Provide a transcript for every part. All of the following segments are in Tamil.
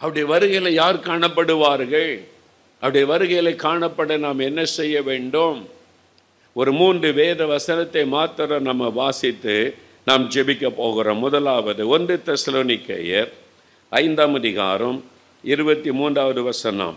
அவருடைய வருகையில் யார் காணப்படுவார்கள்? அவருடைய வருகையில் காணப்பட நாம் என்ன செய்ய வேண்டும்? ஒரு 3 வேத வசனத்தை மாத்திரம் நம்ம வாசித்து நாம் ஜெபிக்க போகிறோம். முதலாவது 1 தெசலோனிக்கேயர் 5ஆம் அதிகாரம் 23வது வசனம்.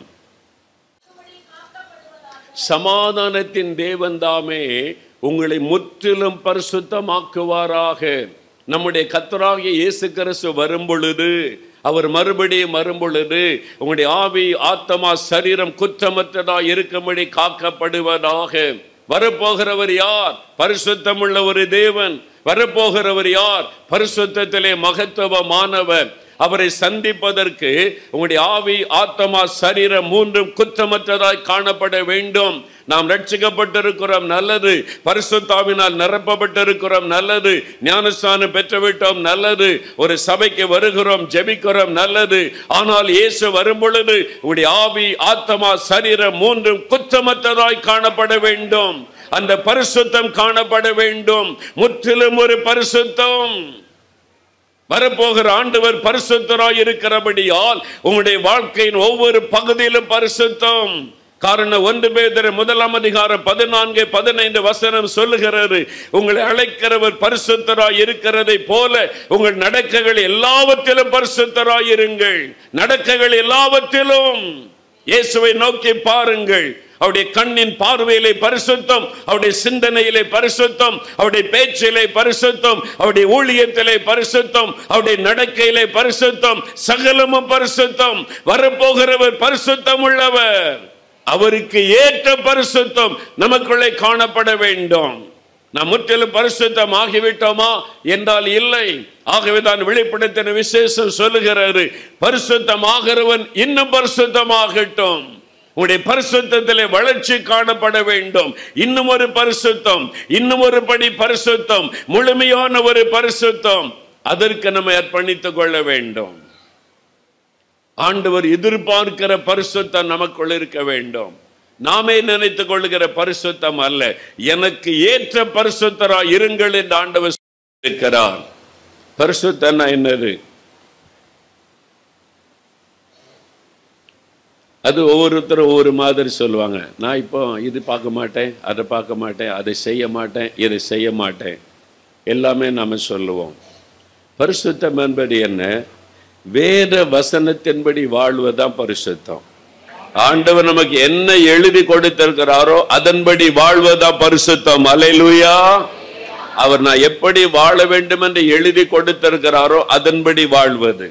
சமாதானத்தின் தேவன் தாமே உங்களை முற்றிலும் பரிசுத்தமாக்குவாராக. நம்முடைய கர்த்தராகிய இயேசு கிறிஸ்து வரும் பொழுது, அவர் மறுபடியும் வரும் பொழுது உங்களுடைய ஆவி, ஆத்மா, சரீரம் குற்றமற்றதாய் இருக்கும்படி காக்கப்படுவதாக. வரப்போகிறவர் யார்? பரிசுத்தமுள்ள ஒரு தேவன். வரப்போகிறவர் யார்? பரிசுத்தத்திலே மகத்துவமானவர். அவரை சந்திப்பதற்கு உங்களுடைய ஆவி, ஆத்மா, சரீரம் 3 குற்றமற்றதாய் காணப்பட வேண்டும். நாம் ரட்சிக்கப்பட்டிருக்கிறோம், நல்லது. பரிசுத்தாவினால் நிரப்பப்பட்டிருக்கிறோம், நல்லது. ஞானஸ்நானம் பெற்றுவிட்டோம், நல்லது. ஒரு சபைக்கு வருகிறோம், ஜெபிக்கிறோம், நல்லது. ஆனால் இயேசு வரும் பொழுது உங்களுடைய ஆவி, ஆத்மா, சரீரம் 3 குற்றமற்றதாய் காணப்பட வேண்டும். அந்த பரிசுத்தம் காணப்பட வேண்டும். முற்றிலும் ஒரு பரிசுத்தம். வரப்போகிற ஆண்டவர் பரிசுத்தராய் இருக்கிறபடியால் உங்களுடைய வாழ்க்கையின் ஒவ்வொரு பகுதியிலும் பரிசுத்தம். காரணம் 1 பேதுரு 1ஆம் அதிகாரம் 14-15 வசனம் சொல்லுகிறது, உங்களை அழைக்கிறவர் பரிசுத்தராய் இருக்கிறதை போல உங்கள் நடக்கைகள் எல்லாவற்றிலும் பரிசுத்தராய் இருங்கள். நடக்கைகள் எல்லாவற்றிலும் இயேசுவை நோக்கி பாருங்கள். அவருடைய கண்ணின் பார்வையிலே பரிசுத்தம், அவருடைய சிந்தனையிலே பரிசுத்தம், அவருடைய பேச்சிலே பரிசுத்தம், அவருடைய ஊழியத்திலே பரிசுத்தம், அவருடைய நடக்கையிலே பரிசுத்தம், சகலமும் பரிசுத்தம். வரப்போகிறவர் பரிசுத்தம் உள்ளவர். அவருக்கு ஏற்ற பரிசுத்தம் நமக்குள்ளே காணப்பட வேண்டும். நாம் முற்றிலும் பரிசுத்தம் ஆகிவிட்டோமா என்றால் இல்லை. ஆகவேதான் வெளிப்படுத்தின விசேஷம் சொல்லுகிறது, பரிசுத்தம் ஆகிறவன் இன்னும் பரிசுத்தமாகட்டும். உங்களுடைய பரிசுத்தத்திலே வளர்ச்சி காணப்பட வேண்டும். இன்னும் ஒரு பரிசுத்தம், இன்னும் ஒரு படி பரிசுத்தம், முழுமையான ஒரு பரிசுத்தம். அதற்கு நம்ம அர்ப்பணித்துக் கொள்ள வேண்டும். ஆண்டவர் எதிர்பார்க்கிற பரிசுத்தம் நமக்குள் இருக்க வேண்டும். நாமே நினைத்துக் கொள்ளுகிற பரிசுத்தம் அல்ல. எனக்கு ஏற்ற பரிசுத்தராய் இருங்கள் என்று ஆண்டவர் இருக்கிறார். பரிசுத்தம் என்னது? அது ஒவ்வொருத்தரும் ஒவ்வொரு மாதிரி சொல்லுவாங்க. நான் இப்போ இது பார்க்க மாட்டேன், அதை பார்க்க மாட்டேன், அதை செய்ய மாட்டேன், இதை செய்ய மாட்டேன், எல்லாமே நாம் சொல்லுவோம். பரிசுத்தம் என்பது என்ன? வேத வசனத்தின்படி வாழ்வதுதான் பரிசுத்தம். ஆண்டவர் நமக்கு என்ன எழுதி கொடுத்திருக்கிறாரோ அதன்படி வாழ்வதுதான் பரிசுத்தம். அல்லேலூயா. அவர் நான் எப்படி வாழ வேண்டும் என்று எழுதி கொடுத்திருக்கிறாரோ அதன்படி வாழ்வது,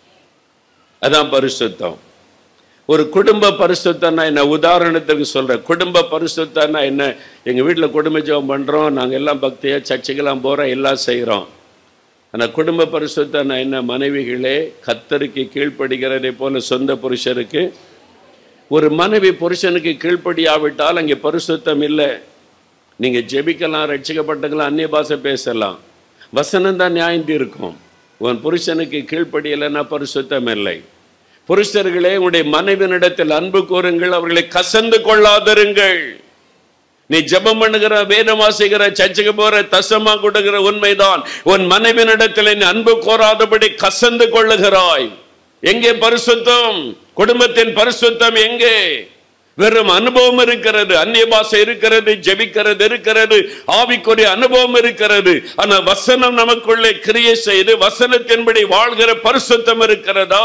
அதான் பரிசுத்தம். ஒரு குடும்ப பரிசுத்தம்னா என்ன? உதாரணத்துக்கு சொல்றேன். குடும்ப பரிசுத்தம்னா என்ன? எங்க வீட்டில் குடும்ப ஜெபம் பண்றோம், நாங்க எல்லாம் பக்தியா சர்ச்சுக்கெல்லாம் போறோம், எல்லாம் செய்யறோம். ஆனால் குடும்ப பரிசுத்தம்னா என்ன? மனைவிகளே கர்த்தருக்கு கீழ்ப்படுகிறதை போல சொந்த புருஷருக்கு. ஒரு மனைவி புருஷனுக்கு கீழ்ப்படியாவிட்டால் அங்கே பரிசுத்தம் இல்லை. நீங்க ஜெபிக்கலாம், ரட்சிக்கப்பட்டுக்கலாம், அந்நிய பாஷை பேசலாம், வசனம் தான் நியாயம் இருக்கும். உன் புருஷனுக்கு கீழ்ப்படியலைன்னா பரிசுத்தம் இல்லை. புருஷர்களே, உங்களுடைய மனைவியினிடத்தில் அன்பு கூறுங்கள், அவர்களை கசந்து கொள்ளாதிருங்கள். நீ ஜெபம் பண்ணுகிற, வேதம் வாசிக்கிற, சர்ச்சுக்கு போற, தசமா கொடுக்கிற உண்மைதான். உன் மனைவியினிடத்தில் நீ அன்பு கோராதபடி கசந்து கொள்ளுகிறாய். எங்கே பரிசுத்தம்? குடும்பத்தின் பரிசுத்தம் எங்கே? வெறும் அனுபவம் இருக்கிறது, அந்நிய பாஷை இருக்கிறது, ஜெபிக்கிறது இருக்கிறது, ஆவிக்குரிய அனுபவம் இருக்கிறது. ஆனா வசனம் நமக்குள்ளே கிரியை செய்து வசனத்தின்படி வாழ்கிற பரிசுத்தம் இருக்கிறதா?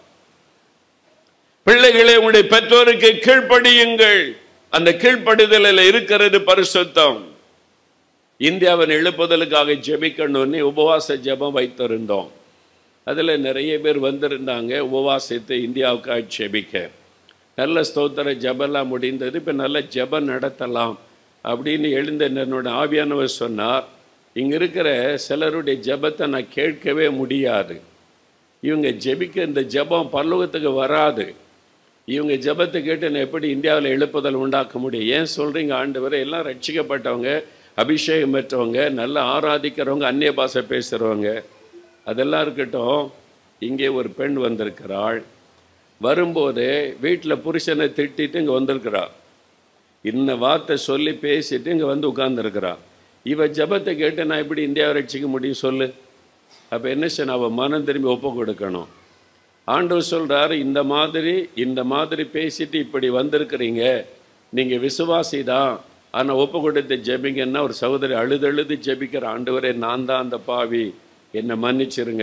பிள்ளைகளே, உங்களுடைய பெற்றோருக்கு கீழ்ப்படியுங்கள். அந்த கீழ்ப்படிதலில் இருக்கிறது பரிசுத்தம். இந்தியாவின் எழுப்புதலுக்காக ஜெபிக்கணும்னு உபவாச ஜெபம் வைத்திருந்தோம். அதில் நிறைய பேர் வந்திருந்தாங்க உபவாசித்து இந்தியாவுக்காக ஜெபிக்க. நல்ல ஸ்தோத்திர ஜெபெல்லாம் முடிந்தது. இப்போ நல்ல ஜெபம் நடத்தலாம் அப்படின்னு எழுந்த என்னோட ஆவியானவர் சொன்னார், இங்கே இருக்கிற சிலருடைய ஜெபத்தை நான் கேட்கவே முடியாது. இவங்க ஜெபிக்க இந்த ஜெபம் பரலோகத்துக்கு வராது. இவங்க ஜெபத்தை கேட்டு நான் எப்படி இந்தியாவில் எழுப்புதல் உண்டாக்க முடியும்? ஏன் சொல்கிறீங்க ஆண்டவரே? எல்லாம் ரட்சிக்கப்பட்டவங்க, அபிஷேகம் பெற்றவங்க, நல்லா ஆராதிக்கிறவங்க, அந்நிய பாஷை பேசுகிறவங்க, அதெல்லாம் இருக்கட்டும். இங்கே ஒரு பெண் வந்திருக்கிறாள். வரும்போது வீட்டில் புருஷனை திட்டிட்டு இங்கே வந்திருக்கிறாள். இந்த வார்த்தை சொல்லி பேசிட்டு இங்கே வந்து உட்கார்ந்துருக்கிறாள். இவ ஜெபத்தை கேட்டு நான் எப்படி இந்தியாவை ரட்சிக்க முடியும் சொல்லு? அப்போ என்ன செய்யணும்? அவள் மனம் திரும்பி ஒப்பு கொடுக்கணும். ஆண்டவர் சொல்றாரு, இந்த மாதிரி பேசிட்டு இப்படி வந்திருக்கிறீங்க, நீங்க விசுவாசி தான், ஆனா ஒப்பு கொடுத்து ஜெபிங்கன்னா ஒரு சகோதரி அழுது ஜெபிக்கிற, ஆண்டவரே நான் தான் அந்த பாவி, என்னை மன்னிச்சிருங்க.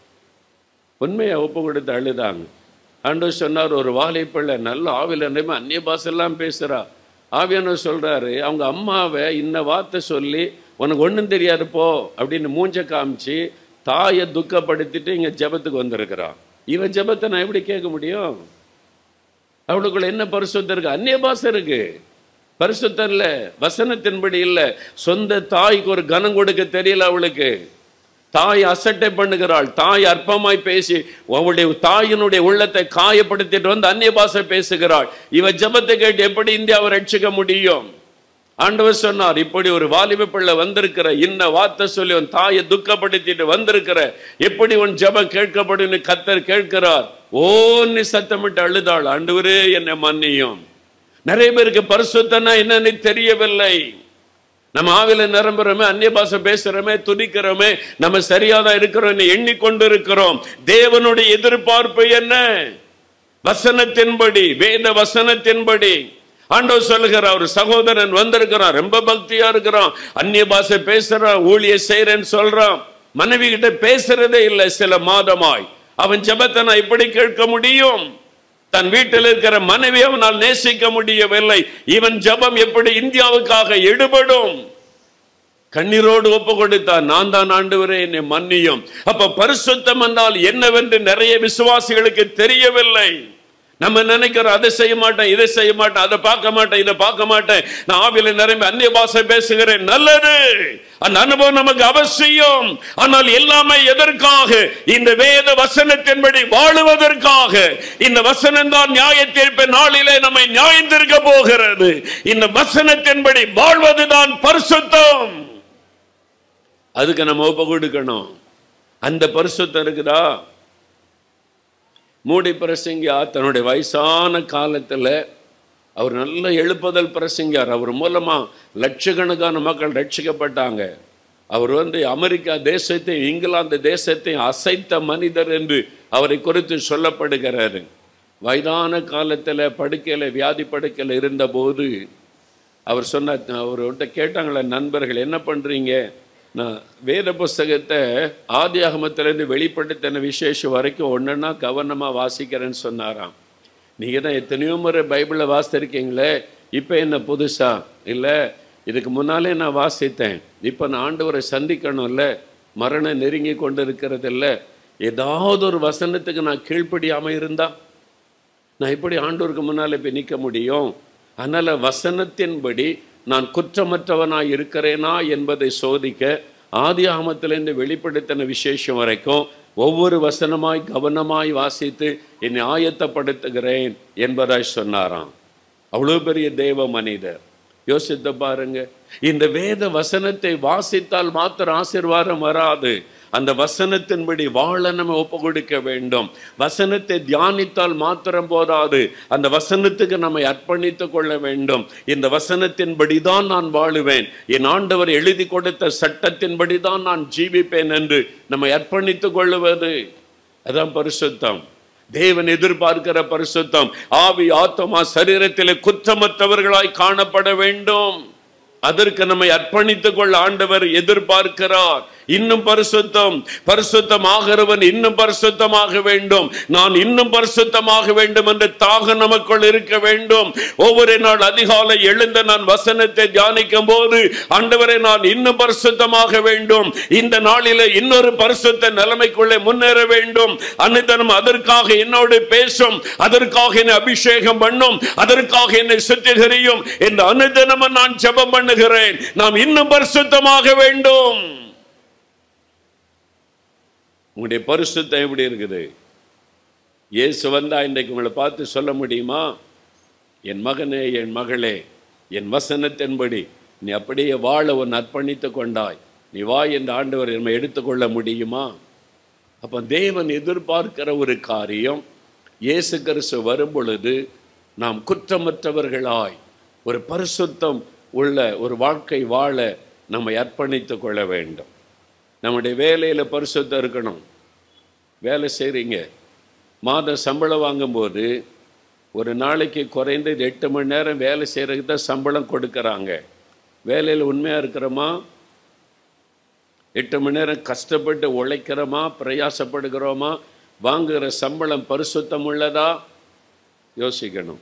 உண்மையை ஒப்பு கொடுத்து அழுதாங்க. ஆண்டவர் சொன்னார், ஒரு வாலிப்பிள்ளை நல்ல ஆவில நிறைய அந்நிய பாஷெல்லாம் பேசுறா. ஆவியானவர் சொல்றாரு, அவங்க அம்மாவை இன்ன வார்த்தை சொல்லி உனக்கு ஒன்றும் தெரியாது போ அப்படின்னு மூஞ்ச காமிச்சு தாயை துக்கப்படுத்திட்டு இங்க ஜெபத்துக்கு வந்திருக்கிறான். இவன் ஜெபத்தை நான் எப்படி கேட்க முடியும்? அவளுக்குள்ள என்ன பரிசுத்தம் இருக்கு? அந்நிய பாஷை இருக்கு, பரிசுத்தம் இல்லை, வசனத்தின்படி இல்லை. சொந்த தாய்க்கு ஒரு கனம் கொடுக்க தெரியல அவளுக்கு. தாய் அசட்டை பண்ணுகிறாள், தாய் அற்பமாய் பேசி அவளுடைய தாயினுடைய உள்ளத்தை காயப்படுத்திட்டு வந்து அந்நிய பாஷை பேசுகிறாள். இவ ஜெபத்தை கேட்டு எப்படி இந்தியாவை ரட்சிக்க முடியும்? ஆண்டவர் சொன்னார், இப்படி ஒரு வாலிப பிள்ளை வந்திருக்கிற, இன்ன வார்த்தை சொல்லி உன் தாயை துக்கப்படுத்திட்டு வந்திருக்கிற, எப்படி உன் ஜெபம் கேட்கப்படும் கர்த்தர் கேட்கிறார். ஓன்னு சத்தமிட்டு அழுதாள், ஆண்டவரே என்னை மன்னியும். நிறைய பேருக்கு பரிசுத்தம்னா என்னன்னு தெரியவில்லை. நம்ம ஆவில நிரம்புறோமே, அந்நிய பாஷை பேசுறோமே, துதிக்கிறோமே, நம்ம சரியாதான் இருக்கிறோம் எண்ணிக்கொண்டு இருக்கிறோம். தேவனுடைய எதிர்பார்ப்பு என்ன? வசனத்தின்படி, வேத வசனத்தின்படி. ஆண்டவர் சொல்லுகிறார், ஒரு சகோதரன் வந்திருக்கிறான், ரொம்ப பக்தியா இருக்கிறான், அந்நிய பாஷை பேசுறான், ஊழிய செய்யறேன்னு சொல்றான், மனைவி கிட்ட பேசுறதே இல்லை சில மாதமாய். அவன் ஜெபத்தை நான் எப்படி கேட்க முடியும்? தன் வீட்டில் இருக்கிற மனைவி அவனால் நேசிக்க முடியவில்லை. இவன் ஜெபம் எப்படி இந்தியாவுக்காக எடுபடும்? கண்ணீரோடு ஒப்பு கொடுத்தான், நான் தான் ஆண்டவரே என்னை மன்னியும். அப்ப பரிசுத்தம் என்றால் என்னவென்று நிறைய விசுவாசிகளுக்கு தெரியவில்லை. நம்ம நினைக்கிறோம், அதை செய்ய மாட்டேன், இதை செய்ய மாட்டேன், அதை பார்க்க மாட்டேன், இதை பார்க்க மாட்டேன், நான் ஆவியில நிரம்பி அந்நிய பாஷை பேசுகிறேன். நல்லது, அந்த அனுபவம் நமக்கு அவசியம். ஆனால் எல்லாமே எதற்காக? இந்த வேத வசனத்தின்படி வாழுவதற்காக. இந்த வசனம் தான் நியாய தீர்ப்பு நாளிலே நம்மை நியாயந்திருக்க போகிறது. இந்த வசனத்தின்படி வாழ்வதுதான் பரிசுத்தம். அதுக்கு நம்ம ஒப்பு கொடுக்கணும். அந்த பரிசுத்தம் இருக்குதா? மூடி பிரசங்கியார் தன்னுடைய வயசான காலத்தில் அவர் நல்ல எழுப்புதல் பிரசங்கியார். அவர் மூலமா லட்சக்கணக்கான மக்கள் ரட்சிக்கப்பட்டாங்க. அவர் அமெரிக்கா தேசத்தையும் இங்கிலாந்து தேசத்தையும் அசைத்த மனிதர் என்று அவரை குறித்து சொல்லப்படுகிறாரு. வயதான காலத்தில் படுக்கையில், வியாதி படுக்கையில் இருந்தபோது அவர் சொன்ன, அவர்கிட்ட கேட்டாங்களே நண்பர்கள், என்ன பண்ணுறீங்க? நான் வேத புஸ்தகத்தை ஆதியாகமத்திலேருந்து வெளிப்படுத்தின விசேஷம் வரைக்கும் ஒன்றுன்னா கவனமாக வாசிக்கிறேன்னு சொன்னாராம். நீங்கள் தான் எத்தனையோ முறை பைபிளை வாசித்திருக்கீங்களே, இப்போ என்ன புதுசா? இல்லை, இதுக்கு முன்னாலே நான் வாசித்தேன். இப்போ நான் ஆண்டவரை சந்திக்கணும்ல, மரணம் நெருங்கி கொண்டு இருக்கிறது இல்லை, ஏதாவது ஒரு வசனத்துக்கு நான் கீழ்ப்படியாமல் இருந்தா நான் எப்படி ஆண்டவருக்கு முன்னால் போய் நிற்க முடியும்? அதனால் வசனத்தின்படி நான் குற்றமற்றவனாய் இருக்கிறேனா என்பதை சோதிக்க ஆதியாகமத்திலிருந்து வெளிப்படுத்தின விசேஷம் வரைக்கும் ஒவ்வொரு வசனமாய் கவனமாய் வாசித்து என்னை ஆயத்தப்படுத்துகிறேன் என்பதாய் சொன்னாராம். அவ்வளோ பெரிய தேவ மனிதர். யோசித்து பாருங்க, இந்த வேத வசனத்தை வாசித்தால் மாத்திரம் ஆசீர்வாதம் வராது. அந்த வசனத்தின்படி வாழ நம்ம ஒப்பு கொடுக்க வேண்டும். வசனத்தை தியானித்தால் மாத்திரம் போதாது, அந்த வசனத்துக்கு நம்மை அர்ப்பணித்துக் கொள்ள வேண்டும். இந்த வசனத்தின்படி தான் நான் வாழுவேன், என் ஆண்டவர் எழுதி கொடுத்த சட்டத்தின்படி தான் நான் ஜீவிப்பேன் என்று நம்மை அர்ப்பணித்துக் கொள்ளுவது, அதான் பரிசுத்தம். தேவன் எதிர்பார்க்கிற பரிசுத்தம். ஆவி ஆத்மா சரீரத்திலே குற்றமற்றவர்களாய் காணப்பட வேண்டும். அதற்கு நம்மை அர்ப்பணித்துக் கொள்ள ஆண்டவர் எதிர்பார்க்கிறார். இன்னும் பரிசுத்தமாகிறவன் இன்னும் பரிசுத்தமாக வேண்டும், நான் இன்னும் பரிசுத்தமாக வேண்டும் என்ற தாகம் நமக்குள் இருக்க வேண்டும். ஒவ்வொரு நாள் அதிகாலை எழுந்த நான் வசனத்தை தியானிக்கும் போது, ஆண்டவரை நான் இன்னும் பரிசுத்தமாக வேண்டும், இந்த நாளிலே இன்னொரு பரிசுத்த நிலைமைக்குள்ளே முன்னேற வேண்டும். அன்னிதனம் அதற்காக என்னோடு பேசும், அதற்காக என்னை அபிஷேகம் பண்ணும், அதற்காக என்னை சுத்திகரியும் என்று அன்னிதனமும் நான் ஜெபம் பண்ணுகிறேன். நாம் இன்னும் பரிசுத்தமாக வேண்டும். உங்களுடைய பரிசுத்தம் எப்படி இருக்குது? இயேசு வந்தா இன்றைக்கு உங்களை பார்த்து சொல்ல முடியுமா, என் மகனே என் மகளே, என் வசனத்தின்படி நீ அப்படியே வாழ உன் அர்ப்பணித்து கொண்டாய், நீ வா என்று ஆண்டவர் நம்மை எடுத்துக்கொள்ள முடியுமா? அப்போ தேவன் எதிர்பார்க்கிற ஒரு காரியம், இயேசு கிறிஸ்து வரும் பொழுது நாம் குற்றமற்றவர்களாய் ஒரு பரிசுத்தம் உள்ள ஒரு வாழ்க்கை வாழ நம்மை அர்ப்பணித்து கொள்ள வேண்டும். நம்முடைய வேலையில் பரிசுத்தம் இருக்கணும். வேலை செய்கிறீங்க, மாத சம்பளம் வாங்கும்போது ஒரு நாளைக்கு குறைந்தது 8 மணி நேரம் வேலை செய்கிறதுக்கு தான் சம்பளம் கொடுக்குறாங்க. வேலையில் உண்மையாக இருக்கிறோமா? 8 மணி நேரம் கஷ்டப்பட்டு உழைக்கிறோமா, பிரயாசப்படுகிறோமா? வாங்குகிற சம்பளம் பரிசுத்தம் உள்ளதா? யோசிக்கணும்.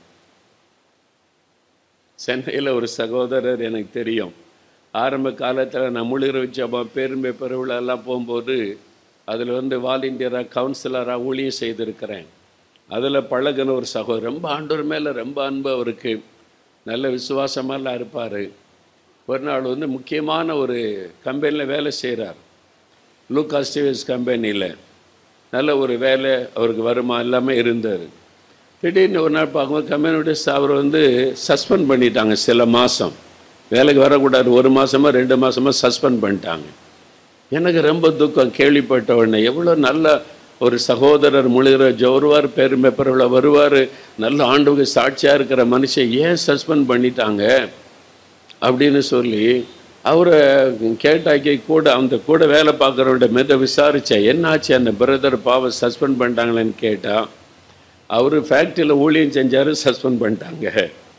சென்னையில் ஒரு சகோதரர் எனக்கு தெரியும். ஆரம்ப காலத்தில் நான் முழுகிற வச்ச பேருமை பெருவிழாலாம் போகும்போது அதில் வாலண்டியராக கவுன்சிலராக ஊழியம் செய்திருக்கிறேன். அதில் பழகின ஒரு சகோதரர், ரொம்ப ஆண்டவர் மேலே ரொம்ப அன்பு அவருக்கு, நல்ல விசுவாசமெல்லாம் இருப்பார். ஒரு நாள் முக்கியமான ஒரு கம்பெனியில் வேலை செய்கிறார். லூக்கா ஸ்டீவன்ஸ் கம்பெனியில் நல்ல ஒரு வேலை, அவருக்கு வருமா எல்லாமே இருந்தார். திடீர்னு ஒரு நாள் பார்க்கும்போது கம்பெனியுடைய அவர் சஸ்பெண்ட் பண்ணிட்டாங்க. சில மாதம் வேலைக்கு வரக்கூடாது, 1 மாதமோ 2 மாதமோ சஸ்பெண்ட் பண்ணிட்டாங்க. எனக்கு ரொம்ப துக்கம். கேள்விப்பட்ட உடனே எவ்வளோ நல்ல ஒரு சகோதரர், முழுகிற வருவார், பெருமை பெறவுல வருவார், நல்ல ஆண்டுக்கு சாட்சியாக இருக்கிற மனுஷன் ஏன் சஸ்பெண்ட் பண்ணிட்டாங்க அப்படின்னு சொல்லி அவரை கேட்டாக்கி கூட வேலை பார்க்குறவன்ட மெத விசாரித்தேன். என்னாச்சு அந்த பிரதர் பாவம் சஸ்பெண்ட் பண்ணிட்டாங்களேன்னு கேட்டால், அவர் ஃபேக்ட்ரியில் ஊழியம் செஞ்சார், சஸ்பெண்ட் பண்ணிட்டாங்க.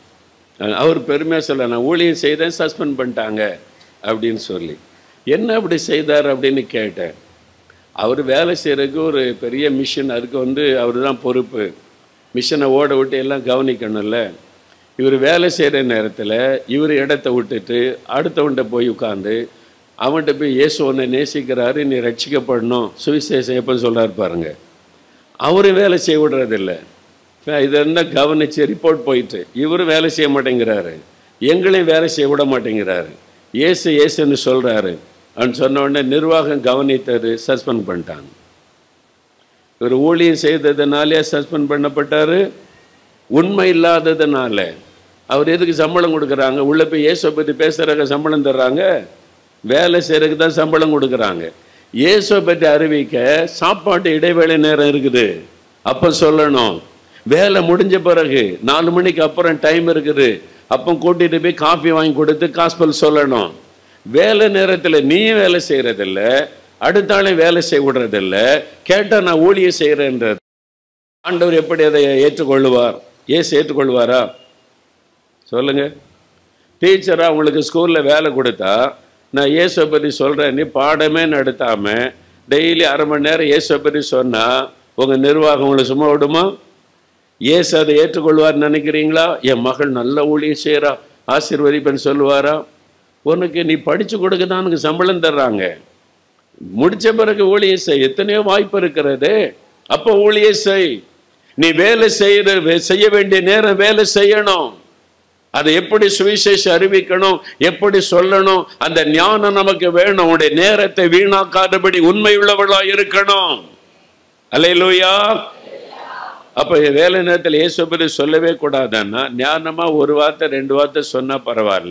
அவர் பெருமையாக சொல்ல, நான் ஊழியம் செய்தேன், சஸ்பெண்ட் பண்ணிட்டாங்க அப்படின்னு சொல்லி. என்ன அப்படி செய்தார் அப்படின்னு கேட்டேன். அவர் வேலை செய்கிறதுக்கு ஒரு பெரிய மிஷின், அதுக்கு அவர் தான் பொறுப்பு. மிஷினை ஓட விட்டு எல்லாம் கவனிக்கணும்ல. இவர் வேலை செய்கிற நேரத்தில் இவர் இடத்த விட்டுட்டு அடுத்தவன்கிட்ட போய் உட்காந்து அவன்கிட்ட போய் இயேசு உன்னை நேசிக்கிறாரு, நீ ரட்சிக்கப்படணும், சுவிசேஷம் எப்போ சொல்கிறாரு பாருங்க. அவரும் வேலை செய்ய விடுறதில்லை. இதெல்லாம் கவனித்து ரிப்போர்ட் போயிட்டு இவரும் வேலை செய்ய மாட்டேங்கிறாரு, எங்களையும் வேலை செய்ய விட மாட்டேங்கிறாரு. ஏசுன்னு சொல்கிறாரு அப்படின்னு சொன்ன உடனே நிர்வாகம் கவனித்தது, சஸ்பெண்ட் பண்ணிட்டாங்க. இவர் ஊழியம் செய்ததுனாலே சஸ்பெண்ட் பண்ணப்பட்டார். உண்மை இல்லாததுனால. அவர் எதுக்கு சம்பளம் கொடுக்குறாங்க? உள்ளே போய் இயேசுவை பற்றி பேசுகிறதுக்கு சம்பளம் தர்றாங்க, வேலை செய்கிறதுக்கு தான் சம்பளம் கொடுக்குறாங்க. இயேசுவை பற்றி அறிவிக்க சாப்பாட்டு இடைவேளை நேரம் இருக்குது, அப்போ சொல்லணும். வேலை முடிஞ்ச பிறகு 4 மணிக்கு அப்புறம் டைம் இருக்குது, அப்போ கூட்டிகிட்டு போய் காஃபி வாங்கி கொடுத்து காஸ்பல் சொல்லணும். வேலை நேரத்தில் நீயும் வேலை செய்கிறதில்ல, அடுத்த ஆளையும் வேலை செய்ய விடுறதில்ல. கேட்டால் நான் ஊழியம் செய்கிறேன்றது. ஆண்டவர் எப்படி அதை ஏற்றுக்கொள்ளுவார்? ஏசு ஏற்றுக்கொள்வாரா? சொல்லுங்க. டீச்சராக உங்களுக்கு ஸ்கூலில் வேலை கொடுத்தா நான் இயேசுவை பற்றி சொல்கிறேன், நீ பாடமே நடத்தாமல் டெய்லி 1/2 மணி நேரம் இயேசுவை பற்றி சொன்னால் உங்கள் நிர்வாகம் உங்களை சும்மா விடுமா? இயேசு அதை ஏற்றுக்கொள்வார்னு நினைக்கிறீங்களா? என் மகள் நல்ல ஊழியம் செய்கிறா, ஆசீர்வதிப்பேன்னு சொல்லுவாரா? உனக்கு நீ படித்து கொடுக்க தான் உனக்கு சம்பளம் தர்றாங்க, முடித்த பிறகு ஊழியம் செய். எத்தனையோ வாய்ப்பு இருக்கிறது, அப்போ ஊழியம் செய். நீ வேலை செய்ய வேண்டிய நேரம் வேலை செய்யணும். அதை எப்படி சுவிசேஷம் அறிவிக்கணும், எப்படி சொல்லணும், அந்த ஞானம் நமக்கு வேணும். உடைய நேரத்தை வீணாக்காதபடி உண்மை உள்ளவளா இருக்கணும். அல்லேலூயா. அப்ப வேலை நேரத்தில் இயேசு பற்றி சொல்லவே கூடாதுன்னா, ஞானமா 1 வார்த்தை 2 வார்த்தை சொன்னா பரவாயில்ல.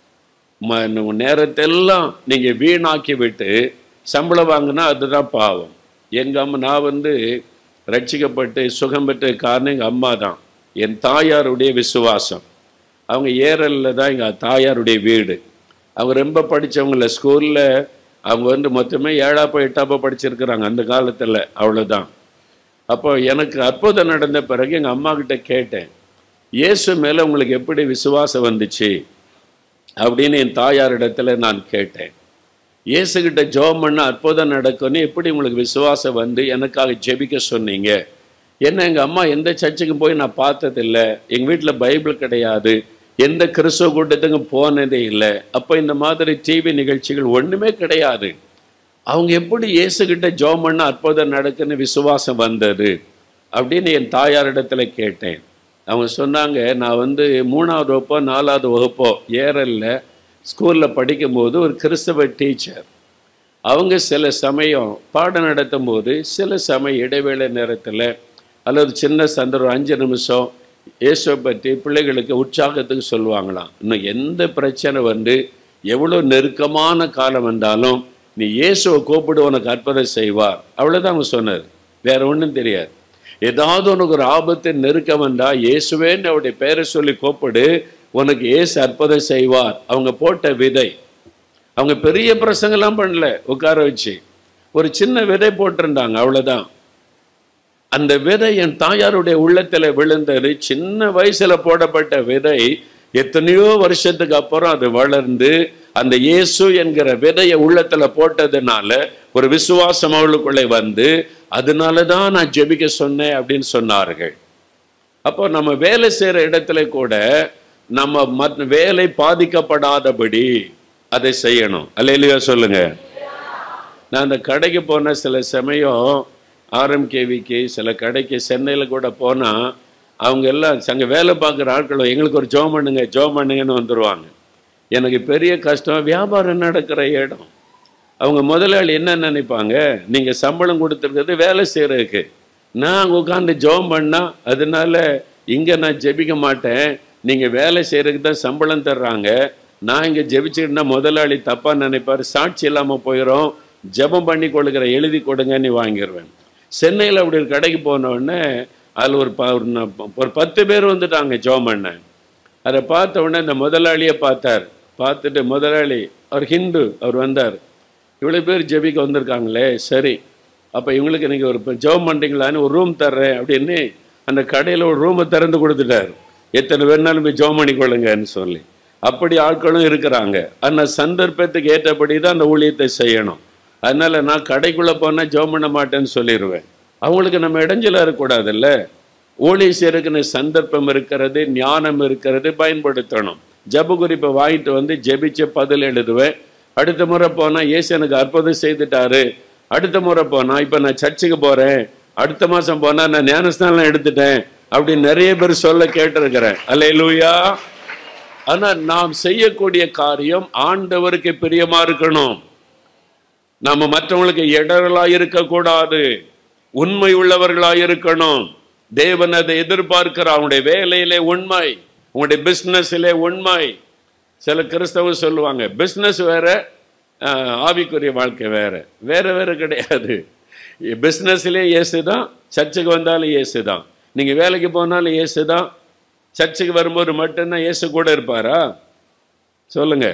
நேரத்தெல்லாம் நீங்க வீணாக்கி விட்டு சம்பளம் வாங்கினா அதுதான் பாவம். எங்க அம்மா, நான் ரட்சிக்கப்பட்டு சுகம் பெற்ற காரணம் எங்கள் அம்மா தான். என் தாயாருடைய விசுவாசம். அவங்க ஏரலில் தான் எங்கள் தாயாருடைய வீடு. அவங்க ரொம்ப படித்தவங்கள, ஸ்கூலில் அவங்க மொத்தமே 7ஆப்போ 8ஆப்போ படிச்சிருக்கிறாங்க அந்த காலத்தில், அவ்வளோதான். அப்போ எனக்கு அற்புதம் நடந்த பிறகு எங்கள் அம்மா கிட்ட கேட்டேன், இயேசு மேலே உங்களுக்கு எப்படி விசுவாசம் வந்துச்சு அப்படின்னு என் தாயாரிடத்தில் நான் கேட்டேன். இயேசுகிட்ட ஜெபம் பண்ண அற்புதம் நடக்கும்னு எப்படி உங்களுக்கு விசுவாசம் வந்து எனக்காக ஜெபிக்க சொன்னீங்க? என்ன, எங்கள் அம்மா எந்த சர்ச்சுக்கும் போய் நான் பார்த்ததில்லை, எங்கள் வீட்டில் பைபிள் கிடையாது, எந்த கிறிஸ்துவ கூட்டத்துக்கும் போனதே இல்லை, அப்போ இந்த மாதிரி டிவி நிகழ்ச்சிகள் ஒன்றுமே கிடையாது. அவங்க எப்படி இயேசுகிட்ட ஜெபம் பண்ண அற்புதம் நடக்குன்னு விசுவாசம் வந்தது அப்படின்னு என் தாயாரிடத்தில் கேட்டேன். அவங்க சொன்னாங்க, நான் 3ஆவது வகுப்போ 4ஆவது வகுப்போ ஏரலில் ஸ்கூலில் படிக்கும்போது ஒரு கிறிஸ்தவ டீச்சர், அவங்க சில சமயம் பாடம் நடத்தும் போது சில சமயம் இடைவேளை நேரத்தில் அல்லது சின்ன சந்தர்ப்பம் 5 நிமிஷம் இயேசுவை பற்றி பிள்ளைகளுக்கு உற்சாகத்துக்கு சொல்லுவாங்களாம். இன்னும் எந்த பிரச்சனை எவ்வளோ நெருக்கமான காலம் வந்தாலும் நீ இயேசுவை கூப்பிடு, உனக்கு அற்புதம் செய்வார். அவ்வளோதான் அவங்க சொன்னார், வேற ஒன்றும் தெரியாது. ஏதாவது உனக்கு ஒரு ஆபத்து நெருக்கம் வந்தால் இயேசுவேன்னு அவருடைய பெயரை சொல்லி கூப்பிடு, உனக்கு இயேசு அற்புதம் செய்வார். அவங்க போட்ட விதை. அவங்க பெரிய பிரசங்கெல்லாம் பண்ணல, உட்கார வச்சு ஒரு சின்ன விதை போட்டிருந்தாங்க, அவ்வளோதான். அந்த விதை என் தாயாருடைய உள்ளத்துல விழுந்தது. சின்ன வயசுல போடப்பட்ட விதை எத்தனையோ வருஷத்துக்கு அப்புறம் அது வளர்ந்து அந்த இயேசு என்கிற விதையை உள்ளத்துல போட்டதுனால ஒரு விசுவாசம் அவளுக்குள்ளே வந்து, அதனாலதான் நான் ஜெபிக்க சொன்னேன் அப்படின்னு சொன்னார்கள். அப்போ நம்ம வேலை செய்யற இடத்துல கூட நம்ம வேலை பாதிக்கப்படாதபடி அதை செய்யணும். அல்லேலூயா சொல்லுங்க. நான் அந்த கடைக்கு போன சில சமயம் RMKVக்கு சில கடைக்கு சென்னையில் கூட போனால் அவங்க எல்லாம் அங்கே வேலை பார்க்குற ஆட்களும் எங்களுக்கு ஒரு ஜோம் பண்ணுங்கன்னு வந்துடுவாங்க. எனக்கு பெரிய கஷ்டம். வியாபாரம் நடக்கிற இடம். அவங்க முதலாளி என்ன நினைப்பாங்க, நீங்கள் சம்பளம் கொடுத்துருக்கிறது வேலை செய்கிறதுக்கு, நான் அங்கே உட்காந்து ஜோம் பண்ணால் அதனால இங்கே நான் ஜெபிக்க மாட்டேன், நீங்கள் வேலை செய்கிறதுக்கு தான் சம்பளம் தர்றாங்க, நான் இங்கே ஜெபிச்சுக்கிட்டா முதலாளி தப்பாக நினைப்பார், சாட்சி இல்லாமல் போயிடும், ஜெபம் பண்ணி கொடுக்குற எழுதி கொடுங்கன்னு வாங்கிடுவேன். சென்னையில் அப்படி ஒரு கடைக்கு போனோடனே அதில் ஒரு 10 பேர் வந்துட்டாங்க ஜெபம் பண்ண. அதை பார்த்த உடனே இந்த முதலாளியை பார்த்தார். பார்த்துட்டு முதலாளி, அவர் ஹிந்து, அவர் வந்தார். இவ்வளோ பேர் ஜெபிக்க வந்திருக்காங்களே, சரி அப்போ இவங்களுக்கு நீங்கள் ஒரு ஜெபம் பண்ணுறீங்களான்னு ஒரு ரூம் தர்றேன் அப்படின்னு அந்த கடையில் ஒரு ரூமை திறந்து கொடுத்துட்டார். எத்தனை பேர்னாலும் போய் ஜெபம் பண்ணிக்கொள்ளுங்கன்னு சொல்லி. அப்படி ஆட்களும் இருக்கிறாங்க. ஆனால் சந்தர்ப்பத்துக்கு ஏற்றபடி தான் அந்த ஊழியத்தை செய்யணும். அதனால நான் கடைக்குள்ளே போனால் ஜெபம் பண்ண மாட்டேன்னு சொல்லிடுவேன். அவங்களுக்கு நம்ம இடைஞ்சலாக இருக்கக்கூடாதுல்ல. ஊழியம் செய்யறதுக்குன்னு சந்தர்ப்பம் இருக்கிறது, ஞானம் இருக்கிறது, பயன்படுத்தணும். ஜெப குறிப்பை வாங்கிட்டு வந்து ஜெபிச்சு பதில் எழுதுவேன். அடுத்த முறை போனால் இயேசு எனக்கு அற்புதம் செய்துட்டாரு, அடுத்த முறை போனால் இப்போ நான் சர்ச்சுக்கு போகிறேன், அடுத்த மாதம் போனால் நான் ஞானஸ்தானம் எடுத்துட்டேன் அப்படின்னு நிறைய பேர் சொல்ல கேட்டிருக்கிறேன். அல்லேலூயா. ஆனால் நாம் செய்யக்கூடிய காரியம் ஆண்டவருக்கு பிரியமா இருக்கணும். நாம மற்றவங்களுக்கு இடர்களாக இருக்கக்கூடாது, உண்மை உள்ளவர்களாக இருக்கணும். தேவன் அதை எதிர்பார்க்கிறார். அவனுடைய வேலையிலே உண்மை, உங்களுடைய பிஸ்னஸிலே உண்மை. சில கிறிஸ்தவர்கள் சொல்லுவாங்க பிஸ்னஸ் வேற, ஆவிக்குரிய வாழ்க்கை வேற. வேற வேற கிடையாது. பிஸ்னஸ்லேயே இயேசு தான், சர்ச்சுக்கு வந்தாலும் இயேசு தான், நீங்கள் வேலைக்கு போனாலும் இயேசு தான். சர்ச்சுக்கு வரும்போது மட்டும்தான் இயேசு கூட இருப்பாரா? சொல்லுங்க.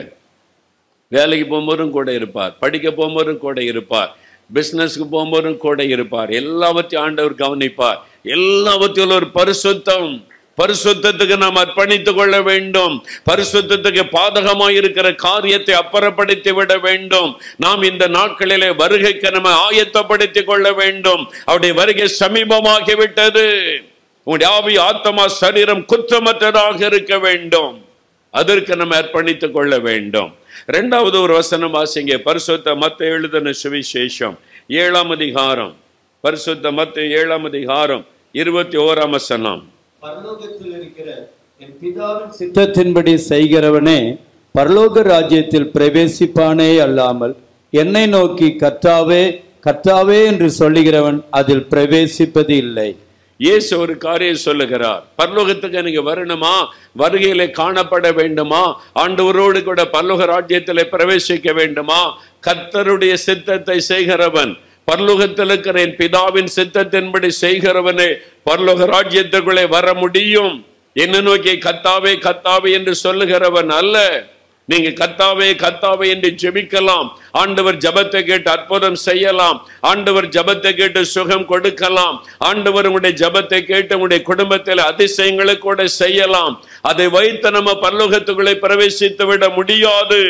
வேலைக்கு போகும்போதும் கூட இருப்பார், படிக்க போகும்போதும் கூட இருப்பார், பிஸ்னஸ்க்கு போகும்போதும் கூட இருப்பார். எல்லாவற்றையும் ஆண்டவர் கவனிப்பார். எல்லாவற்றிலும் ஒரு பரிசுத்தம், பரிசுத்தத்துக்கு நாம் அர்ப்பணித்துக் கொள்ள வேண்டும். பரிசுத்தத்துக்கு பாதகமாக இருக்கிற காரியத்தை அப்புறப்படுத்தி விட வேண்டும். நாம் இந்த நாட்களிலே வருகைக்கு நம்ம ஆயத்தப்படுத்திக் கொள்ள வேண்டும். அவருடைய வருகை சமீபமாகிவிட்டது. உங்களுடைய ஆவி, ஆத்மா, சரீரம் குற்றமற்றதாக இருக்க வேண்டும். அதற்கு நம்ம அர்ப்பணித்துக் கொள்ள வேண்டும். 2வது ஒரு வசனம் வாசிங்க. பரிசுத்த மத்தேயு எழுதின சுவிசேஷம் 7ஆம் அதிகாரம், பரிசுத்த மத்தேயு 7ஆம் அதிகாரம் 21ஆம் வசனம். பரலோகத்தில் இருக்கிற என் பிதாவின் சித்தத்தின்படி செய்கிறவனே பரலோக ராஜ்யத்தில் பிரவேசிப்பானே அல்லாமல் என்னை நோக்கி கர்த்தாவே கர்த்தாவே என்று சொல்லுகிறவன் அதில் பிரவேசிப்பது இல்லை. இயேசு ஒரு காரியம் சொல்லுகிறார். பரலோகத்துக்கு நீங்க வரணுமா, வருகையிலே காணப்பட வேண்டுமா, ஆண்டவரோடு கூட பரலோக ராஜ்யத்திலே பிரவேசிக்க வேண்டுமா, கர்த்தருடைய சித்தத்தை செய்கிறவன், பரலோகத்தில் இருக்கிற என் பிதாவின் சித்தத்தின்படி செய்கிறவனே பரலோக ராஜ்யத்துக்குள்ளே வர முடியும். என்ன நோக்கி கர்த்தாவே கர்த்தாவே என்று சொல்லுகிறவன் அல்ல. நீங்க கர்த்தாவே கர்த்தாவே என்று ஜெபிக்கலாம். ஆண்டவர் ஜெபத்தை கேட்டு அற்புதம் செய்யலாம். ஆண்டவர் ஜெபத்தை கேட்டு சுகம் கொடுக்கலாம். ஆண்டவர் உங்களுடைய ஜெபத்தை கேட்டு உங்களுடைய குடும்பத்தில் அதிசயங்களை கூட செய்யலாம். அதை வைத்து நம்ம பரலோகத்துக்குள்ளே பிரவேசித்து விட முடியாது.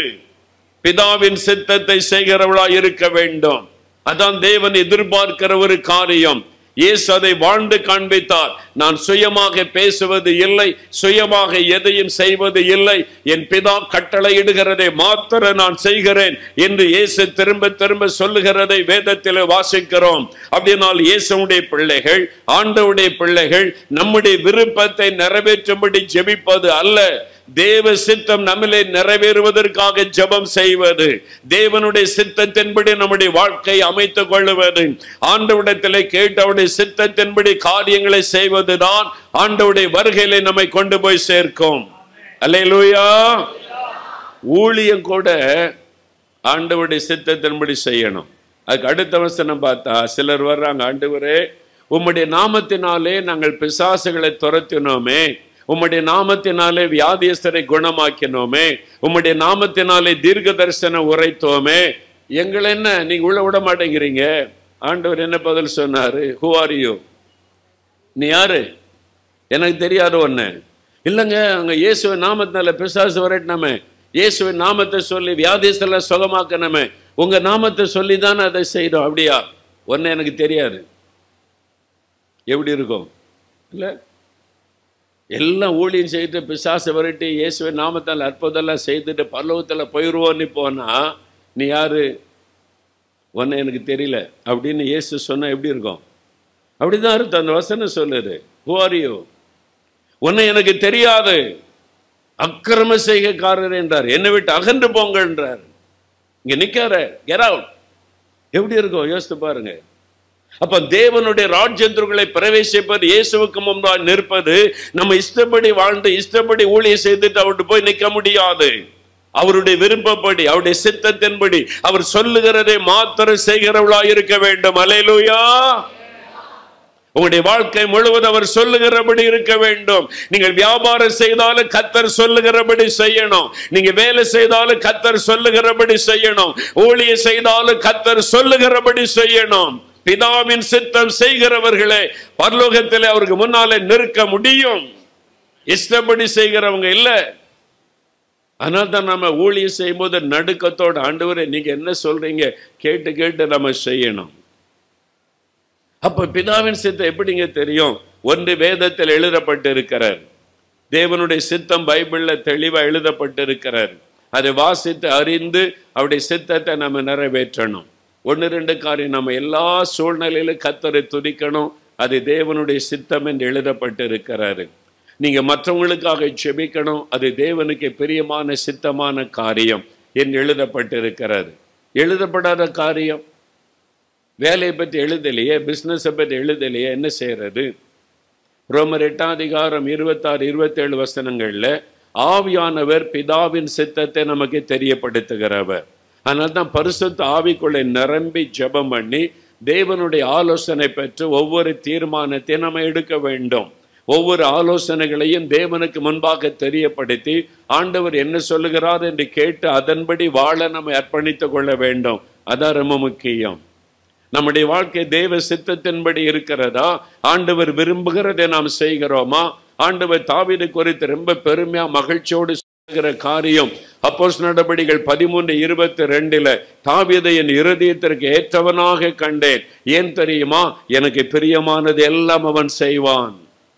பிதாவின் சித்தத்தை செய்கிறவளாய் இருக்க வேண்டும். அதான் தேவன் எதிர்பார்க்கிற ஒரு காரியம். இயேசு அதை வாழ்ந்து காண்பித்தார். நான் சுயமாக பேசுவது இல்லை, சுயமாக எதையும் செய்வது இல்லை, என் பிதா கட்டளையிடுகிறதை மாத்திர நான் செய்கிறேன் என்று இயேசு திரும்ப திரும்ப சொல்லுகிறதை வேதத்தில் வாசிக்கிறோம். அப்படினால் இயேசுடைய பிள்ளைகள், ஆண்டவருடைய பிள்ளைகள் நம்முடைய விருப்பத்தை நிறைவேற்றும்படி ஜெபிப்பது அல்ல, தேவ சித்தம் நம்மிலே நிறைவேறுவதற்காக ஜெபம் செய்வது, தேவனுடைய சித்தத்தின்படி நம்முடைய வாழ்க்கை அமைத்துக் கொள்ளுவது, ஆண்டவரிடத்திலே கேட்டு அவருடைய சித்தத்தின்படி காரியங்களை செய்வதுதான் ஆண்டவருடைய வருகையிலே நம்மை கொண்டு போய் சேர்க்கும். அல்லேலூயா. ஊழியம் கூட ஆண்டவருடைய சித்தத்தின்படி செய்யணும். அதுக்கு அடுத்த வசனம் பார்த்தா சிலர் வர்றாங்க, ஆண்டவரே உம்முடைய நாமத்தினாலே நாங்கள் பிசாசுகளை துரத்தினோமே, உம்முடைய நாமத்தினாலே வியாதியஸ்தரை குணமாக்கினோமே, உம்முடைய நாமத்தினாலே தீர்க்க தரிசனம் உரைத்தோமே, எங்களை என்ன நீங்க உள்ள விட மாட்டேங்கிறீங்க? ஆண்டவர் என்ன பதில் சொன்னாரு? Who are you? நீ யாரு? எனக்கு தெரியாத ஒன்று இல்லைங்க. அங்கே இயேசுவின் நாமத்தினால பிசாசு வரட்டினமே, இயேசுவின் நாமத்தை சொல்லி வியாதிஸ்தெல்லாம் சுகமாக்கணுமே, உங்கள் நாமத்தை சொல்லி தானே அதை செய்தோம். அப்படியா? ஒன்று எனக்கு தெரியாது. எப்படி இருக்கும் இல்லை? எல்லாம் ஊழியம் செய்துட்டு பிசாசை வரட்டி இயேசுவின் நாமத்தால் அற்புதம்லாம் செய்துட்டு பரலோகத்தில் போயிடுவோன்னு போனால் நீ யாரு? ஒன்று எனக்கு தெரியல அப்படின்னு இயேசு சொன்னால் எப்படி இருக்கும்? அப்படிதான் அர்த்தம். அந்த வசனம் சொல்லுது, who are you? உன்னை எனக்கு தெரியாது, அக்கிரம செய்கைக்காரர் என்றார், என்னை விட்டு அகன்று போங்க என்றார். இங்க நிக்கார, get out. எப்படி இருக்கும் யோசித்து பாருங்க. அப்ப தேவனுடைய ராஜ்யத்துக்குள்ளே பிரவேசிப்பது, இயேசுவுக்கு முன்பாக நிற்பது, நம்ம இஷ்டப்படி வாழ்ந்து இஷ்டப்படி ஊழியம் செய்துட்டு அவர்கிட்ட போய் நிற்க முடியாது. அவருடைய விருப்பப்படி, அவருடைய சித்தத்தின்படி அவர் சொல்லுகிறதை மாத்திரம் செய்கிறவளாய் இருக்க வேண்டும். அல்லேலூயா. உங்களுடைய வாழ்க்கை முழுவதும் அவர் சொல்லுகிறபடி இருக்க வேண்டும். நீங்கள் வியாபாரம் செய்தாலும் கர்த்தர் சொல்லுகிறபடி செய்யணும். நீங்க வேலை செய்தாலும் கர்த்தர் சொல்லுகிறபடி செய்யணும். ஊழியம் செய்தாலும் கர்த்தர் சொல்லுகிறபடி செய்யணும். பிதாவின் சித்தம் செய்கிறவர்களே பரலோகத்திலே அவருக்கு முன்னாலே நிற்க முடியும். இஷ்டப்படி செய்கிறவங்க இல்லை. அதனால தான் நம்ம ஊழியம் செய்யும் போது நடுக்கத்தோட, ஆண்டவரே நீங்க என்ன சொல்றீங்க கேட்டு கேட்டு நம்ம செய்யணும். அப்ப பிதாவின் சித்தம் எப்படிங்க தெரியும்? ஒன்று வேதத்தில் எழுதப்பட்டு இருக்கிறார். தேவனுடைய சித்தம் பைபிள்ல தெளிவா எழுதப்பட்டு இருக்கிறார். அதை வாசித்து அறிந்து அவருடைய சித்தத்தை நம்ம நிறைவேற்றணும். ஒன்று ரெண்டு காரியம், நம்ம எல்லா சூழ்நிலையிலும் கர்த்தரை துதிக்கணும். அது தேவனுடைய சித்தம் என்று எழுதப்பட்டு இருக்கிறாரு. நீங்க மற்றவங்களுக்காக ஜெபிக்கணும். அது தேவனுக்கு பிரியமான சித்தமான காரியம் என்று எழுதப்பட்டு இருக்கிறாரு. எழுதப்படாத காரியம், வேலையை பற்றி எழுதலையே, பிஸ்னஸை பற்றி எழுதலையே, என்ன செய்யறது? ரோமர் 8:26-27 வசனங்கள்ல ஆவியானவர் பிதாவின் சித்தத்தை நமக்கு தெரியப்படுத்துகிறவர். அதனால தான் பரிசுத்த ஆவிக்குள்ளே நிரம்பி ஜெபம் பண்ணி தேவனுடைய ஆலோசனை பெற்று ஒவ்வொரு தீர்மானத்தை நம்ம எடுக்க வேண்டும். ஒவ்வொரு ஆலோசனைகளையும் தேவனுக்கு முன்பாக தெரியப்படுத்தி ஆண்டவர் என்ன சொல்லுகிறார் என்று கேட்டு அதன்படி வாழ நம்ம அர்ப்பணித்துக் கொள்ள வேண்டும். அதான் ரொம்ப முக்கியம். நம்முடைய வாழ்க்கை தேவ சித்தத்தின்படி இருக்கிறதா? ஆண்டவர் விரும்புகிறதை நாம் செய்கிறோமா? ஆண்டவர் தாவீதை குறித்து ரொம்ப பெருமையா மகிழ்ச்சியோடு செய்கிற காரியம் அப்போஸ்தலர் நடபடிகள் 13:22 தாவீதை என் இருதயத்திற்கு ஏற்றவனாக கண்டேன். ஏன் தெரியுமா? எனக்கு பிரியமானது எல்லாம் அவன் செய்வான்.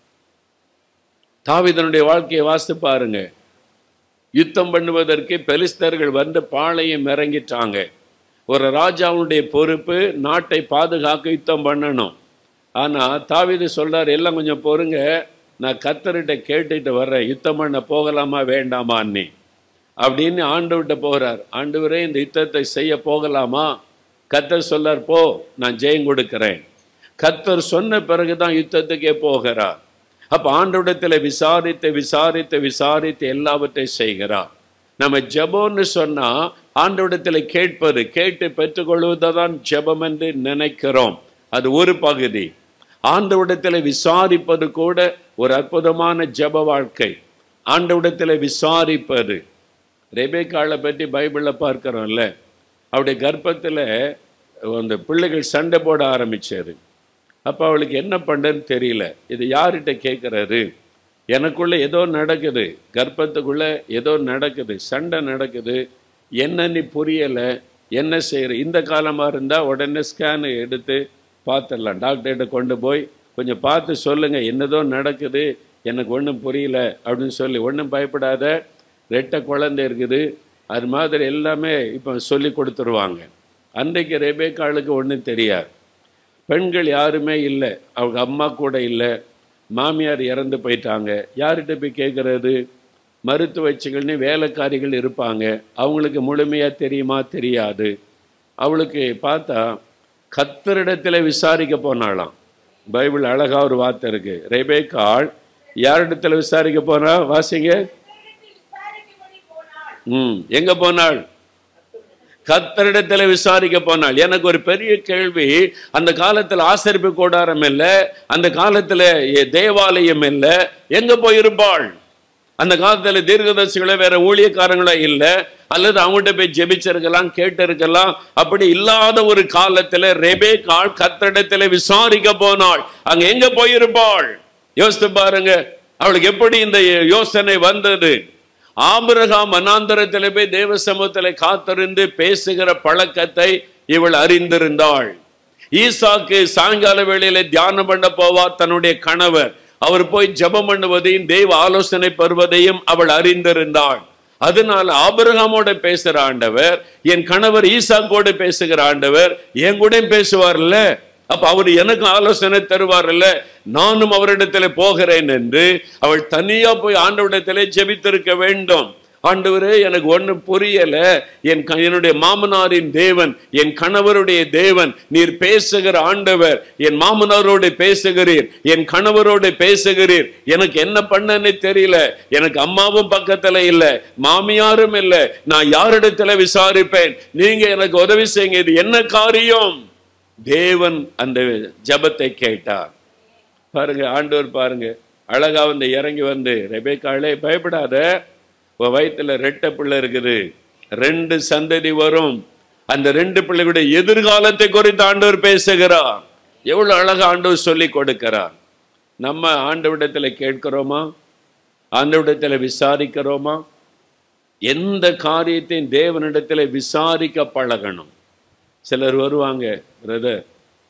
தாவீதனுடைய வாழ்க்கையை வாசித்து பாருங்க. யுத்தம் பண்ணுவதற்கு பெலிஸ்தர்கள் வந்து பாளையம் இறங்கிட்டாங்க. ஒரு ராஜாவுடைய பொறுப்பு நாட்டை பாதுகாக்க யுத்தம் பண்ணணும். ஆனால் தாவீது சொல்றார், எல்லாம் கொஞ்சம் பொறுங்க, நான் கர்த்தர்கிட்ட கேட்டுட்டு வர்றேன், யுத்தம் பண்ண போகலாமா வேண்டாமா நீ அப்படின்னு ஆண்டவர்கிட்ட போகிறார். ஆண்டவரே இந்த யுத்தத்தை செய்ய போகலாமா? கர்த்தர் சொல்லார், போ, நான் ஜெயம் கொடுக்கிறேன். கர்த்தர் சொன்ன பிறகுதான் யுத்தத்துக்கே போகிறார். அப்போ ஆண்டவரிடத்தில் விசாரித்து விசாரித்து விசாரித்து எல்லாவற்றையும் செய்கிறார். நம்ம ஜெபம்னு சொன்னா ஆண்டவரிடத்தில் கேட்பது, கேட்டு பெற்றுக்கொள்வதுதான் ஜெபம் என்று நினைக்கிறோம். அது ஒரு பகுதி. ஆண்டவரிடத்தில் விசாரிப்பது கூட ஒரு அற்புதமான ஜெப வாழ்க்கை. ஆண்டவரிடத்தில் விசாரிப்பது. ரெபேக்காளை பற்றி பைபிளில் பார்க்கிறோம்ல, அவருடைய கர்ப்பத்தில் அந்த பிள்ளைகள் சண்டை போட ஆரம்பிச்சது. அப்போ அவளுக்கு என்ன பண்ணுன்னு தெரியல. இது யார்கிட்ட கேட்குறாரு? எனக்குள்ளே ஏதோ நடக்குது, கர்ப்பத்துக்குள்ளே ஏதோ நடக்குது, சண்டை நடக்குது, என்னன்னு புரியலை, என்ன செய்கிற? இந்த காலமாக இருந்தால் உடனே ஸ்கேனு எடுத்து பார்த்துடலாம், டாக்டர்கிட்ட கொண்டு போய் கொஞ்சம் பார்த்து சொல்லுங்கள், என்னதோ நடக்குது, எனக்கு ஒன்றும் புரியல அப்படின்னு சொல்லி, ஒன்றும் பயப்படாத, ரெட்டை குழந்தை இருக்குது, அது மாதிரி எல்லாமே இப்போ சொல்லி கொடுத்துருவாங்க. அன்றைக்கு ரெபேக்காளுக்கு ஒன்றும் தெரியாது. பெண்கள் யாருமே இல்லை, அவங்க அம்மா கூட இல்லை, மாமியார் இறந்து போயிட்டாங்க. யார்கிட்ட போய் கேட்குறது? மருத்துவச்சிகள்னு வேலைக்காரிகள் இருப்பாங்க, அவங்களுக்கு முழுமையாக தெரியுமா? தெரியாது. அவளுக்கு பார்த்தா கர்த்தரிடத்தில் விசாரிக்க போனாலாம். பைபிள் அழகாக ஒரு வார்த்தை இருக்கு. ரெபேக்காள் யாரிடத்தில் விசாரிக்க போனா? வாசிங்க. எங்க போனாள்? கர்த்தரிடத்தில் விசாரிக்க போனாள். எனக்கு ஒரு பெரிய கேள்வி, அந்த காலத்தில் ஆசரிப்பு கூடாரம் இல்லை, அந்த காலத்தில் தேவாலயம் இல்லை, எங்க போயிருப்பாள்? அந்த காலத்துல தீர்க்கதரிசிகளோ வேற ஊழியக்காரங்களோ இல்லை, அல்லது அவங்ககிட்ட போய் ஜெபிச்சிருக்கலாம், கேட்டு இருக்கலாம். அப்படி இல்லாத ஒரு காலத்துல ரெபேக்காள் கர்த்தரிடத்துல விசாரிக்க போனாள். அங்க எங்க போயிருப்பாள் யோசித்து பாருங்க. அவளுக்கு எப்படி இந்த யோசனை வந்தது? ஆபிரகாம் வனாந்தரத்திலே போய் தேவ சமூகத்திலே காத்திருந்து பேசுகிற பழக்கத்தை இவள் அறிந்திருந்தாள். ஈசாக்கு சாயங்கால வேளையில தியானம் பண்ண போவார் தன்னுடைய கணவர். அவர் போய் ஜெபம் பண்ணுவதையும் தெய்வ ஆலோசனை பெறுவதையும் அவள் அறிந்திருந்தாள். அதனால ஆபிரகாமோட பேசுற ஆண்டவர், என் கணவர் ஈசாக்கோடு பேசுகிற ஆண்டவர் என் கூட பேசுவார்ல, அப்ப அவர் எனக்கு ஆலோசனை தருவார்ல, நானும் அவரிடத்துல போகிறேன் என்று அவள் தனியா போய் ஆண்டவரிடத்திலே ஜெபித்திருக்க வேண்டும். ஆண்டவரே, எனக்கு ஒண்ணு புரியல, என்னுடைய மாமனாரின் தேவன், என் கணவருடைய தேவன், நீர் பேசுகிற ஆண்டவர், என் மாமனாரோடு பேசுகிறீர், என் கணவரோடு பேசுகிறீர், எனக்கு என்ன பண்ணன்னு தெரியல, எனக்கு அம்மாவும் பக்கத்துல இல்ல, மாமியாரும் இல்ல, நான் யாரிடத்துல விசாரிப்பேன், நீங்க எனக்கு உதவி செய்யுங்க, இது என்ன காரியம்? தேவன் அந்த ஜெபத்தை கேட்டார். பாருங்க, ஆண்டவர் பாருங்க அழகா வந்து இறங்கி வந்து, ரெபேக்காளே பயப்படாத, வயிற்றுல 2 பிள்ளை இருக்குது, 2 சந்ததி வரும், அந்த 2 பிள்ளைகளுடைய எதிர்காலத்தை குறித்து ஆண்டவர் பேசுகிறார். எவ்வளவு அழகா ஆண்டவர் சொல்லி கொடுக்கிறார். நம்ம ஆண்டவரிடத்துல கேட்கிறோமா? ஆண்டவரிடத்துல விசாரிக்கிறோமா? எந்த காரியத்தையும் தேவனிடத்துல விசாரிக்க பழகணும். சிலர் வருவாங்க, பிரதர்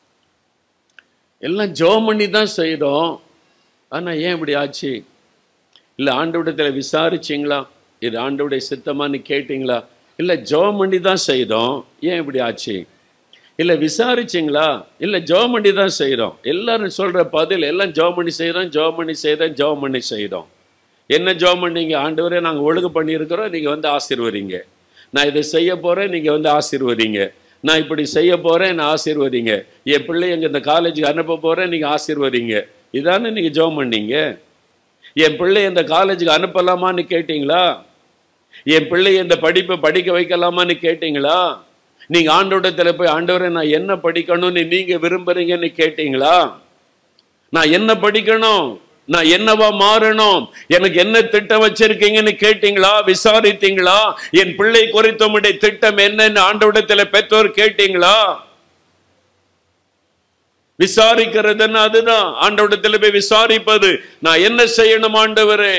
எல்லாம் ஜெபம் பண்ணி தான் செய்யறோம், ஆனா ஏன் இப்படி ஆச்சு? இல்ல ஆண்டவரிடத்துல விசாரிச்சிங்களா? இது ஆண்டவருடைய சித்தமானு கேட்டீங்களா? இல்ல ஜெபம் பண்ணி தான் செய்தோம், ஏன் இப்படி ஆச்சு? இல்ல விசாரிச்சிங்களா? இல்ல ஜெபம் பண்ணி தான் செய்யறோம். எல்லாரும் சொல்ற பதில் எல்லாம் ஜெபம் பண்ணி செய்யறோம், ஜெபம் பண்ணி செய்யறோம், ஜெபம் பண்ணி செய்யறோம். என்ன ஜெபம் பண்ணீங்க? ஆண்டவரே, நாங்க ஒழுங்கு பண்ணியிருக்கிறோம், நீங்க வந்து ஆசீர்வதிங்க. நான் இதை செய்ய போறேன், நீங்க வந்து ஆசீர்வதிங்க. நான் இப்படி செய்ய போறேன், நான் ஆசீர்வதிங்க. என் பிள்ளை எங்க இந்த காலேஜுக்கு அனுப்ப போறேன், நீங்க ஆசீர்வதிங்க. இதானே நீங்க ஜெபம் பண்ணீங்க. என் பிள்ளை இந்த காலேஜுக்கு அனுப்பலாமான்னு கேட்டீங்களா? என் பிள்ளை இந்த படிப்பை படிக்க வைக்கலாமான்னு கேட்டீங்களா? நீங்க ஆண்டவரிடத்துல போய், ஆண்டவரே நான் என்ன படிக்கணும்னு நீங்க விரும்புறீங்கன்னு கேட்டீங்களா? நான் என்ன படிக்கணும், நான் என்னவா மாறணும், எனக்கு என்ன திட்டம் வச்சிருக்கீங்கன்னு கேட்டீங்களா? விசாரித்தீங்களா? என் பிள்ளை குறித்த உடைய திட்டம் என்னன்னு ஆண்டவரிடத்துல பெற்றோர் கேட்டீங்களா? விசாரிக்கிறதுன்னு அதுதான், ஆண்டவரிடத்துல போய் விசாரிப்பது. நான் என்ன செய்யணும் ஆண்டவரே?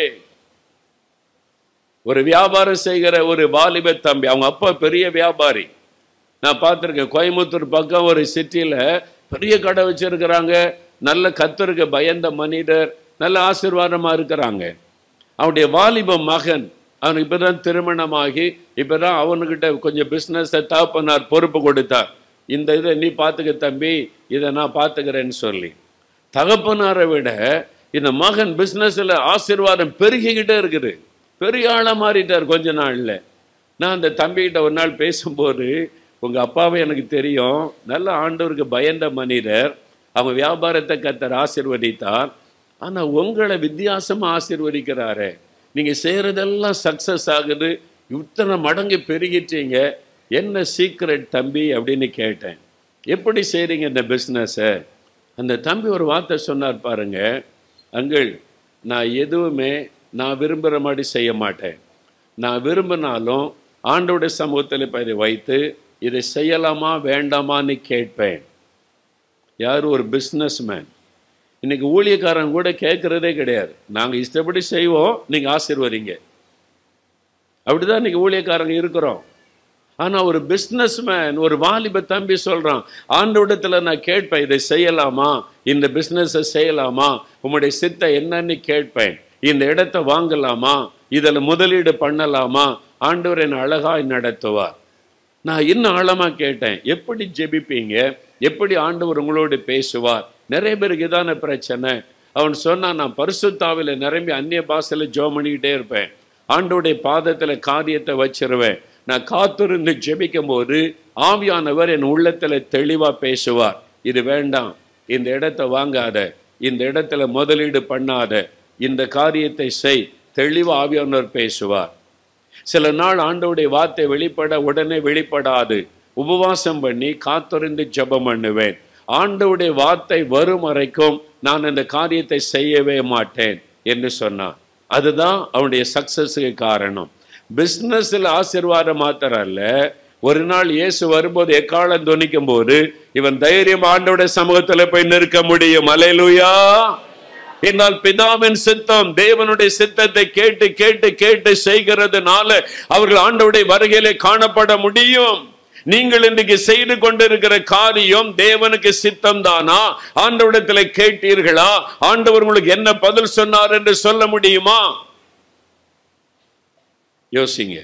ஒரு வியாபாரம் செய்கிற ஒரு வாலிப தம்பி, அவங்க அப்பா பெரிய வியாபாரி, நான் பார்த்திருக்கேன். கோயம்புத்தூர் பக்கம் ஒரு சிட்டியில பெரிய கடை வச்சிருக்கிறாங்க. நல்ல கர்த்தருக்கு பயந்த மனிதர், நல்ல ஆசீர்வாதமா இருக்கிறாங்க. அவனுடைய வாலிப மகன், அவனுக்கு இப்பதான் திருமணமாகி இப்பதான் அவனுக்கிட்ட கொஞ்சம் பிசினஸ் தகப்பனார் பொறுப்பு கொடுத்தார். இந்த இதை நீ பார்த்துக்க தம்பி, இதை நான் பார்த்துக்கிறேன்னு சொல்லி. தகப்பனாரை விட இந்த மகன் பிஸ்னஸ்ல ஆசீர்வாதம் பெருகிக்கிட்டே இருக்குது. பெரிய ஆளா மாறிட்டார் கொஞ்ச நாள்ல. நான் அந்த தம்பிகிட்ட ஒரு நாள் பேசும்போது, உங்க அப்பாவை எனக்கு தெரியும், நல்ல ஆண்டவருக்கு பயந்த மனிதர், அவங்க வியாபாரத்தை கர்த்தர் ஆசீர்வதித்தார், ஆனா உங்களை வித்தியாசமா ஆசீர்வதிக்கிறாரு, நீங்க செய்யறதெல்லாம் சக்சஸ் ஆகுது, இத்தனை மடங்கு பெருகிட்டீங்க, என்ன சீக்ரெட் தம்பி அப்படின்னு கேட்டேன். எப்படி செய்றீங்க இந்த பிஸ்னஸை? அந்த தம்பி ஒரு வார்த்தை சொன்னார் பாருங்க, அங்கிள், நான் எதுவுமே நான் விரும்புகிற மாதிரி செய்ய மாட்டேன். நான் விரும்பினாலும் ஆண்டோட சமூகத்தில் இப்போ இதை வைத்து இதை செய்யலாமா வேண்டாமான்னு கேட்பேன். யார்? ஒரு பிஸ்னஸ் மேன். இன்னைக்கு ஊழியக்காரன் கூட கேட்கறதே கிடையாது. நாங்கள் இஷ்டப்படி செய்வோம், நீங்கள் ஆசீர்வதிங்க. அப்படிதான் இன்னைக்கு ஊழியக்காரங்க இருக்கிறோம். ஆனால் ஒரு பிஸ்னஸ் மேன், ஒரு வாலிப தம்பி சொல்கிறான், ஆண்டவரிடத்துல நான் கேட்பேன், இதை செய்யலாமா, இந்த பிஸ்னஸை செய்யலாமா, உங்களுடைய சித்தம் என்னன்னு கேட்பேன், இந்த இடத்தை வாங்கலாமா, இதில் முதலீடு பண்ணலாமா, ஆண்டவர் என்னை அழகாய் நடத்துவார். நான் இன்னும் ஆழமாக கேட்டேன், எப்படி ஜெபிப்பீங்க, எப்படி ஆண்டவர் உங்களோடு பேசுவார்? நிறைய பேருக்கு இதான பிரச்சனை. அவன் சொன்னான், நான் பரிசுத்தாவில நிரம்பி அந்நிய பாஷையில் ஜெபம் பண்ணிக்கிட்டே இருப்பேன், ஆண்டவருடைய பாதத்தில் காரியத்தை வச்சிருவேன், நான் காத்திருந்து ஜெபிக்கும் போது ஆவியானவர் என் உள்ளத்துல தெளிவா பேசுவார். இது வேண்டாம், இந்த இடத்தை வாங்காத, இந்த இடத்துல முதலீடு பண்ணாத, இந்த காரியத்தை செய், தெளிவா ஆவியானவர் பேசுவார். சில நாள் ஆண்டவருடைய வார்த்தை வெளிப்பட உடனே வெளிப்படாது. உபவாசம் பண்ணி காத்திருந்து ஜெபம் பண்ணுவேன். ஆண்டவருடைய வார்த்தை வரும் வரைக்கும் நான் இந்த காரியத்தை செய்யவே மாட்டேன் என்று சொன்னான். அதுதான் அவனுடைய சக்சஸுக்கு காரணம். பிஸ்னஸில் ஆசீர்வாதம் மாத்திரம் அல்ல, ஒரு நாள் இயேசு வரும்போது எக்காலம் துணிக்கும் போது இவன் தைரியம் ஆண்டவருடைய சமூகத்தில் போய் நிற்க முடியும். அல்லேலூயா. என்னால் பிதாவின் சித்தம், தேவனுடைய சித்தத்தை கேட்டு கேட்டு கேட்டு செய்கிறதுனால அவர்கள் ஆண்டவருடைய வருகையிலே காணப்பட முடியும். நீங்கள் இன்றைக்கு செய்து கொண்டிருக்கிற காரியம் தேவனுக்கு சித்தம் தானா? ஆண்டவரிடத்தில் கேட்டீர்களா? ஆண்டவர் உங்களுக்கு என்ன பதில் சொன்னார் என்று சொல்ல முடியுமா? யோசிங்க.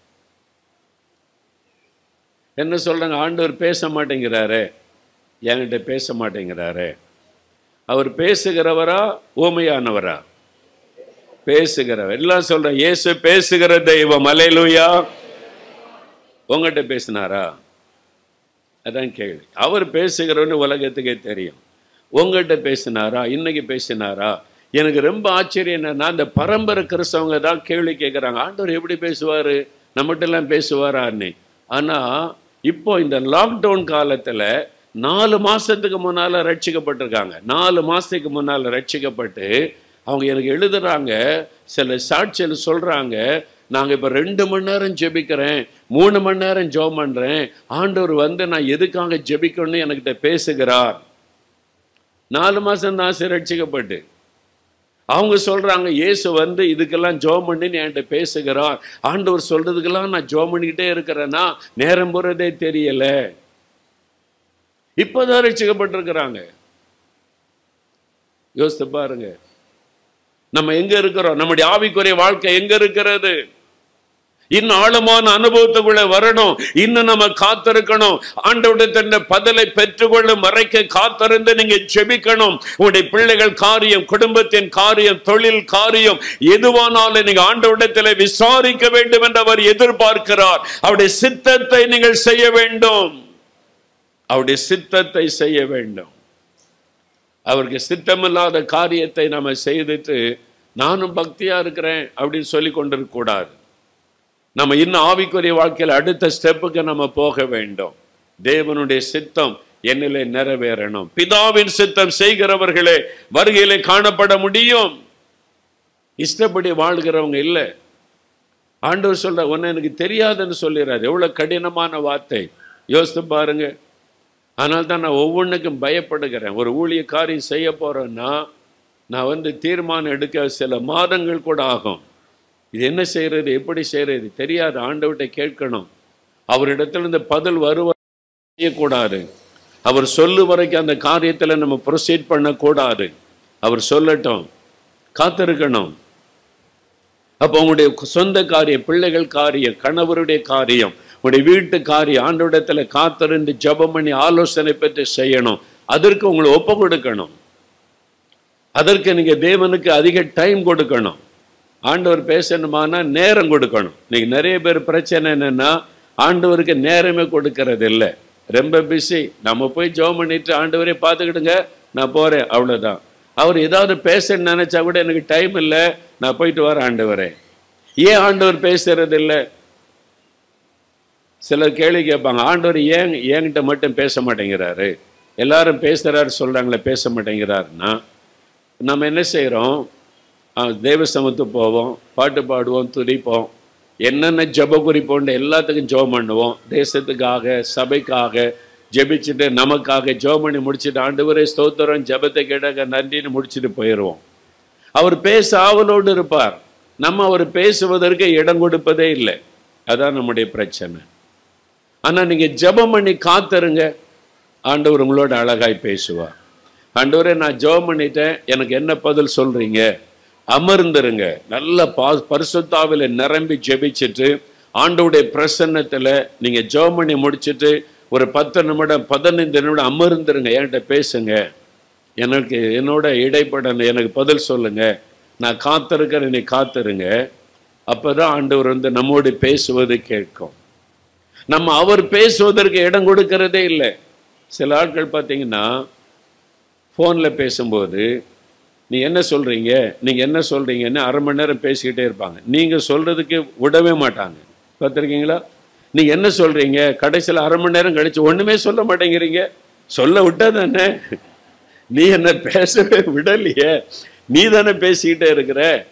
என்ன சொல்றாங்க? ஆண்டவர் பேச மாட்டேங்கிறாரு, என்கிட்ட பேச மாட்டேங்கிறாரு. அவர் பேசுகிறவரா ஊமையானவரா? பேசுகிறவர். எல்லாம் சொல்ற இயேசு பேசுகிற தெய்வம். அல்லேலூயா. உங்ககிட்ட பேசினாரா? அதான் கேள்வி. அவர் பேசுகிறவன்னு உலகத்துக்கே தெரியும். உங்ககிட்ட பேசினாரா? இன்னைக்கு பேசினாரா? எனக்கு ரொம்ப ஆச்சரியம் என்னன்னா, அந்த பரம்பரை கிறிஸ்தவங்க தான் கேள்வி கேட்குறாங்க, ஆண்டவர் எப்படி பேசுவார், நம்மகிட்ட எல்லாம் பேசுவாரான்னு. ஆனால் இப்போ இந்த லாக்டவுன் காலத்தில் 4 மாதத்துக்கு முன்னால் ரட்சிக்கப்பட்டிருக்காங்க. 4 மாதத்துக்கு முன்னால் ரட்சிக்கப்பட்டு அவங்க எனக்கு எழுதுறாங்க, சில சாட்சியில் சொல்கிறாங்க, நாங்கள் இப்போ 2 மணி நேரம் ஜெபிக்கிறேன், 3 மணி நேரம் ஜெபம் பண்ணுறேன், ஆண்டவர் வந்து நான் எதுக்காக ஜெபிக்கணும்னு என்கிட்ட பேசுகிறார். 4 மாதம் தான் ரட்சிக்கப்பட்டு அவங்க சொல்கிறாங்க, இயேசு வந்து இதுக்கெல்லாம் ஜெபம் பண்ணி என்கிட்ட பேசுகிறார், ஆண்டவர் சொல்கிறதுக்கெல்லாம் நான் ஜெபம் பண்ணிக்கிட்டே இருக்கிறேன்னா நேரம் போகிறதே தெரியலை. இப்போதான் ரட்சிக்கப்பட்டிருக்கிறாங்க. யோசித்து பாருங்க, நம்ம எங்க இருக்கிறோம்? நம்முடைய ஆவிக்குரிய வாழ்க்கை எங்க இருக்கிறது? இன்னும் ஆழமான அனுபவத்துக்குள்ள வரணும். இன்னும் நம்ம காத்திருக்கணும். ஆண்டவருடைய பதிலை பெற்றுக்கொள்ளும் வரைக்கும் காத்திருந்து நீங்க ஜெபிக்கணும். உங்களுடைய பிள்ளைகள் காரியம், குடும்பத்தின் காரியம், தொழில் காரியம் எதுவானாலும் நீங்க ஆண்டவரிடத்தில் விசாரிக்க வேண்டும் என்று அவர் எதிர்பார்க்கிறார். அவருடைய சித்தத்தை நீங்கள் செய்ய வேண்டும். அவருடைய சித்தத்தை செய்ய வேண்டும். அவருக்கு சித்தமில்லாத காரியத்தை நம்ம செய்துட்டு நானும் பக்தியா இருக்கிறேன் அப்படின்னு சொல்லி கொண்டிருக்க கூடாது. நம்ம இன்னும் ஆவிக்குரிய வாழ்க்கையில் அடுத்த ஸ்டெப்புக்கு நம்ம போக வேண்டும். தேவனுடைய சித்தம் என்னிலே நிறைவேறணும். பிதாவின் சித்தம் செய்கிறவர்களே வருகையிலே காணப்பட முடியும். இஷ்டப்படி வாழ்கிறவங்க இல்லை. ஆண்டவர் சொல்ற, உன்னை எனக்கு தெரியாதுன்னு சொல்லிடுறாரு. எவ்வளவு கடினமான வார்த்தை யோசித்து பாருங்க. அதனால தான் நான் ஒவ்வொன்றுக்கும் பயப்படுகிறேன். ஒரு ஊழிய காரியம் செய்ய போறேன்னா நான் வந்து தீர்மானம் எடுக்க சில மாதங்கள் கூட ஆகும். இது என்ன செய்யறது, எப்படி செய்யறது தெரியாது. ஆண்டவர்கிட்ட கேட்கணும். அவரிடத்திலிருந்து பதில் செய்யக்கூடாது. அவர் சொல்லு வரைக்கும் அந்த காரியத்தில் நம்ம ப்ரொசீட் பண்ணக்கூடாது. அவர் சொல்லட்டும், காத்திருக்கணும். அப்போ உங்களுடைய சொந்த காரியம், பிள்ளைகள் காரியம், கணவருடைய காரியம், உங்களுடைய வீட்டு காரியம் ஆண்டவரிடத்தில் காத்திருந்து ஜெபம் பண்ணி ஆலோசனை பெற்று செய்யணும். அதற்கு உங்களை ஒப்பு கொடுக்கணும். அதற்கு நீங்க தேவனுக்கு அதிக டைம் கொடுக்கணும். ஆண்டவர் பேசணுமானா நேரம் கொடுக்கணும். இன்னைக்கு நிறைய பேர் பிரச்சனை என்னன்னா, ஆண்டவருக்கு நேரமே கொடுக்கறது இல்லை. ரொம்ப பிஸி. நம்ம போய் ஜெபம் பண்ணிட்டு ஆண்டவரே பார்த்துக்கிடுங்க நான் போறேன், அவ்வளோதான். அவர் ஏதாவது பேசணும்னு நினைச்சா கூட எனக்கு டைம் இல்லை, நான் போயிட்டு வரேன் ஆண்டவரே. ஏன் ஆண்டவர் பேசுறது இல்லை? சிலர் கேள்வி கேட்பாங்க, ஆண்டவர் ஏன் என்கிட்ட மட்டும் பேச மாட்டேங்கிறாரு, எல்லாரும் பேசுறாரு சொல்றாங்களே பேச மாட்டேங்கிறாருன்னா நம்ம என்ன செய்கிறோம்? தேவ சமத்துக்கு போவோம், பாட்டு பாடுவோம், துதிப்போம், என்னென்ன ஜெப குறிப்போண்டு எல்லாத்துக்கும் ஜெபம் பண்ணுவோம். தேசத்துக்காக, சபைக்காக ஜெபிச்சுட்டு நமக்காக ஜெபம் பண்ணி முடிச்சுட்டு ஆண்டவரே ஸ்தோத்திரம், ஜெபத்தை கேட்டாக்க நன்றின்னு முடிச்சுட்டு போயிடுவோம். அவர் பேச ஆவலோடு இருப்பார். நம்ம அவர் பேசுவதற்கு இடம் கொடுப்பதே இல்லை. அதான் நம்முடைய பிரச்சனை. ஆனால் நீங்கள் ஜெபம் பண்ணி காத்திருங்க, ஆண்டவர் உங்களோட அழகாய் பேசுவார். ஆண்டவரே நான் ஜெபம் பண்ணிட்டேன், எனக்கு என்ன பதில் சொல்றீங்க? அமர்ந்துருங்க. நல்ல பரிசுத்தாவில நிரம்பி ஜெபிச்சுட்டு ஆண்டவருடைய பிரசன்னத்தில் நீங்கள் ஜெபம் பண்ணி முடிச்சுட்டு ஒரு 10 நிமிடம் 15 நிமிடம் அமர்ந்துருங்க. என்கிட்ட பேசுங்க, எனக்கு என்னோட இடைப்படணும், எனக்கு பதில் சொல்லுங்க, நான் காத்திருக்கிறேன், நீ காத்திருங்க. அப்போதான் ஆண்டவர் வந்து நம்மோடு பேசுவது கேட்கும். நம்ம அவர் பேசுவதற்கு இடம் கொடுக்கறதே இல்லை. சில ஆட்கள் பார்த்தீங்கன்னா ஃபோனில் பேசும்போது நீ என்ன சொல்கிறீங்க, நீங்கள் என்ன சொல்கிறீங்கன்னு அரை மணி நேரம் பேசிக்கிட்டே இருப்பாங்க. நீங்கள் சொல்கிறதுக்கு விடவே மாட்டாங்க. பார்த்துருக்கீங்களா? நீங்கள் என்ன சொல்கிறீங்க, கடைசியில் அரை மணி நேரம் கழிச்சு ஒன்றுமே சொல்ல மாட்டேங்கிறீங்க. சொல்ல விட்டா தானே, நீ என்ன பேசவே விடலையே, நீ தானே பேசிக்கிட்டே இருக்கிற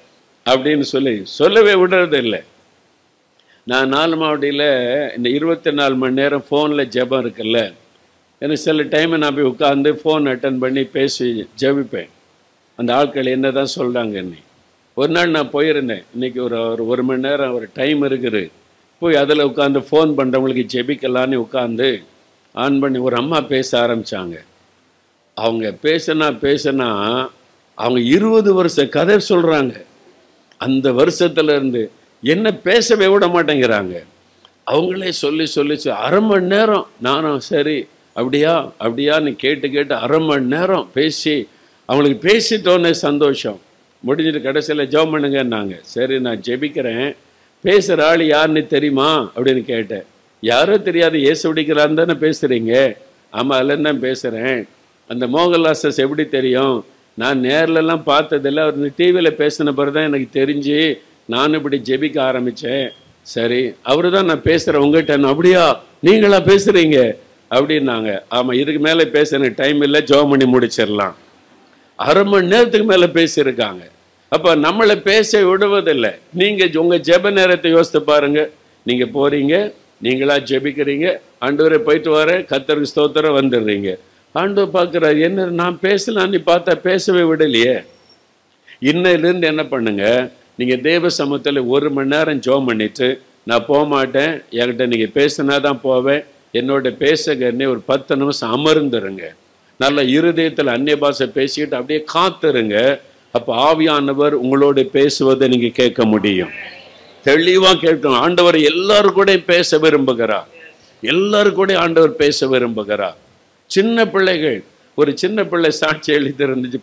அப்படின்னு சொல்லவே விடுறது இல்லை. நான் 4 மாவட்டியில் இந்த 24 மணி நேரம் ஃபோனில் ஜெபம் இருக்குல்ல, எனக்கு சில டைம் நான் போய் உட்காந்து ஃபோன் அட்டன் பண்ணி பேசி ஜெபிப்பேன். அந்த ஆட்கள் என்ன தான் சொல்கிறாங்க. ஒரு நாள் நான் போயிருந்தேன், இன்றைக்கி ஒரு மணி நேரம் ஒரு டைம் இருக்குது, போய் அதில் உட்காந்து ஃபோன் பண்ணுறவங்களுக்கு ஜெபிக்கலான்னு உட்காந்து ஆன் பண்ணி ஒரு அம்மா பேச ஆரம்பித்தாங்க. அவங்க பேசுனா அவங்க 20 வருஷ கதை சொல்கிறாங்க. அந்த வருஷத்துலேருந்து என்ன பேசவே விட மாட்டேங்கிறாங்க. அவங்களே சொல்லி அரை மணி நேரம் நானும் சரி அப்படியான்னு கேட்டு அரை மணி நேரம் பேசி அவங்களுக்கு பேசிட்டோன்னே சந்தோஷம். முடிஞ்சிட்டு கடைசியில் ஜெபம் பண்ணுங்கன்னாங்க. சரி நான் ஜெபிக்கிறேன், பேசுகிற ஆள் யாருன்னு தெரியுமா அப்படின்னு கேட்டேன். யாரோ தெரியாது, இயேசு பிடிக்கிறான்னு தானே பேசுகிறீங்க. ஆமாம், அதில் தான் பேசுகிறேன். அந்த மோகன்லாசஸ் எப்படி தெரியும்? நான் நேர்லலாம் பார்த்ததில்லை, அவர் டிவியில் பேசின பிறகு தான் எனக்கு தெரிஞ்சு நான் இப்படி ஜெபிக்க ஆரம்பித்தேன். சரி, அவரு தான் நான் பேசுகிறேன் உங்கள்கிட்ட. அப்படியா, நீங்களா பேசுகிறீங்க அப்படின்னாங்க. ஆமாம், இதுக்கு மேலே பேச எனக்கு டைம் இல்லை, ஜெபம் பண்ணி முடிச்சிடலாம். அரை மணி நேரத்துக்கு மேலே பேசியிருக்காங்க. அப்போ நம்மளை பேச விடுவதில்லை. நீங்கள் உங்கள் ஜெப நேரத்தை யோசித்து பாருங்கள். நீங்கள் போகிறீங்க, நீங்களா ஜெபிக்கிறீங்க, ஆண்டவரே போயிட்டு வரேன், கர்த்தருக்கு ஸ்தோத்திரம், வந்துடுறீங்க. ஆண்டவர் பார்க்குறாரு, என்ன நான் பேசலான்னு பார்த்தா பேசவே விடலையே. இன்னையிலேருந்து என்ன பண்ணுங்க, நீங்கள் தேவ சமூகத்தில் 1 மணி நேரம் ஜெபம் பண்ணிவிட்டு, நான் போக மாட்டேன், என்கிட்ட நீங்கள் பேசினா தான் போவேன், என்னோட பேசுகன்னே ஒரு 10 நிமிஷம் அமர்ந்துருங்க. நல்ல இருதயத்தில் அந்நிய பாஷை பேசிக்கிட்டு அப்படியே காத்துருங்க. அப்போ ஆவியானவர் உங்களோட பேசுவதை நீங்கள் கேட்க முடியும், தெளிவாக கேட்கணும். ஆண்டவர் எல்லாரும் கூட பேச விரும்புகிறார், எல்லாரும் கூட ஆண்டவர் பேச விரும்புகிறார். சின்ன பிள்ளைகள், ஒரு சின்ன பிள்ளை சாட்சி எழுதியிருந்துச்சு,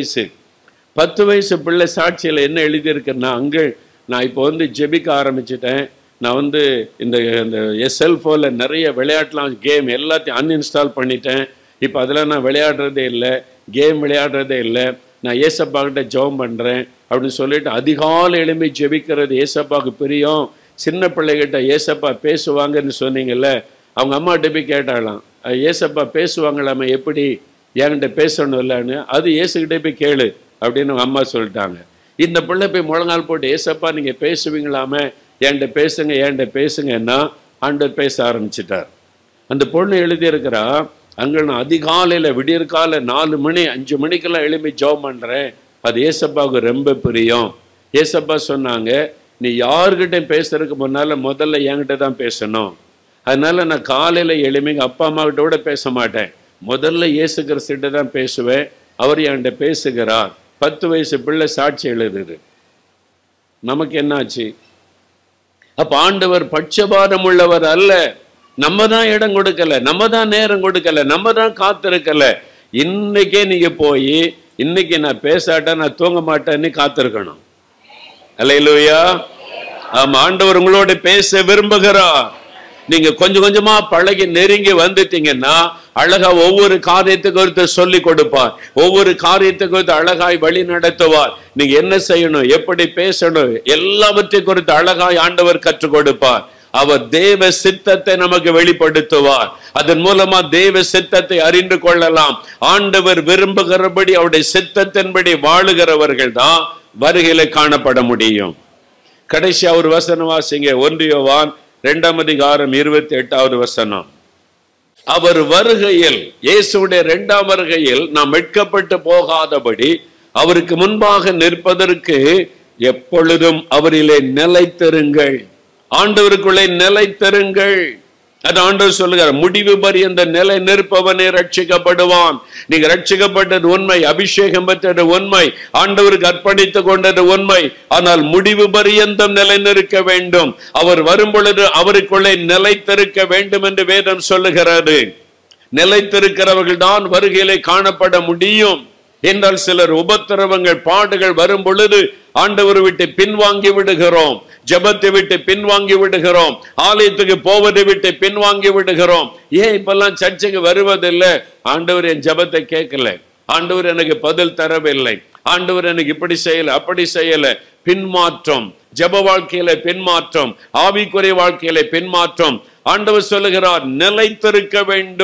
10 வயசு பிள்ளை சாட்சியில் என்ன எழுதியிருக்கேன்னா, நான் இப்போ ஜெபிக்க ஆரம்பிச்சிட்டேன். நான் இந்த செல்ஃபோனில் நிறைய விளையாட்டுலாம் கேம் எல்லாத்தையும் அன்இன்ஸ்டால் பண்ணிட்டேன். இப்போ அதெல்லாம் நான் விளையாடுறதே இல்லை, கேம் விளையாடுறதே இல்லை. நான் ஏசப்பா கிட்ட ஜெபம் பண்ணுறேன் அப்படின்னு சொல்லிட்டு அதிகாலை எழும்பி ஜெபிக்கிறது ஏசப்பாவுக்கு பிரியம். சின்ன பிள்ளைகிட்ட ஏசப்பா பேசுவாங்கன்னு சொன்னீங்கல்ல, அவங்க அம்மாட்ட போய் கேட்டாலாம், ஏசப்பா பேசுவாங்களாம்மா, எப்படி என்கிட்ட பேசணும் இல்லைன்னு. அது ஏசுக்கிட்டே போய் கேளு அப்படின்னு அவங்க அம்மா சொல்லிட்டாங்க. இந்த பிள்ளை போய் முழங்கால் போட்டு, ஏசப்பா நீங்கள் பேசுவீங்களாமே, என்கிட்ட பேசுங்கன்னா ஆண்டவர் பேச ஆரம்பிச்சிட்டார். அந்த பொண்ணு எழுதியிருக்கிறா, அங்கே நான் அதிகாலையில் விடியற்கால 4 மணி 5 மணிக்கெல்லாம் எழுப்பி ஜெபம் பண்ணுறேன், அது ஏசப்பாவுக்கு ரொம்ப பிரியம். ஏசப்பா சொன்னாங்க, நீ யாருக்கிட்ட பேசுறதுக்கு முன்னால் முதல்ல என்கிட்ட தான் பேசணும். அதனால நான் காலையில் எழுப்பி எங்கள் அப்பா அம்மா கிட்ட கூட பேச மாட்டேன், முதல்ல இயேசு கிறிஸ்துகிட்ட தான் பேசுவேன், அவர் என்கிட்ட பேசுகிறார். 10 வயசு பிள்ளை சாட்சி எழுதுது. நமக்கு என்னாச்சு? அப்போ ஆண்டவர் பட்சபாதம் உள்ளவர் அல்ல. நம்ம தான் இடம் கொடுக்கல, நம்ம தான் நேரம் கொடுக்கல, நம்ம தான் காத்திருக்கல. இன்னைக்கே நீங்க போய், இன்னைக்கு நான் பேசாட்டா நான் தூங்க மாட்டேன்னு காத்திருக்கணும். அல்லேலூயா. ஆமா, ஆண்டவர் உங்களோட பேச விரும்புகிறார். நீங்க கொஞ்சம் கொஞ்சமா பழகி நெருங்கி வந்துட்டீங்கன்னா அழகா ஒவ்வொரு காரியத்துக்கு ஒருத்தர் சொல்லி கொடுப்பார், ஒவ்வொரு காரியத்துக்கு ஒருத்தர் அழகாய் வழி நடத்துவார். நீங்க என்ன செய்யணும், எப்படி பேசணும், எல்லாவற்றையும் குறித்து அழகாய் ஆண்டவர் கற்றுக் கொடுப்பார். அவர் தேவ சித்தத்தை நமக்கு வெளிப்படுத்துவார். அதன் மூலமா தேவ சித்தத்தை அறிந்து கொள்ளலாம். ஆண்டவர் விரும்புகிறபடி அவருடைய சித்தத்தின்படி வாழுகிறவர்கள் தான் வருகையில காணப்பட முடியும். கடைசியா ஒரு வசனம் வாசிங்க, 1 யோவான் 2ஆம் அதிகாரம் 28வது வசனம். அவர் வருகையில், இயேசுடைய 2ஆம் வருகையில் நாம் வெட்கப்பட்டு போகாதபடி அவருக்கு முன்பாக நிற்பதற்கு எப்பொழுதும் அவரிலே நிலைத்திருங்கள். ஆண்டவருக்குள்ளே நிலைத்திருங்கள். அது ஆண்டவர் சொல்லுகிறார், முடிவு பரியந்த நிலை நிற்பவனே ரட்சிக்கப்படுவான். நீங்க ரட்சிக்கப்பட்டது உண்மை, அபிஷேகம் பெற்றது உண்மை, ஆண்டவருக்கு அர்ப்பணித்துக் கொண்டது உண்மை. ஆனால் முடிவு பரியந்தம் நிலை நிற்க வேண்டும். அவர் வரும் பொழுது அவருக்குள்ளே நிலைத்திருக்க வேண்டும் என்று வேதம் சொல்லுகிறது. நிலைத்திருக்கிறவர்கள் தான் வருகையிலே காணப்பட முடியும். என்றால் சிலர் உபத்திரவங்கள் பாடுகள் வரும் பொழுது ஆண்டவரை விட்டு பின்வாங்கி விடுகிறோம், ஜெபத்தை விட்டு பின்வாங்கி விடுகிறோம், ஆலயத்துக்கு போவதை விட்டு பின்வாங்கி விடுகிறோம். ஏன் இப்பெல்லாம் சர்ச்சைக்கு வருவதில்லை? ஆண்டவர் என் ஜெபத்தை கேட்கல, ஆண்டவர் எனக்கு பதில் தரவில்லை, ஆண்டவர் எனக்கு இப்படி செய்யல அப்படி செய்யல. பின்மாற்றம், ஜெப வாழ்க்கையில பின்மாற்றம், ஆவிக்குரிய வாழ்க்கையில பின்மாற்றம். ஆண்டவர் சொல்லுகிறார், நிலைத்திருக்க வேண்டும்.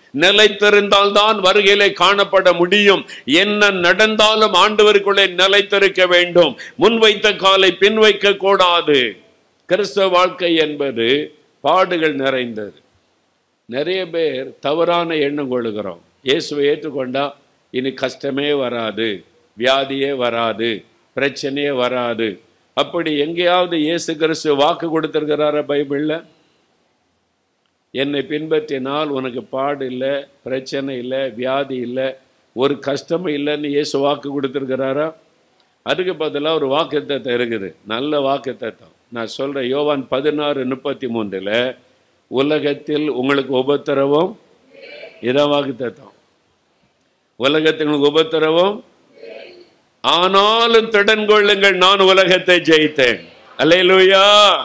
நிலைத்திருந்தால் தான் வருகையிலே காணப்பட முடியும். என்ன நடந்தாலும் ஆண்டவருக்குள்ளே நிலைத்திருக்க வேண்டும். முன்வைத்த காலை பின் வைக்க கூடாது. கிறிஸ்தவ வாழ்க்கை என்பது பாடுகள் நிறைந்தது. நிறைய பேர் தவறான எண்ணம் கொள்கிறோம். இயேசுவை ஏற்றுக்கொண்டா இனி கஷ்டமே வராது, வியாதியே வராது, பிரச்சனையே வராது. அப்படி எங்கேயாவது இயேசு கிறிஸ்து வாக்கு கொடுத்திருக்கிறாரா பைபிள்ல? என்னை பின்பற்றினால் உனக்கு பாடு இல்லை, பிரச்சனை இல்லை, வியாதி இல்லை, ஒரு கஷ்டமும் இல்லைன்னு இயேசு வாக்கு கொடுத்திருக்கிறாரா? அதுக்கு பதிலாக ஒரு வாக்குத்தத்தம் இருக்குது, நல்ல வாக்குத்தத்தம். நான் சொல்கிறேன், யோவான் 16:33 உலகத்தில் உங்களுக்கு உபத்திரவம், இதான் வாக்குத்தத்தம். உலகத்தில் உங்களுக்கு உபத்திரவம், ஆனாலும் திடன் கொள்ளுங்கள், நான் உலகத்தை ஜெயித்தேன். அல்லேலூயா.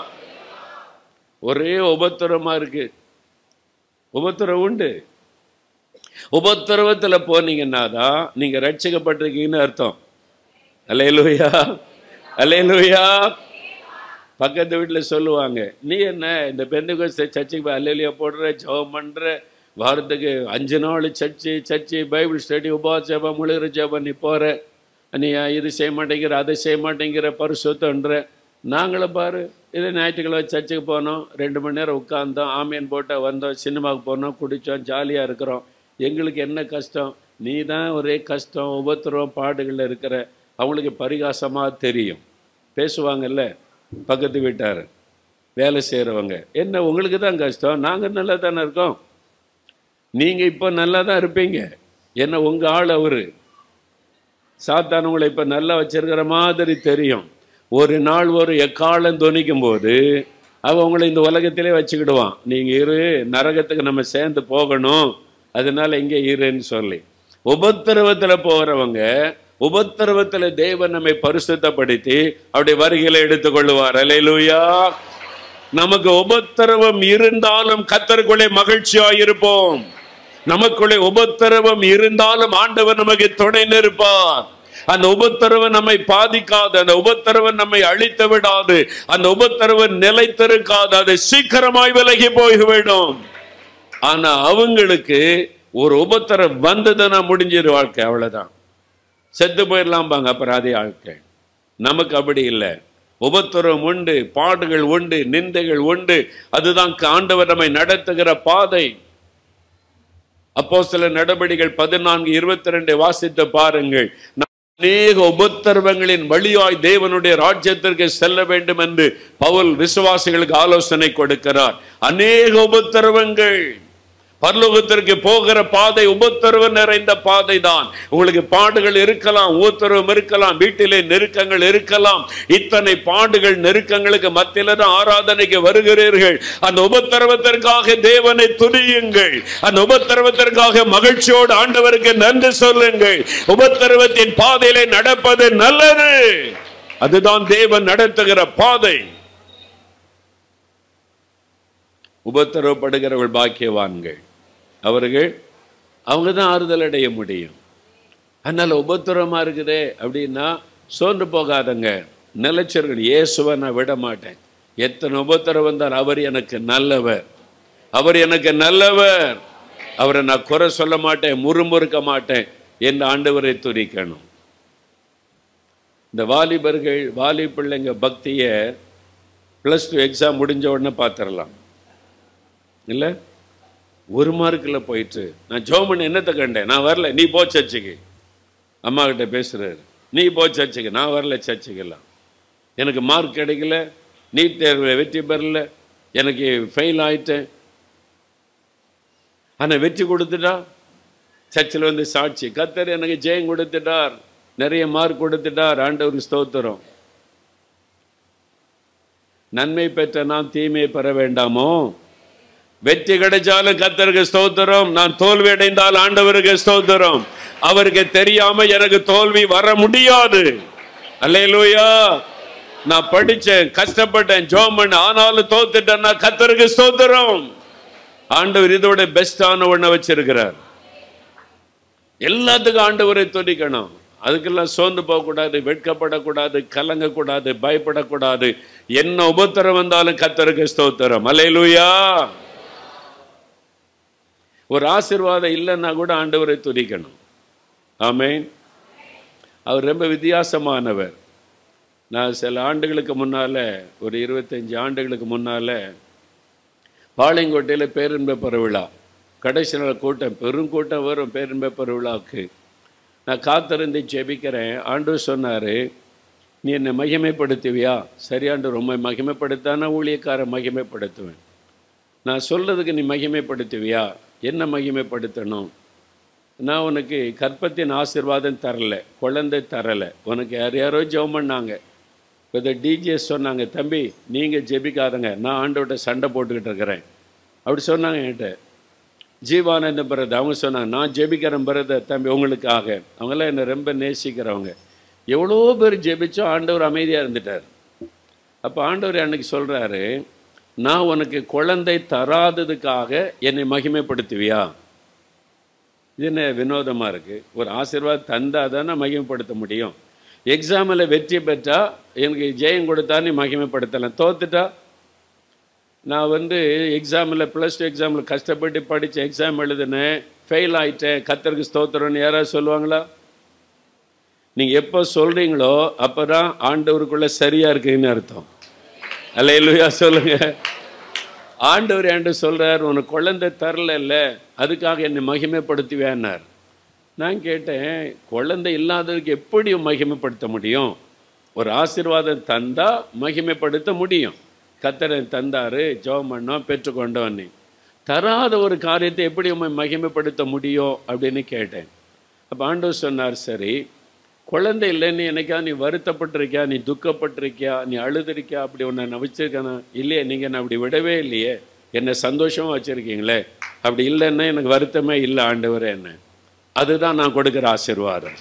ஒரே உபத்திரமா இருக்கு, உபத்திரம் உண்டு. உபத்திரவத்துல போனீங்கன்னா தான் நீங்க ரட்சிக்கப்பட்டிருக்கீங்கன்னு அர்த்தம். அல்லேலூயா, அல்லேலூயா. பக்கத்து வீட்டில் சொல்லுவாங்க, நீ என்ன இந்த பெந்தெகோஸ்தே சர்ச்சுக்கு போய் அல்லேலூயா போடுற, ஜெபம் பண்ற, வாரத்துக்கு 5 நாள் சர்ச்சு பைபிள் ஸ்டடி, உபவாச ஜெபம், முழுகிற ஜெபம், நீ போற, நீ இது செய்ய மாட்டேங்கிற, அதை செய்ய மாட்டேங்கிற, பரிசுத்தன்ற. நாங்களும் பாரு, இது ஞாயிற்றுக்கிழமை சர்ச்சுக்கு போனோம், 2 மணி நேரம் உட்கார்ந்தோம், ஆமியன் போட்ட வந்தோம், சினிமாவுக்கு போனோம், குடித்தோம், ஜாலியாக இருக்கிறோம். எங்களுக்கு என்ன கஷ்டம்? நீ தான் ஒரே கஷ்டம், உபத்திரவம், பாடுகளில் இருக்கிற. அவங்களுக்கு பரிகாசமாக தெரியும், பேசுவாங்கல்ல பக்கத்து வீட்டார், வேலை செய்கிறவங்க, என்ன உங்களுக்கு தான் கஷ்டம், நாங்கள் நல்லா தானே இருக்கோம், நீங்கள் இப்போ நல்லா தான் இருப்பீங்க, என்ன உங்கள் ஆள் அவர். சாத்தான் உங்களை இப்போ நல்லா வச்சிருக்கிற மாதிரி தெரியும். ஒரு நாள் ஒரு எக்காலம் துணிக்கும் போது அவன் உங்களை இந்த உலகத்திலே வச்சுக்கிடுவான். நீங்கள் இரு, நரகத்துக்கு நம்ம சேர்ந்து போகணும், அதனால இங்கே இருன்னு சொல்லி. உபத்திரவத்தில் போகிறவங்க, உபத்திரவத்தில் தேவன் நம்மை பரிசுத்தப்படுத்தி அவருடைய வருகையில எடுத்துக்கொள்ளுவார். அல்லேலூயா. நமக்கு உபத்திரவம் இருந்தாலும் கர்த்தருக்குள்ளே மகிழ்ச்சியாய் இருப்போம். நமக்குள்ளே உபத்திரவம் இருந்தாலும் ஆண்டவர் நமக்கு துணை நிற்பார். அந்த உபத்திரவம் நம்மை பாதிக்காது, அந்த உபத்திரவம் நம்மை அழித்து விடாது, அந்த உபத்திரவம் நிலைத்திருக்காது, அது சீக்கிரமாய் விலகி போய்விடும். ஆனா அவங்களுக்கு ஒரு உபத்திரம் வந்ததுன்னா முடிஞ்சிரு வாழ்க்கை, அவ்வளவுதான், செத்து போயிடலாம்பாங்க. அப்புறம் அதே வாழ்க்கை. நமக்கு அப்படி இல்லை. உபத்திரம் உண்டு, பாடுகள் உண்டு, நிந்தைகள் உண்டு. அதுதான் ஆண்டவர் நம்மை நடத்துகிற பாதை. அப்போஸ்தலர் நடபடிகள் 14:22 வாசித்து பாருங்கள். அநேக உபத்திரவங்களின் வழியாய் தேவனுடைய ராஜ்யத்திற்கு செல்ல வேண்டும் என்று பவுல் விசுவாசிகளுக்கு ஆலோசனை கொடுக்கிறார். அநேக உபத்திரவங்கள், பரலோகத்திற்கு போகிற பாதை உபத்திரவம் நிறைந்த பாதை தான். உங்களுக்கு பாடுகள் இருக்கலாம், உபத்திரவம் இருக்கலாம், வீட்டிலே நெருக்கங்கள் இருக்கலாம். இத்தனை பாடுகள் நெருக்கங்களுக்கு மத்தியில தான் ஆராதனைக்கு வருகிறீர்கள். அந்த உபத்திரவத்திற்காக தேவனை துதியுங்கள். அந்த உபத்திரவத்திற்காக மகிழ்ச்சியோடு ஆண்டவருக்கு நன்றி சொல்லுங்கள். உபத்திரவத்தின் பாதையிலே நடப்பது நல்லது. அதுதான் தேவன் நடத்துகிற பாதை. உபத்திரவப்படுகிறவர்கள் பாக்கியவான்கள், அவங்க தான் ஆறுதல் அடைய முடியும். அதனால உபத்திரமா இருக்குதே அப்படின்னா சோர்ந்து போகாதங்க, நிலைச்சர்கள். இயேசுவை நான் விட மாட்டேன். எத்தனை உபத்திரம் வந்தால் அவர் எனக்கு நல்லவர், அவர் எனக்கு நல்லவர், அவரை நான் குறை சொல்ல மாட்டேன், முறுமுறுக்க மாட்டேன் என்று ஆண்டவரை துதிக்கணும். இந்த வாலிபர்கள், வாலி பிள்ளைங்க பக்தியை +2 எக்ஸாம் முடிஞ்ச உடனே பார்த்துடலாம் இல்லை? 1 மார்க்கில் போயிட்டு நான் ஜோமன் என்னத்தை கண்டேன், நான் வரல, நீ போ சர்ச்சுக்கு. அம்மா கிட்ட பேசுறாரு, நீ போ சர்ச்சுக்கு, நான் வரல சர்ச்சுக்கெல்லாம், எனக்கு மார்க் கிடைக்கல, நீட் தேர்வில் வெற்றி பெறல, எனக்கு ஃபெயில் ஆயிட்டேன். ஆனால் வெற்றி கொடுத்துட்டா சர்ச்சில் வந்து சாட்சி, கர்த்தர் எனக்கு ஜெயம் கொடுத்துட்டார், நிறைய மார்க் கொடுத்துட்டார், ஆண்டவர் ஸ்தோத்திரம். நன்மை பெற்ற நாம் தீமையை பெற வேண்டாமோ? வெற்றி கிடைச்சாலும் கர்த்தருக்கு ஸ்தோத்திரம், நான் தோல்வி அடைந்தால் ஆண்டவருக்கு ஸ்தோத்திரம். அவருக்கு தெரியாம எனக்கு தோல்வி வர முடியாது. அல்லேலூயா. நான் படிச்சேன், கஷ்டப்பட்டேன், ஜெபம் பண்ண, ஆனாலும் தோத்துட்டேன்னா கர்த்தருக்கு ஸ்தோத்திரம். ஆண்டவர் இதோட பெஸ்டான ஒண்ண வச்சிருக்கிறார். எல்லாத்துக்கும் ஆண்டவரை துதிக்கணும். அதுக்கெல்லாம் சோர்ந்து போகக்கூடாது, வெட்கப்படக்கூடாது, கலங்கக்கூடாது, பயப்படக்கூடாது. என்ன உபத்திரம் வந்தாலும் கர்த்தருக்கு ஸ்தோத்திரம். அல்லேலூயா. ஒரு ஆசீர்வாதம் இல்லைன்னா கூட ஆண்டவரை துதிக்கணும். ஆமென். அவர் ரொம்ப வித்தியாசமானவர். நான் சில ஆண்டுகளுக்கு முன்னால், ஒரு 25 ஆண்டுகளுக்கு முன்னால் பாளையங்கோட்டையில் பேரின்ப பெருவிழா, கடைசி நாள் கூட்டம், பெருங்கூட்டம் வரும் பேரின்ப பெருவிழாவுக்கு. நான் காத்திருந்து ஜெபிக்கிறேன். ஆண்டவர் சொன்னார், நீ என்னை மகிமைப்படுத்துவியா? சரி ஆண்டவர், ரொம்ப மகிமைப்படுத்தானா ஊழியக்காரை மகிமைப்படுத்துவேன். நான் சொல்கிறதுக்கு நீ மகிமைப்படுத்துவியா? என்ன மகிமைப்படுத்தணும்? நான் உனக்கு கற்பத்தின் ஆசீர்வாதம் தரலை, குழந்தை தரலை. உனக்கு யாரோ ஜெபம் பண்ணாங்க. இப்போ டிஜே சொன்னாங்க, தம்பி நீங்கள் ஜெபிக்காதங்க, நான் ஆண்டவர்கிட்ட சண்டை போட்டுக்கிட்டு இருக்கிறேன் அப்படி சொன்னாங்க என்கிட்ட. ஜீவானந்த பிரதர் அவங்க சொன்னாங்க, நான் ஜெபிக்கிறேன் பிரதர் தம்பி உங்களுக்காக. அவங்களாம் என்னை ரொம்ப நேசிக்கிறவங்க. எவ்வளோ பேர் ஜெபிச்சோம், ஆண்டவர் அமைதியாக இருந்துட்டார். அப்போ ஆண்டவர் அன்னைக்கு சொல்கிறாரு, நான் உனக்கு குழந்தை தராததுக்காக என்னை மகிமைப்படுத்துவியா? இது என்ன வினோதமாக இருக்குது? ஒரு ஆசீர்வாதம் தந்தால் தானே மகிமைப்படுத்த முடியும். எக்ஸாமில் வெற்றி பெற்றா எனக்கு ஜெயம் கொடுத்தா நீ மகிமைப்படுத்தலாம். தோத்துட்டா, நான் எக்ஸாமில் +2 எக்ஸாமில் கஷ்டப்பட்டு படித்த எக்ஸாம் எழுதுனேன், ஃபெயில் ஆகிட்டேன், கர்த்தருக்கு ஸ்தோத்திரம்னு யாராவது சொல்லுவாங்களா? நீங்கள் எப்போ சொல்கிறீங்களோ அப்போ தான் ஆண்டவருக்குள்ளே சரியாக இருக்குன்னு அர்த்தம். அல்லேலூயா சொல்லுங்க. ஆண்டவர் என்கிட்ட சொல்கிறார், உனக்கு குழந்தை தரல, அதுக்காக என்னை மகிமைப்படுத்துவேன்னார். நான் கேட்டேன், குழந்தை இல்லாததுக்கு எப்படி மகிமைப்படுத்த முடியும்? ஒரு ஆசீர்வாதம் தந்தால் மகிமைப்படுத்த முடியும். கர்த்தர் தந்தார், ஜெபம் பண்ணோம், பெற்றுக்கொண்டோம். நீ தராத ஒரு காரியத்தை எப்படி மகிமைப்படுத்த முடியும் அப்படின்னு கேட்டேன். அப்போ ஆண்டவர் சொன்னார், சரி குழந்தை இல்லைன்னு என்னைக்கா நீ வருத்தப்பட்டிருக்கியா, நீ துக்கப்பட்டிருக்கியா, நீ அழுதுருக்கியா? அப்படி ஒன்று நான் வச்சுருக்கேனா? இல்லையே, நீங்கள் நான் அப்படி விடவே இல்லையே, என்னை சந்தோஷமாக வச்சுருக்கீங்களே. அப்படி இல்லைன்னா எனக்கு வருத்தமே இல்லை ஆண்டவரே என்ன. அதுதான் நான் கொடுக்குற ஆசீர்வாதம்.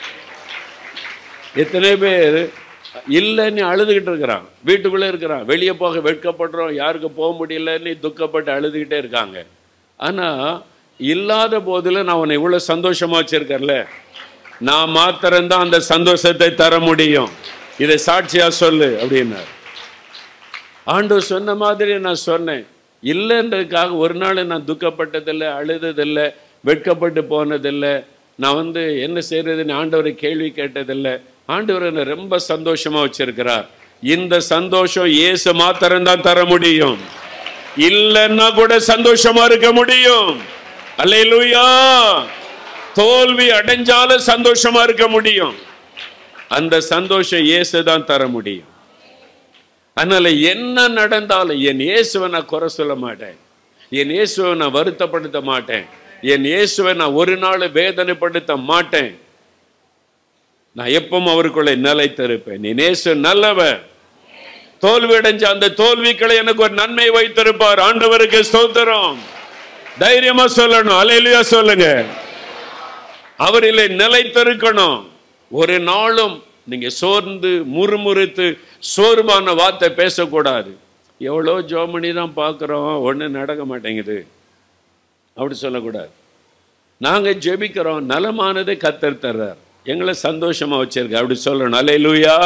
எத்தனை பேர் இல்லைன்னு அழுதுகிட்டு இருக்கிறான், வீட்டுக்குள்ளே இருக்கிறான், வெளியே போக வெட்கப்படுறோம், யாருக்கு போக முடியலன்னு துக்கப்பட்டு அழுதுகிட்டே இருக்காங்க. ஆனால் இல்லாத போதில் நான் உன்னை இவ்வளோ சந்தோஷமாக வச்சுருக்கேன்ல, நான் மாத்திரம்தான் அந்த சந்தோஷத்தை தர முடியும், இதை சாட்சியா சொல்லு அப்படின்னார். ஆண்டவர் சொன்ன மாதிரி நான் சொன்னேன். இல்லைன்றதுக்காக ஒரு நாள் நான் துக்கப்பட்டதில்லை, அழுததில்லை, வெட்கப்பட்டு போனதில்லை. நான் என்ன செய்யறதுன்னு ஆண்டவரை கேள்வி கேட்டதில்லை. ஆண்டவர் என்னை ரொம்ப சந்தோஷமா வச்சிருக்கிறார். இந்த சந்தோஷம் இயேசு மாத்திரம்தான் தர முடியும். இல்லைன்னா கூட சந்தோஷமா இருக்க முடியும். அல்லேலூயா. தோல்வி அடைஞ்சாலும் சந்தோஷமா இருக்க முடியும். அந்த சந்தோஷம் இயேசு தான் தர முடியும். அதனால என்ன நடந்தாலும் என் இயேசுவை நான் குறை சொல்ல மாட்டேன், என் இயேசுவை நான் வருத்தப்படுத்த மாட்டேன், என் இயேசுவை நான் ஒரு நாள் வேதனைப்படுத்த மாட்டேன். நான் எப்பவும் அவருக்குள்ள நிலைத்திருப்பேன். என் இயேசு நல்லவர். தோல்வி அடைஞ்ச அந்த தோல்விகளை எனக்கு ஒரு நன்மை வைத்திருப்பார். ஆண்டவருக்கு ஸ்தோத்திரம். தைரியமா சொல்லணும். அல்லேலூயா சொல்லுங்க. அவரிலே நிலைத்திருக்கணும். ஒரு நாளும் நீங்க சோர்ந்து முறுமுறுத்து சோர்வான வார்த்தை பேசக்கூடாது. எவ்வளோ ஜோமணி தான் பார்க்குறோம், ஒன்றும் நடக்க மாட்டேங்குது அப்படி சொல்லக்கூடாது. நாங்கள் ஜெபிக்கிறோம், நலமானதை கர்த்தர் தர்றார், எங்களை சந்தோஷமா வச்சிருக்க அப்படி சொல்லணும். அல்லேலூயா.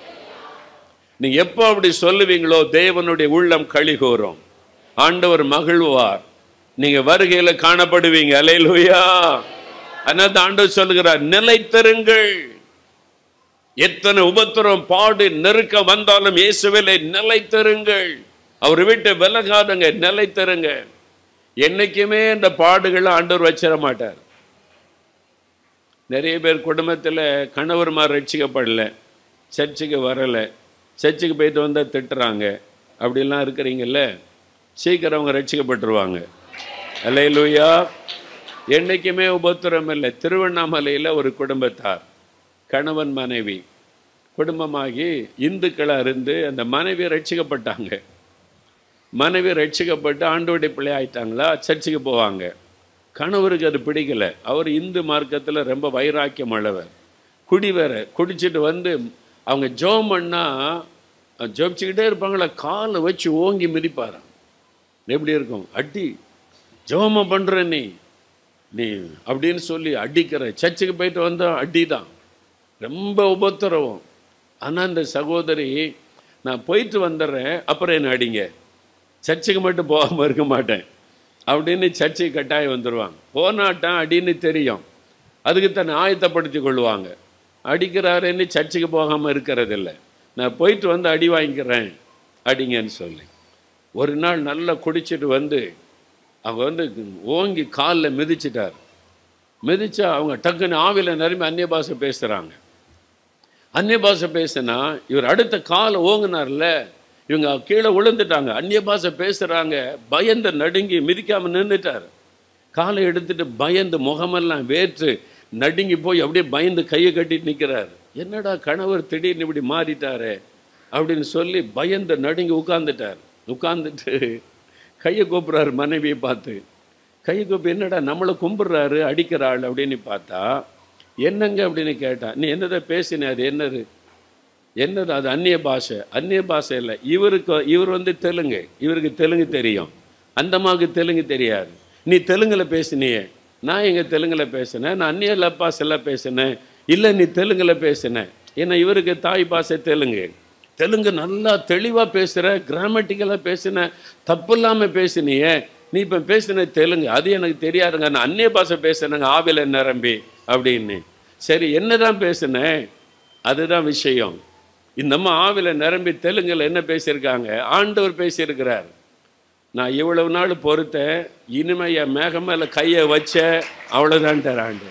நீங்க எப்போ அப்படி சொல்லுவீங்களோ தேவனுடைய உள்ளம் களி கூறும், ஆண்டவர் மகிழ்வார், நீங்க வருகையில காணப்படுவீங்க. அல்லேலூயா. அதனால ஆண்டவர் சொல்லுகிறார், நிலைத்திருங்கள். எத்தனை உபத்திரம் பாடு நெருக்க வந்தாலும் இயேசுவிலே நிலைத்திருங்கள். அவர் விட்டு விலகாதங்க, நிலைத்திருங்க. என்னைக்குமே இந்த பாடுகளை ஆண்டவர் வச்சிட மாட்டார். நிறைய பேர் குடும்பத்தில் கணவர்மார் ரட்சிக்கப்படல, சர்ச்சுக்கு வரலை, சர்ச்சுக்கு போயிட்டு வந்தால் திட்டுறாங்க, அப்படிலாம் இருக்கிறீங்கல்ல, சீக்கிரம் அவங்க ரட்சிக்கப்பட்டுருவாங்க. அல்லேலூயா. என்றைக்குமே உபத்திரம் இல்லை. திருவண்ணாமலையில் ஒரு குடும்பத்தார், கணவன் மனைவி குடும்பமாகி இந்துக்களாக இருந்து அந்த மனைவி ரட்சிக்கப்பட்டாங்க. மனைவி ரட்சிக்கப்பட்டு ஆண்டோடைய பிள்ளை ஆயிட்டாங்களா, சர்ச்சுக்கு போவாங்க. கணவருக்கு அது பிடிக்கலை. அவர் இந்து மார்க்கத்தில் ரொம்ப வைராக்கியம் உள்ளவர். குடி வேற, குடிச்சிட்டு அவங்க ஜோம் பண்ணால் ஜோபிச்சுக்கிட்டே இருப்பாங்களா, காலை வச்சு ஓங்கி மிதிப்பாராம். எப்படி இருக்கும்? அடி, ஜோமம் பண்ணுற நீ அப்படின்னு சொல்லி அடிக்கிற. சர்ச்சுக்கு போயிட்டு வந்தால் அடி தான், ரொம்ப உபத்திரவம். ஆனால் அந்த சகோதரி, நான் போயிட்டு வந்துடுறேன், அப்புறம் என்ன அடிங்க, சர்ச்சுக்கு மட்டும் போகாமல் இருக்க மாட்டேன், அப்படின்னு சர்ச்சைக்கு கட்டாயம் வந்துடுவாங்க. போனாட்டம் அடின்னு தெரியும், அதுக்கு தன்னை ஆயத்தப்படுத்தி கொள்வாங்க. அடிக்கிறாருன்னு சர்ச்சைக்கு போகாமல் இருக்கிறதில்ல. நான் போயிட்டு வந்து அடி வாங்கிக்கிறேன் அடிங்கன்னு சொல்லி. ஒரு நாள் நல்லா குடிச்சிட்டு வந்து அவங்க வந்து ஓங்கி காலில் மிதிச்சிட்டார். மிதிச்சா அவங்க டக்குன்னு ஆவியில் நிரம்பி அந்நிய பாஷை பேசுகிறாங்க. அந்நிய பாஷை பேசுனா இவர் அடுத்த காலை ஓங்கினார்ல, இவங்க கீழே விழுந்துட்டாங்க. அந்நிய பாஷை பேசுகிறாங்க, பயந்து நடுங்கி மிதிக்காமல் நின்றுட்டார். காலை எடுத்துட்டு பயந்து முகமெல்லாம் வேற்று நடுங்கி போய் அப்படியே பயந்து கையை கட்டிட்டு நிற்கிறார். என்னடா கணவர் திடீர்னு இப்படி மாறிட்டாரு அப்படின்னு சொல்லி பயந்து நடுங்கி உட்கார்ந்துட்டார். உட்கார்ந்துட்டு கையை கூப்பிட்றாரு மனைவியை பார்த்து. கையை கூப்பி என்னடா நம்மளை கும்பிட்றாரு அடிக்கிறாள் அப்படின்னு பார்த்தா, என்னங்க அப்படின்னு கேட்டா, நீ என்னதான் பேசினே, அது என்னது என்னது அது அந்நிய பாஷை. அந்நிய பாஷை இல்லை, இவர் வந்து தெலுங்கு, இவருக்கு தெலுங்கு தெரியும், அந்த அம்மாவுக்கு தெலுங்கு தெரியாது. நீ தெலுங்கில் பேசினியே, நான் எங்கள் தெலுங்கில் பேசினேன், நான் அந்நிய பாஷைலாம் பேசினேன். இல்லை நீ தெலுங்கில் பேசினேன். ஏன்னா இவருக்கு தாய் பாஷை தெலுங்கு. தெலுங்கு நல்லா தெளிவாக பேசுகிற, கிராமட்டிக்கலாக பேசின, தப்பு இல்லாமல் பேசினியே, நீ இப்போ பேசின தெலுங்கு அது எனக்கு தெரியாதுங்க, நான் அந்நிய பாஷை பேசினேங்க ஆவில நிரம்பி அப்படின்னு. சரி என்னதான் பேசினேன், அதுதான் விஷயம். இந்தம்மா ஆவில நிரம்பி தெலுங்கில் என்ன பேசியிருக்காங்க, ஆண்டவர் பேசியிருக்கிறார். நான் இவ்வளவு நாள் பொறுத்தேன், இனிமே என் மேகம் மேலே கையை வச்ச அவ்வளோதான் தராண்டு.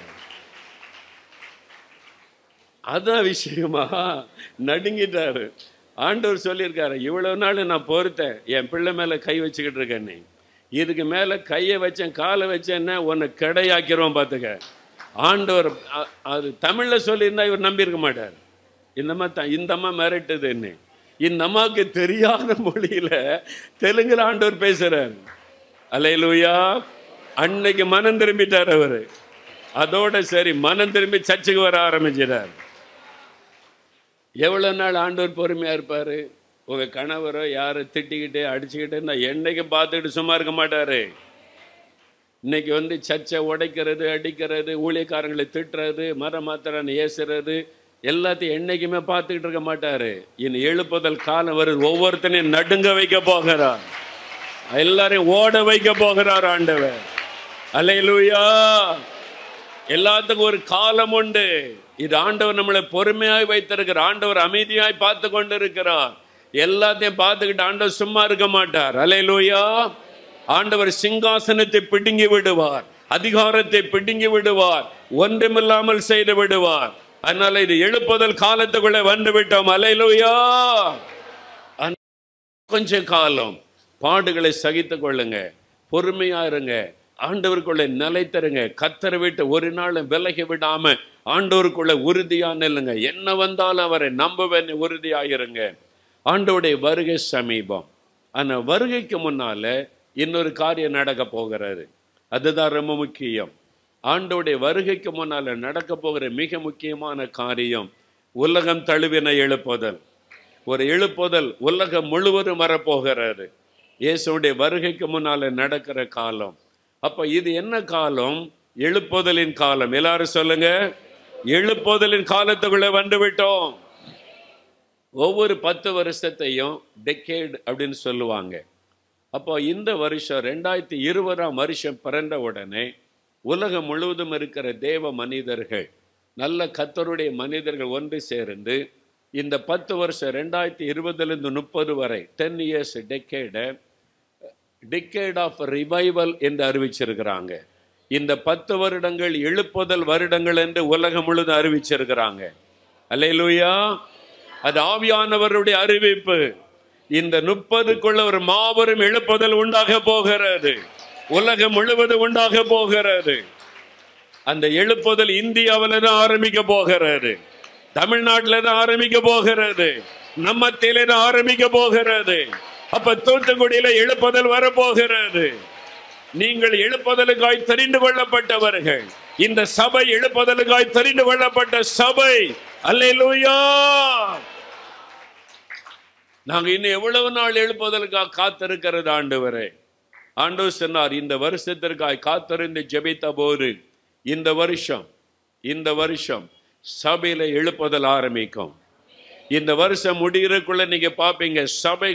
அதான் விஷயமா நடுங்கிட்டாரு. ஆண்டவர் சொல்லியிருக்காரு, இவ்வளவு நாள் நான் பொறுத்தேன், என் பிள்ளை மேலே கை வச்சுக்கிட்டு இருக்கேன்னு, இதுக்கு மேலே கையை வச்சேன் காலை வச்சேன்னா உன்னை கிடையாக்கிறோம் பார்த்துக்க. ஆண்டவர் அது தமிழில் சொல்லியிருந்தா இவர் நம்பியிருக்க மாட்டார். இந்த அம்மா மிரட்டுதுன்னு. இந்த அம்மாவுக்கு தெரியாத மொழியில தெலுங்குல ஆண்டவர் பேசுறார். அல்லேலூயா. அன்னைக்கு மனம் திரும்பிட்டார் அவரு. அதோட சரி மனம் திரும்பி சர்ச்சுக்கு வர ஆரம்பிச்சிட்டார். எவ்வளவு நாள் ஆண்டவர் பொறுமையா இருப்பாரு? உங்க கணவரோ யாரை திட்டிக்கிட்டு அடிச்சுக்கிட்டு இருந்தா என்னைக்கு பார்த்துக்கிட்டு சும்மா இருக்க மாட்டாரு. இன்னைக்கு வந்து சர்ச்சை உடைக்கிறது, அடிக்கிறது, ஊழியக்காரங்களை திட்டுறது, மரம் மாத்திரான்னு ஏசுறது எல்லாத்தையும் என்னைக்குமே பார்த்துக்கிட்டு இருக்க மாட்டாரு. இனி எழுப்புதல் காலம் வருது, ஒவ்வொருத்தனையும் நடுங்க வைக்க போகிறார், எல்லாரையும் ஓட வைக்க போகிறார் ஆண்டவர். அல்லேலூயா. எல்லாத்துக்கும் ஒரு காலம் உண்டு. இது ஆண்டவர் நம்மளை பொறுமையாய் வைத்திருக்கிறார். ஆண்டவர் அமைதியாய் பார்த்து கொண்டு இருக்கிறார். எல்லாத்தையும் பார்த்துக்கிட்டு ஆண்டவர் சும்மா இருக்க மாட்டார். அல்லேலூயா. ஆண்டவர் சிங்காசனத்தை பிடுங்கி விடுவார், அதிகாரத்தை பிடுங்கி விடுவார், ஒன்றுமில்லாமல் செய்து விடுவார். அதனால இது எழுப்புதல் காலத்துக்குள்ளே வந்து விட்டோம். அல்லேலூயா. கொஞ்ச காலம் பாடுகளை சகித்து கொள்ளுங்க, பொறுமையா இருங்க, ஆண்டவருக்குள்ள நிலைத்தருங்க. கர்த்தரை விட்டு ஒரு நாள் விலகி விடாம ஆண்டவருக்குள்ள உறுதியா நில்லுங்க. என்ன வந்தாலும் அவரை நம்புவேன் உறுதியாயிருங்க. ஆண்டவருடைய வருகை சமீபம். ஆனா வருகைக்கு முன்னால இன்னொரு காரியம் நடக்க போகிறது. அதுதான் ரொம்ப முக்கியம். ஆண்டவருடைய வருகைக்கு முன்னால நடக்க போகிற மிக முக்கியமான காரியம் உலகம் தழுவின எழுப்புதல். ஒரு எழுப்புதல் உலகம் முழுவதும் வரப்போகிறது. இயேசுடைய வருகைக்கு முன்னால நடக்கிற காலம். அப்ப இது என்ன காலம்? எழுப்புதலின் காலம். எல்லாரும் சொல்லுங்க, எழுப்புதலின் காலத்துக்குள்ள வந்து விட்டோம். ஒவ்வொரு 10 வருஷத்தையும் டெக்கேட் அப்படின்னு சொல்லுவாங்க. அப்போ இந்த வருஷம் 2020ஆம் வருஷம் பிறந்த உடனே உலகம் முழுவதும் இருக்கிற தேவ மனிதர்கள், நல்ல கர்த்தருடைய மனிதர்கள் ஒன்று சேர்ந்து இந்த 10 வருஷம் 2020லிருந்து 30 வரை 10 இயர்ஸ் டெக்கேட் ஆஃப் ரிவைவல் என்று அறிவிச்சிருக்கிறாங்க. இந்த 10 வருடங்கள் எழுப்புதல் வருடங்கள் என்று உலகம் முழுவதும் அறிவிச்சிருக்கிறாங்க. அல்லேலூயா. அது ஆவியானவருடைய அறிவிப்பு. இந்த 30க்குள்ள ஒரு மாபெரும் எழுப்புதல் உண்டாக போகிறது, உலகம் முழுவதும் உண்டாக போகிறது. அந்த எழுப்புதல் இந்தியாவில தான் ஆரம்பிக்க போகிறது, தமிழ்நாட்டில தான் ஆரம்பிக்க போகிறது, நம்ம மத்தியில தான் ஆரம்பிக்க போகிறது. அப்ப தூத்துக்குடியில எழுப்புதல் வரப்போகிறது. நீங்கள் எழுப்புதலுக்காய் தெரிந்து கொள்ளப்பட்டவர்கள். இந்த சபை எழுப்புதலுக்காய் தெரிந்து கொள்ளப்பட்ட சபை. அல்லேலூயா. நாங்க இன்னும் எவ்வளவு நாள் எழுப்புதலுக்காக காத்திருக்கிறது ஆண்டவரே? ஆண்டவர் சொன்னார், இந்த வருஷத்திற்காய் காத்திருந்து ஜெபித்த போது இந்த வருஷம் சபையில எழுப்புதல் ஆரம்பிக்கும். இந்த வருஷம் முடிகிறதுக்குள்ள நீங்க பாப்பீங்க, சபைகள்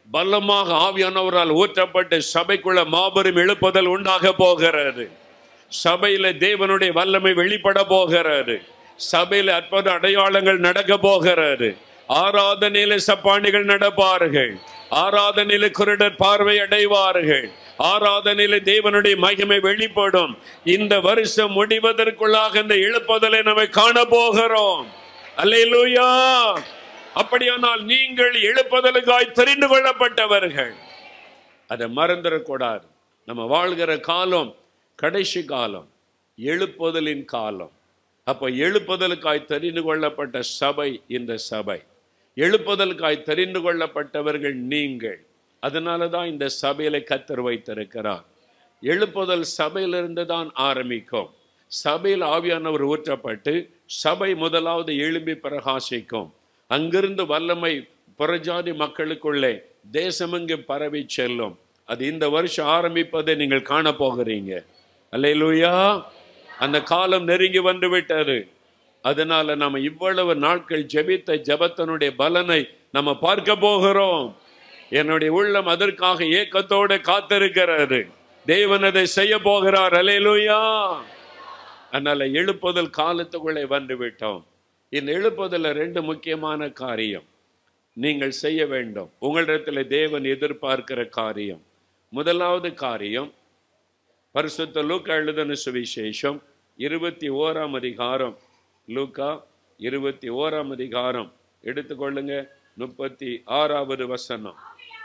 பலமாக ஆவியானவரால் ஊற்றப்பட்டு சபைக்குள்ள மாபெரும் எழுப்புதல் உண்டாக போகிறது. சபையில தேவனுடைய வல்லமை வெளிப்பட போகிறது. சபையில அற்புத அடையாளங்கள் நடக்க போகிறது. ஆராதனையில சப்பானிகள் நடப்பார்கள். ஆராதனையில குருடர் பார்வை அடைவார்கள். ஆராதனையில தேவனுடைய மகிமை வெளிப்படும். இந்த வருஷம் முடிவதற்குள்ளாக இந்த எழுப்புதலை நம்ம காண போகிறோம். அல்லேலூயா. அப்படியானால் நீங்கள் எழுப்புதலுக்காய் தெரிந்து கொள்ளப்பட்டவர்கள். அதை மறந்துடக்கூடாது. நம்ம வாழ்கிற காலம் கடைசி காலம், எழுப்புதலின் காலம். அப்ப எழுப்புதலுக்காய் தெரிந்து கொள்ளப்பட்ட சபை இந்த சபை. எழுப்புதலுக்காய் தெரிந்து கொள்ளப்பட்டவர்கள் நீங்கள். அதனாலதான் இந்த சபையில கர்த்தர் வைத்திருக்கிறார். எழுப்புதல் சபையிலிருந்து தான் ஆரம்பிக்கும். சபையில் ஆவியானவர் ஊற்றப்பட்டு சபை முதலாவது எழும்பி பிரகாசிக்கும். அங்கிருந்து வல்லமை புறஜாதி மக்களுக்குள்ளே தேசமெங்கு பரவி செல்லும். அது இந்த வருஷம் ஆரம்பிப்பதை நீங்கள் காண போகிறீங்க. அல்லேலூயா. அந்த காலம் நெருங்கி வந்து விட்டது. அதனால நம்ம இவ்வளவு நாட்கள் ஜெபித்த ஜெபத்தினுடைய பலனை நம்ம பார்க்க போகிறோம். என்னுடைய உள்ளம் அதற்காக ஏக்கத்தோடு காத்திருக்கிறது. தேவன் அதை செய்ய போகிறார். அல்லேலூயா. அதனால எழுப்புதல் காலத்துக்குள்ளே வந்து விட்டோம். இந்த எழுப்புதல 2 முக்கியமான காரியம் நீங்கள் செய்ய வேண்டும். உங்களிடத்தில் தேவன் எதிர்பார்க்கிற காரியம். முதலாவது காரியம், பரிசுத்த லூக்கா எழுதின சுவிசேஷம் 21ஆம் அதிகாரம். லூக்கா 21ஆம் அதிகாரம் எடுத்துக்கொள்ளுங்க. 36வது வசனம்.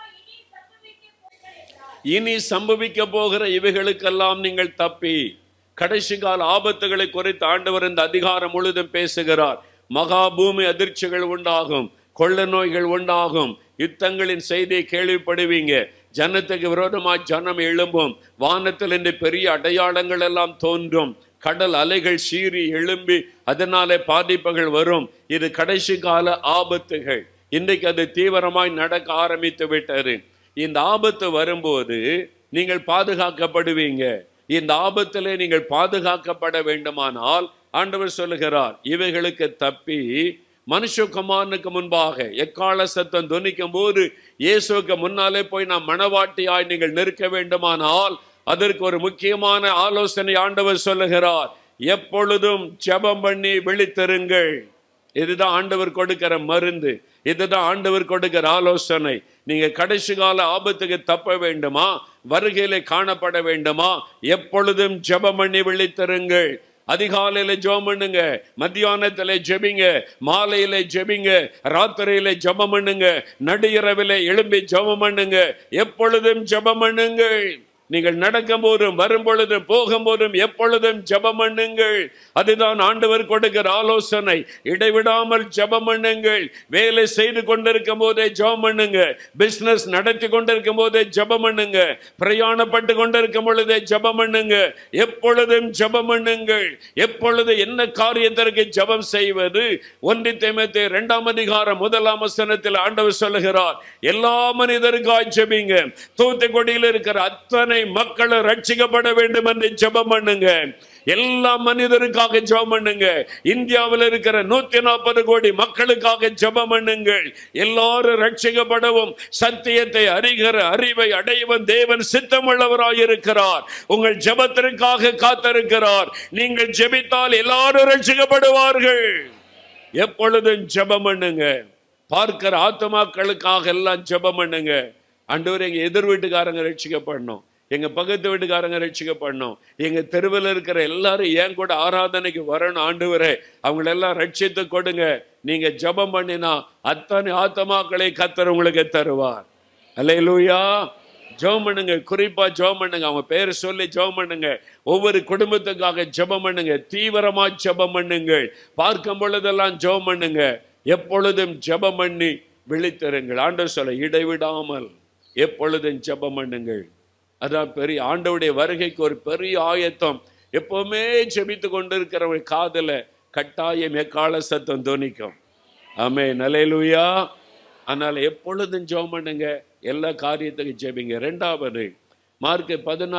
இனி சம்பவிக்க போகிற இவைகளுக்கெல்லாம் நீங்கள் தப்பி கடைசி கால ஆபத்துகளை குறித்து ஆண்டவர் இந்த அதிகாரம் முழுதும் பேசுகிறார். மகா பூமி அதிர்ச்சிகள் உண்டாகும், கொள்ள நோய்கள் உண்டாகும், யுத்தங்களின் செய்தியை கேள்விப்படுவீங்க. ஜனத்துக்கு விரோதமாய் ஜனம் எழும்பும். வானத்தில் இன்று பெரிய அடையாளங்கள் எல்லாம் தோன்றும். கடல் அலைகள் சீறி எழும்பி அதனாலே பாதிப்புகள் வரும். இது கடைசி கால ஆபத்துகள். இன்றைக்கு அது தீவிரமாய் நடக்க ஆரம்பித்து விட்டது. இந்த ஆபத்து வரும்போது நீங்கள் பாதுகாக்கப்படுவீங்க. இந்த ஆபத்திலே நீங்கள் பாதுகாக்கப்பட வேண்டுமானால் ஆண்டவர் சொல்லுகிறார், இவைகளுக்கு தப்பி மனுஷகுமாரனுக்கு முன்பாக எக்கால சத்தம் துணிக்கும் போது இயேசுக்கு முன்னாலே போய் நாம் மணவாட்டியாய் நீங்கள் நிற்க வேண்டுமானால் அதற்கு ஒரு முக்கியமான ஆலோசனை ஆண்டவர் சொல்லுகிறார். எப்பொழுதும் ஜெபம் பண்ணி விழித்திருங்கள். இதுதான் ஆண்டவர் கொடுக்கிற மருந்து. இதுதான் ஆண்டவர் கொடுக்கிற ஆலோசனை. நீங்க கடைசி கால ஆபத்துக்கு தப்ப வேண்டுமா, வருகையிலே காணப்பட வேண்டுமா, எப்பொழுதும் ஜெபம் பண்ணி விழித்திருங்கள். அதிகாலையில ஜெபம் பண்ணுங்க, மத்தியானத்திலே ஜெபிங்க, மாலையில ஜெபிங்க, ராத்திரியில ஜெபம் பண்ணுங்க, நடுஇரவிலே எழும்பி ஜெபம் பண்ணுங்க. எப்பொழுதும் ஜெபம் பண்ணுங்கள். நீங்கள் நடக்கும் போதும் வரும் பொழுதும் போகும் போதும் எப்பொழுதும் ஜெபம் பண்ணுங்கள். அதுதான் ஆண்டவர் கொடுக்கிற ஆலோசனை. இடைவிடாமல் ஜெபம் பண்ணுங்கள். வேலை செய்து கொண்டிருக்கும் போதே ஜெபம் பண்ணுங்க. பிசினஸ் நடத்தி கொண்டிருக்கும் போதே ஜெபம் பண்ணுங்க. பிரயாணப்பட்டு கொண்டிருக்கும் பொழுதே ஜெபம் பண்ணுங்க. எப்பொழுதும் ஜெபம் பண்ணுங்கள். எப்பொழுது என்ன காரியத்திற்கு ஜெபம் செய்வது? 1 தீமோத்தேயு 2ஆம் அதிகாரம் 1ஆம் வசனத்தில் ஆண்டவர் சொல்லுகிறார், எல்லா மனிதருக்காய் ஜெபிங்க. தூத்துக்குடியில் இருக்கிற அத்தனை மக்களை ரட்சிக்கப்பட வேண்டும் என்று ஜெபம் பண்ணுங்க. எல்லா மனிதருக்காக ஜெபம் பண்ணுங்க. இந்தியாவில் இருக்கிற 140 கோடி மக்களுக்காக ஜெபம் பண்ணுங்கள். எல்லாரும் ரட்சிக்கப்படவும் சத்தியத்தை அறிகிற அறிவை அடையவும் தேவன் சித்தமுள்ளவராய் இருக்கிறார். உங்கள் ஜெபத்திற்காக காத்திருக்கிறார். நீங்கள் ஜெபித்தால் எல்லாரும் ரட்சிக்கப்படுவார்கள். எப்பொழுதும் ஜெபம் பண்ணுங்க. பார்க்கிற ஆத்மாக்களுக்காக எல்லாம் ஜெபம் பண்ணுங்க. ஆண்டவரே, எங்க எதிர் வீட்டுக்காரங்க ரட்சிக்கப்படணும், எங்க பக்கத்து வீட்டுக்காரங்க ரட்சிக்கப்படணும், எங்க தெருவில் இருக்கிற எல்லாரும் ஏன் கூட ஆராதனைக்கு வரணும். ஆண்டவரே, அவங்களெல்லாம் ரட்சித்து கொடுங்க. நீங்க ஜெபம் பண்ணினா அத்தனை ஆத்மாக்களை கர்த்தர் உங்களுக்கு தருவார். அல்லேலூயா. ஜெபம் பண்ணுங்க. குறிப்பா ஜெபம் பண்ணுங்க. அவங்க பேரை சொல்லி ஜெபம் பண்ணுங்க. ஒவ்வொரு குடும்பத்துக்காக ஜெபம் பண்ணுங்க. தீவிரமா ஜெபம் பண்ணுங்கள். பார்க்கும் பொழுதெல்லாம் ஜெபம் பண்ணுங்க. எப்பொழுதும் ஜெபம் பண்ணி விழித்திருங்கள். ஆண்டவர் சொல்ல, இடைவிடாமல் எப்பொழுதும் ஜெபம் பண்ணுங்கள். அதான் பெரிய ஆண்டவருடைய வருகைக்கு ஒரு பெரிய ஆயத்தம். எப்பவுமே ஜெபித்து கொண்டிருக்கிறவங்க காதுல கட்டாயம் எக்கால சத்தம் துணிக்கும். ஆமென். அல்லேலூயா. அதனால எப்பொழுதும் ஜெபம் பண்ணுங்க. எல்லா காரியத்துக்கும் ஜெபிங்க. 2வது மார்க்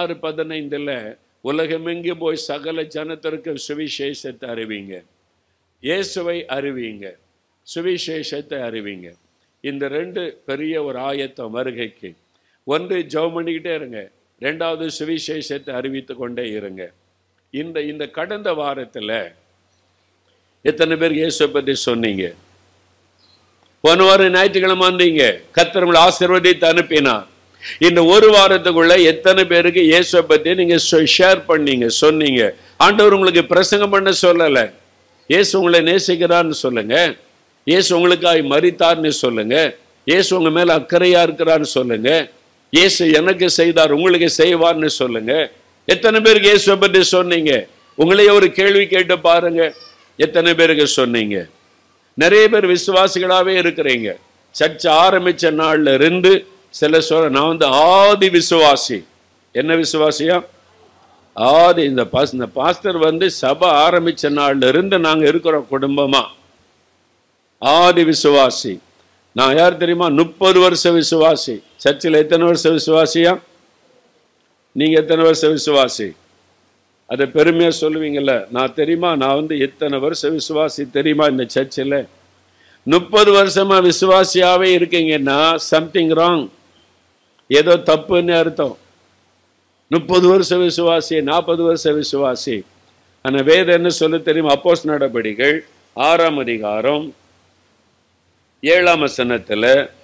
16:15 உலகமெங்கும் போய் சகல ஜனத்திற்கு சுவிசேஷத்தை அறிவிங்க. இயேசுவை அறிவிங்க, சுவிசேஷத்தை அறிவிங்க. இந்த ரெண்டு பெரிய ஒரு ஆயத்தம் வருகைக்கு. ஒன்று ஜெபம் பண்ணிக்கிட்டே இருங்க, ரெண்டாவது சுவிசேஷத்தை அறிவித்து கொண்டே இருங்க. இந்த கடந்த வாரத்தில் எத்தனை பேர் இயேசுவை பற்றி சொன்னீங்க? போன வாரம் ஞாயிற்றுக்கிழமை வந்தீங்க, கர்த்தர் உங்களை ஆசீர்வதித்து அனுப்பினார். இந்த ஒரு வாரத்துக்குள்ள எத்தனை பேருக்கு இயேசுவை பற்றி நீங்க ஷேர் பண்ணீங்க, சொன்னீங்க? ஆண்டவர் உங்களுக்கு பிரசங்கம் பண்ண சொல்லலை, இயேசு உங்களை நேசிக்கிறார்னு சொல்லுங்க, இயேசு உங்களுக்காய் மரித்தார்னு சொல்லுங்க, இயேசு உங்க மேல அக்கறையா இருக்கிறான்னு சொல்லுங்க, இயேசு எனக்கு செய்தார் உங்களுக்கு செய்வார்னு சொல்லுங்க. எத்தனை பேருக்கு இயேசுவை பற்றி சொன்னீங்க? உங்களையே ஒரு கேள்வி கேட்டு பாருங்க, எத்தனை பேருக்கு சொன்னீங்க? நிறைய பேர் விசுவாசிகளாகவே இருக்கிறீங்க. சர்ச்சை ஆரம்பிச்ச நாள்ல இருந்து சில சொல்ற, நான் வந்து ஆதி விசுவாசி. என்ன விசுவாசியா? ஆதி. இந்த பாஸ்டர் வந்து சபை ஆரம்பிச்ச நாள்ல இருந்து நாங்க இருக்கிறோம் குடும்பமா. ஆதி விசுவாசி. நான் யார் தெரியுமா? 30 வருஷ விசுவாசி. சர்ச்சில் எத்தனை வருஷம் விசுவாசியா? நீங்க எத்தனை வருஷம் விசுவாசி? அதை பெருமையா சொல்லுவீங்கல்ல. நான் தெரியுமா, நான் வந்து எத்தனை வருஷம் விசுவாசி தெரியுமா? இந்த சர்ச்சில் 30 வருஷமா விசுவாசியாவே இருக்கீங்கன்னா சம்திங் ராங், ஏதோ தப்புன்னு அர்த்தம். 30 வருஷம் விசுவாசி, 40 வருஷம் விசுவாசி. ஆனால் வேதம் என்ன சொல்ல தெரியுமா? அப்போஸ்தலர் நடபடிகள் 6ஆம் அதிகாரம் 7ஆம் வசனத்துல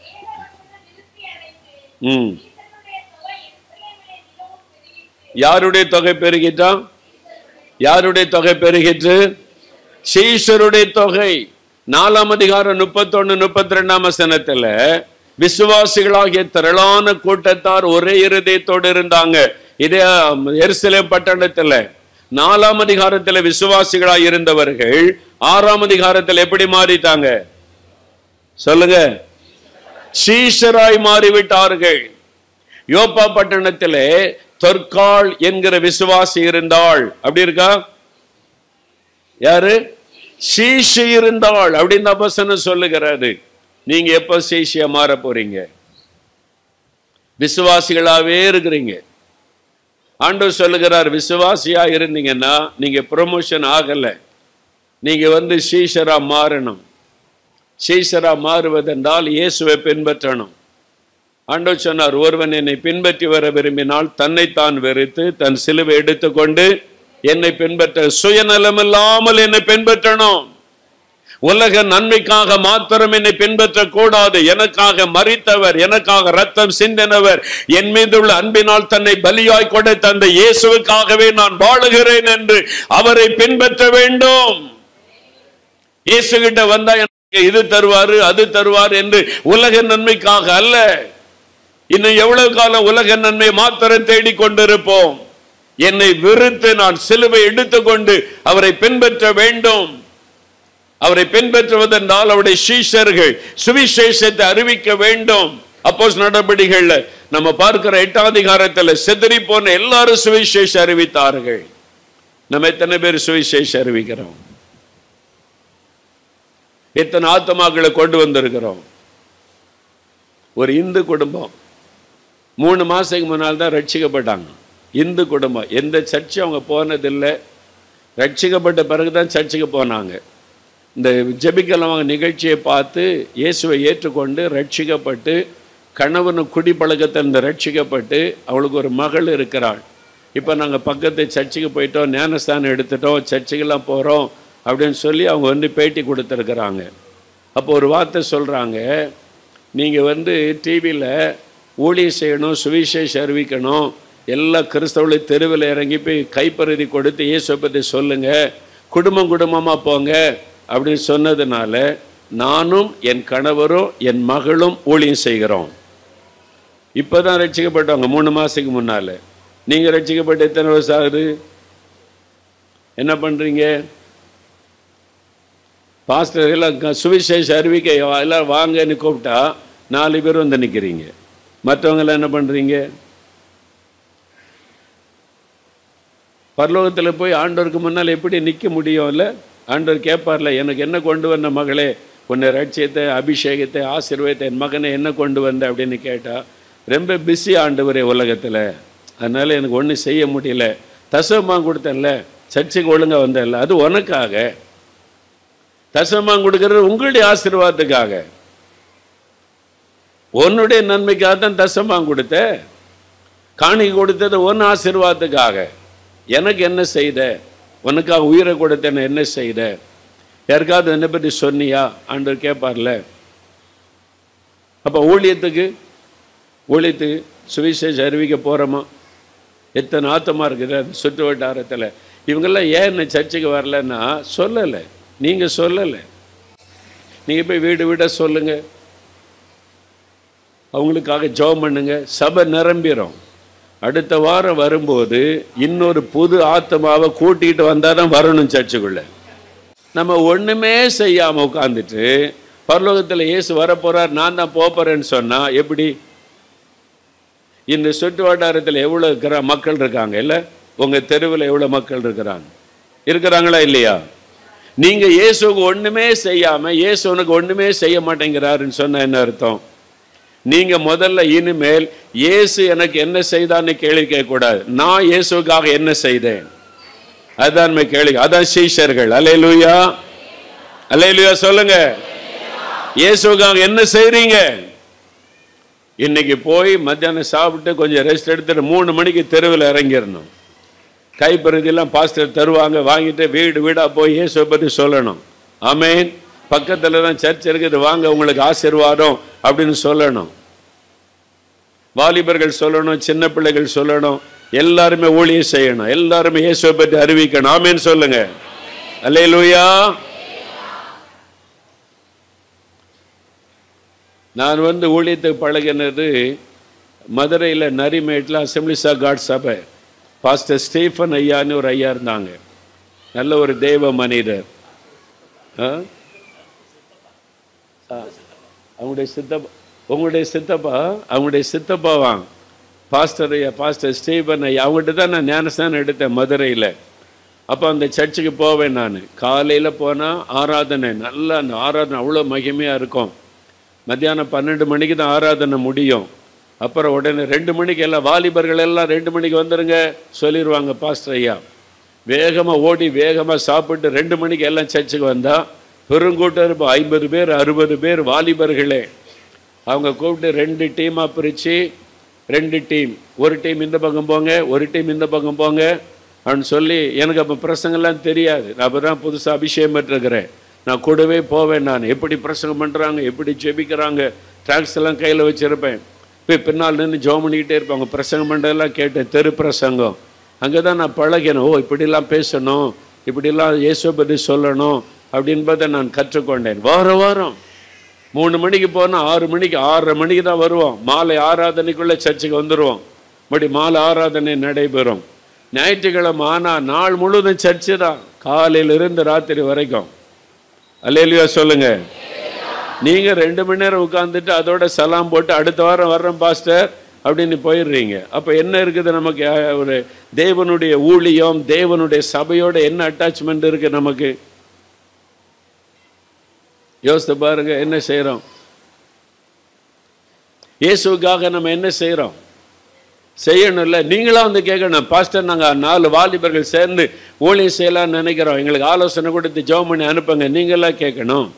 யாருடைய தொகை பெருகிட்டான்? யாருடைய தொகை பெருகிற்று? சீஷருடைய தொகை. 4ஆம் அதிகாரம் 31 32ஆம் வசனத்துல விசுவாசிகளாகிய திரளான கூட்டத்தார் ஒரே இருதயத்தோடு இருந்தாங்க. இதே எருசலேம் பட்டணத்துல 4ஆம் அதிகாரத்துல விசுவாசிகளாய் இருந்தவர்கள் 6ஆம் அதிகாரத்தில் எப்படி மாறிட்டாங்க சொல்லுங்க? சீஷராய் மாறிவிட்டார்கள். யோப்பா பட்டணத்திலே தொற்காள் என்கிற விசுவாசி இருந்தாள். அப்படி இருக்கா? யாரு? சீஷி இருந்தாள் அப்படின்னு வசனம் சொல்லுகிறது. நீங்க எப்ப சீஷியா மாற போறீங்க? விசுவாசிகளாவே இருக்கிறீங்க. ஆண்டவர் சொல்லுகிறார், விசுவாசியா இருந்தீங்கன்னா நீங்க ப்ரமோஷன் ஆகல, நீங்க வந்து சீஷரா மாறணும். சீஷரா மாறுவதென்றால் இயேசுவை பின்பற்றணும். ஆண்டவர் சொன்னார், ஒருவன் என்னை பின்பற்றி வர விரும்பினால் தன்னைத்தான் வெறுத்து தன் சிலுவை எடுத்துக்கொண்டு என்னை பின்பற்ற, சுயநலம் இல்லாமல் என்னை பின்பற்றணும். உலக நன்மைக்காக மாத்திரம் என்னை பின்பற்ற கூடாது. எனக்காக மரித்தவர், எனக்காக ரத்தம் சிந்தினவர், என் மீது உள்ள அன்பினால் தன்னை பலியாய் கொடுத்த அந்த இயேசுவுக்காகவே நான் வாழுகிறேன் என்று அவரை பின்பற்ற வேண்டும். இயேசு கிட்ட வந்தா எனக்கு இது தருவாரு அது தருவார் என்று உலக நன்மைக்காக அல்ல. இன்னும் எவ்வளவு காலம் உலக நன்மை மாத்திரம் தேடிக் கொண்டிருப்போம்? என்னை வெறுத்து நான் சிலுவை எடுத்துக்கொண்டு அவரை பின்பற்ற வேண்டும். அவரை பின்பற்றுவதென்றால் அவருடைய சீஷர்கள் சுவிசேஷத்தை அறிவிக்க வேண்டும். அப்போஸ்தலர் நடபடிகள்ல நம்ம பார்க்கிற 8ஆம் அதிகாரத்துல சிதறி போன எல்லாரும் சுவிசேஷம் அறிவித்தார்கள். நம்ம எத்தனை பேர் சுவிசேஷம் அறிவிக்கிறோம்? எத்தனை ஆத்மாக்களை கொண்டு வந்திருக்கிறோம்? ஒரு இந்து குடும்பம் 3 மாசத்துக்கு முன்னால் தான் ரட்சிக்கப்பட்டாங்க. இந்து குடும்பம், எந்த சர்ச்சும் அவங்க போனதில்லை. ரட்சிக்கப்பட்ட பிறகுதான் சர்ச்சுக்கு போனாங்க. இந்த ஜெபிக்கலாம் நிகழ்ச்சியை பார்த்து இயேசுவை ஏற்றுக்கொண்டு ரட்சிக்கப்பட்டு, கணவனு குடிப்பழக்கத்தில் ரட்சிக்கப்பட்டு, அவளுக்கு ஒரு மகள் இருக்கிறாள். இப்போ நாங்கள் பக்கத்து சர்ச்சுக்கு போயிட்டோம், ஞானஸ்தானம் எடுத்துட்டோம், சர்ச்சுக்கெல்லாம் போகிறோம் அப்படின்னு சொல்லி அவங்க வந்து பேட்டி கொடுத்துருக்குறாங்க. அப்போ ஒரு வார்த்தை சொல்கிறாங்க, நீங்கள் வந்து டிவியில் ஊழியம் செய்யணும், சுவிசேஷம் அறிவிக்கணும், எல்லா கிறிஸ்தவர்களையும் தெருவில் இறங்கி போய் கைப்பறுதி கொடுத்து இயேசுவை பற்றி சொல்லுங்கள், குடும்பம் குடும்பமாக போங்க அப்படின்னு சொன்னதுனால நானும் என் கணவரும் என் மகளும் ஊழியம் செய்கிறோம். இப்போ தான் ரட்சிக்கப்பட்டவங்க 3 மாதத்துக்கு முன்னால். நீங்கள் ரட்சிக்கப்பட்டு எத்தனை வருஷம் ஆகுது? என்ன பண்ணுறீங்க? பாஸ்டர் எல்லாம் சுவிசேஷம் அறிவிக்க எல்லாம் வாங்கன்னு கூப்பிட்டா 4 பேர் வந்து நிற்கிறீங்க. மற்றவங்களாம் என்ன பண்ணுறீங்க? பரலோகத்தில் போய் ஆண்டவருக்கு முன்னால் எப்படி நிற்க முடியும்? இல்லை, ஆண்டவர் கேட்பார்ல, எனக்கு என்ன கொண்டு வந்த மகளே, உன்னை ரட்சியத்தை, அபிஷேகத்தை, ஆசீர்வாதத்தை, என் மகனை என்ன கொண்டு வந்த அப்படின்னு கேட்டால், ரொம்ப பிஸி ஆண்டவரே உலகத்தில், அதனால் எனக்கு ஒன்றும் செய்ய முடியல, தசமமாக கொடுத்தேன்ல, சர்ச்சைக்கு ஒழுங்காக வந்தேன்ல, அது உனக்காக. தசமமாக கொடுக்கறது உங்களுடைய ஆசீர்வாதத்துக்காக. உன்னுடைய நன்மைக்காக தான் தசமாம் கொடுத்த. காணிக்கை கொடுத்தது உன் ஆசீர்வாதத்துக்காக. எனக்கு என்ன செய்த, உனக்காக உயிரை கொடுத்தேன்னு என்ன செய்த, யாருக்காவது என்னை பற்றி சொன்னியா ஆண்டவர் கேட்பார்ல. அப்போ ஊழியத்துக்கு சுவிசேஷம் அறிவிக்க போகிறோமா? எத்தனை ஆத்தமா இருக்குது அந்த சுற்று வட்டாரத்தில். இவங்கெல்லாம் ஏன் என்ன சர்ச்சுக்கு வரலன்னா சொல்லலை, நீங்கள் சொல்லலை. நீங்கள் போய் வீடு வீடாக சொல்லுங்கள், அவங்களுக்காக ஜெபம் பண்ணுங்க, சபை நிரம்பிடும். அடுத்த வாரம் வரும்போது இன்னொரு புது ஆத்மாவை கூட்டிகிட்டு வந்தால் தான் வரணும் சர்ச்சுக்குள்ள. நம்ம ஒன்றுமே செய்யாமல் உட்காந்துட்டு பரலோகத்தில் இயேசு வரப்போகிறார், நான் தான் போகிறேன்னு சொன்னால் எப்படி? இந்த சுற்று வட்டாரத்தில் எவ்வளோ மக்கள் இருக்காங்க இல்லை? உங்கள் தெருவில் எவ்வளோ மக்கள் இருக்கிறாங்களா இல்லையா? நீங்கள் இயேசுக்கு ஒன்றுமே செய்யாமல் இயேசு உனக்கு ஒன்றுமே செய்ய மாட்டேங்கிறாருன்னு சொன்னால் என்ன அர்த்தம்? நீங்கள் முதல்ல இனிமேல் இயேசு எனக்கு என்ன செய்தான்னு கேள்வி கேட்கக்கூடாது. நான் இயேசுக்காக என்ன செய்தேன், அதுதான் கேள்வி. அதான் சீஷர்கள். அல்லேலூயா, அல்லேலூயா சொல்லுங்க. இயேசுக்காக என்ன செய்றீங்க? இன்னைக்கு போய் மத்தியானம் சாப்பிட்டு கொஞ்சம் ரெஸ்ட் எடுத்துட்டு 3 மணிக்கு தெருவில் இறங்கிடணும். கைப்பருதியெல்லாம் பாஸ்டர் தருவாங்க, வாங்கிட்டு வீடு வீடாக போய் இயேசுவை பற்றி சொல்லணும். ஆமேன். பக்கத்தில் தான் சர்ச் இருக்குது, வாங்க உங்களுக்கு ஆசீர்வாதம் அப்படின்னு சொல்லணும். வாலிபர்கள் சொல்லணும், சின்ன பிள்ளைகள் சொல்லணும், எல்லாருமே ஊழியம் செய்யணும், எல்லாருமே இயேசுவை பற்றி அறிவிக்கணும். ஆமேன்னு சொல்லுங்க. அல்லேலூயா. நான் ஊழியத்துக்கு பழகினது மதுரையில் நரிமேட்டில் அசம்பிளிஸ் ஆஃப் காட் சபை. பாஸ்டர் ஸ்டீஃபன் ஐயான்னு ஒரு ஐயா இருந்தாங்க, நல்ல ஒரு தெய்வ மனிதர். உங்களுடைய சித்தப்பாவாங்க பாஸ்டர் ஐயா, பாஸ்டர் ஸ்டீஃபன் ஐயா. அவங்ககிட்ட தான் நான் ஞானஸ்தானம் எடுத்தேன் மதுரையில். அப்போ அந்த சர்ச்சுக்கு போவேன் நான். காலையில் போனால் ஆராதனை, நல்லா அந்த ஆராதனை அவ்வளோ மகிமையாக இருக்கும். மத்தியானம் 12 மணிக்கு தான் ஆராதனை முடியும். அப்புறம் உடனே 2 மணிக்கு எல்லாம் வாலிபர்கள் எல்லாம் 2 மணிக்கு வந்துடுங்க சொல்லிடுவாங்க பாஸ்டர் ஐயா. வேகமாக ஓடி வேகமாக சாப்பிட்டு 2 மணிக்கு எல்லாம் சர்ச்சுக்கு வந்தால் பெருங்கூட்டம் இருப்போம். 50 பேர் 60 பேர் வாலிபர்களே. அவங்க கூப்பிட்டு 2 டீமாக பிரித்து 2 டீம், ஒரு டீம் இந்த பக்கம் போங்க, ஒரு டீம் இந்த பக்கம் போங்க அப்படின்னு சொல்லி, எனக்கு அப்போ பிரசங்கெல்லாம் தெரியாது. நான் அப்போ தான் புதுசாக அபிஷேகம் பெற்றிருக்கிறேன். நான் கூடவே போவேன். நான் எப்படி பிரசங்கம் பண்ணுறாங்க, எப்படி ஜெபிக்கிறாங்க, ட்ராக்ஸ் எல்லாம் கையில் வச்சுருப்பேன். போய் பின்னால் நின்று ஜெபம் பண்ணிக்கிட்டே இருப்பாங்க. பிரசங்கம் பண்ணுறதெல்லாம் கேட்டேன், தெரு பிரசங்கம். அங்கே தான் நான் பழகினேன். ஓ, இப்படிலாம் பேசணும், இப்படிலாம் இயேசுவை பற்றி சொல்லணும் அப்படின்பதை நான் கற்றுக்கொண்டேன். வாரம் 3 மணிக்கு போனால் 6 மணிக்கு 6:30 மணிக்கு தான் வருவோம். மாலை ஆராதனைக்குள்ளே சர்ச்சுக்கு வந்துடுவோம். மறுபடி மாலை ஆராதனை நடைபெறும். ஞாயிற்றுக்கிழமை ஆனால் நாள் முழுவதும் சர்ச்சு தான், காலையிலிருந்து ராத்திரி வரைக்கும். அல்லேலூயா சொல்லுங்க. நீங்க 2 மணி நேரம் உட்கார்ந்துட்டு அதோட சலாம் போட்டு அடுத்த வாரம் வர்றோம் பாஸ்டர் அப்படின்னு போயிடுறீங்க. அப்ப என்ன இருக்குது நமக்கு? ஒரு தேவனுடைய ஊழியம், தேவனுடைய சபையோட என்ன அட்டாச்மெண்ட் இருக்கு நமக்கு? யோசித்து பாருங்க. என்ன செய்யறோம்? இயேசுக்காக நம்ம என்ன செய்யறோம்? செய்யணும்ல. நீங்களாம் கேட்கணும், பாஸ்டர் நாங்கள் 4 வாலிபர்கள் சேர்ந்து ஊழியம் செய்யலாம்னு நினைக்கிறோம், எங்களுக்கு ஆலோசனை கொடுத்து ஜெபம் பண்ணி அனுப்புங்க. நீங்களாம் கேட்கணும்.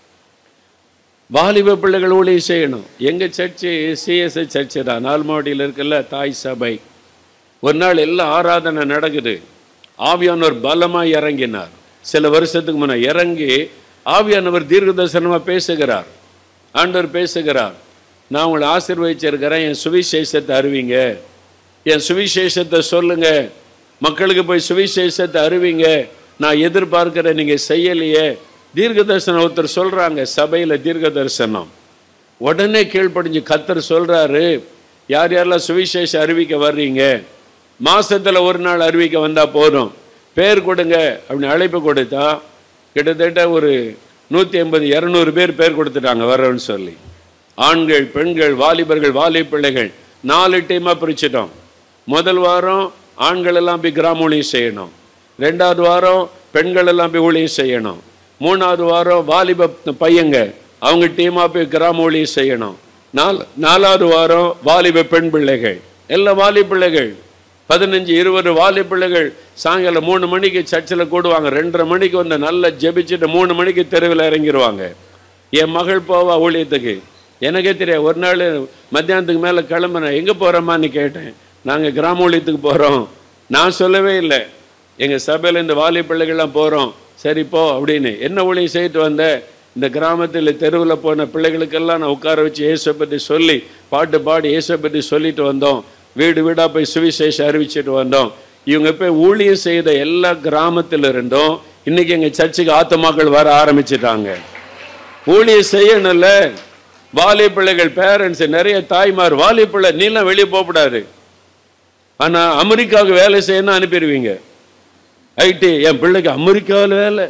வாலிப பிள்ளைகள் ஊழியம் செய்யணும். எங்கள் சர்ச்சு சிஎஸ்ஐ சர்ச்சு தான், நால்மாவடியில் இருக்குல்ல தாய் சபை. ஒரு நாள் எல்லாம் ஆராதனை நடக்குது. ஆவியானவர் பலமாக இறங்கினார். சில வருஷத்துக்கு முன்னே இறங்கி ஆவியானவர் தீர்க்கதரிசனமாக பேசுகிறார். ஆண்டவர் பேசுகிறார், நான் உங்களை ஆசீர்வதிச்சிருக்கிறேன், என் சுவிசேஷத்தை அறிவிங்க, என் சுவிசேஷத்தை சொல்லுங்க, மக்களுக்கு போய் சுவிசேஷத்தை அறிவிங்க, நான் எதிர்பார்க்கிறேன், நீங்கள் செய்யலையே. தீர்க்க தரிசனம் ஒருத்தர் சொல்கிறாங்க சபையில், தீர்க்க தரிசனம். உடனே கீழ்ப்படிஞ்சு கர்த்தர் சொல்கிறாரு, யார் யாரெல்லாம் சுவிசேஷம் அறிவிக்க வர்றீங்க, மாதத்தில் ஒரு நாள் அறிவிக்க வந்தால் போதும், பேர் கொடுங்க அப்படின்னு அழைப்பு கொடுத்தா கிட்டத்தட்ட ஒரு 150-200 பேர் கொடுத்துட்டாங்க வர்றோன்னு சொல்லி. ஆண்கள், பெண்கள், வாலிபர்கள், வாலிப பிள்ளைகள் 4 டீமாக பிரிச்சிட்டோம். முதல் வாரம் ஆண்கள் எல்லாம் போய் கிராம ஊழியம் செய்யணும். 2வது வாரம் பெண்கள் எல்லாம் போய் ஊழியம் செய்யணும். 3வது வாரம் வாலிப பையங்க அவங்க டீமாக போய் கிராம ஊழியம் செய்யணும். 4வது வாரம் வாலிப பெண் பிள்ளைகள், எல்லாம் வாலிப பிள்ளைகள் 15-20 வாலிப பிள்ளைகள் சாயங்காலம் 3 மணிக்கு சர்ச்சில் கூடுவாங்க. 2:30 மணிக்கு வந்து நல்லா ஜெபிச்சுட்டு 3 மணிக்கு தெருவில் இறங்கிடுவாங்க. என் மகள் போவா ஊழியத்துக்கு, எனக்கே தெரியாது. ஒரு நாள் மத்தியானத்துக்கு மேலே கிளம்புனேன். எங்கே போகிறோமான்னு கேட்டேன். நாங்கள் கிராம ஊழியத்துக்கு போகிறோம். நான் சொல்லவே இல்லை, எங்கள் சபையில் இந்த வாலி பிள்ளைகள்லாம் போகிறோம். சரி போ அப்படின்னு. என்ன ஊழியம் செய்துட்டு வந்தேன்? இந்த கிராமத்தில் தெருவில் போன பிள்ளைகளுக்கெல்லாம் நான் உட்கார வச்சு இயேசுவை பற்றி சொல்லி பாட்டு பாடி இயேசுவை பற்றி சொல்லிட்டு வந்தோம். வீடு வீடாக போய் சுவிசேஷம் அறிவிச்சிட்டு வந்தோம். இவங்க போய் ஊழியம் செய்த எல்லா கிராமத்தில் இருந்தும் இன்னைக்கு எங்கள் சர்ச்சுக்கு ஆத்துமாக்கள் வர ஆரம்பிச்சிட்டாங்க. ஊழியம் செய்யணும்ல. வாலி பிள்ளைகள் பேரண்ட்ஸ் நிறைய தாய்மார், வாலி பிள்ளை நீலாம் வெளியே போகக்கூடாது, ஆனால் அமெரிக்காவுக்கு வேலை செய்யணும்னு அனுப்பிடுவீங்க. ஐடி என் பிள்ளைக்கு அமெரிக்காவில் வேலை,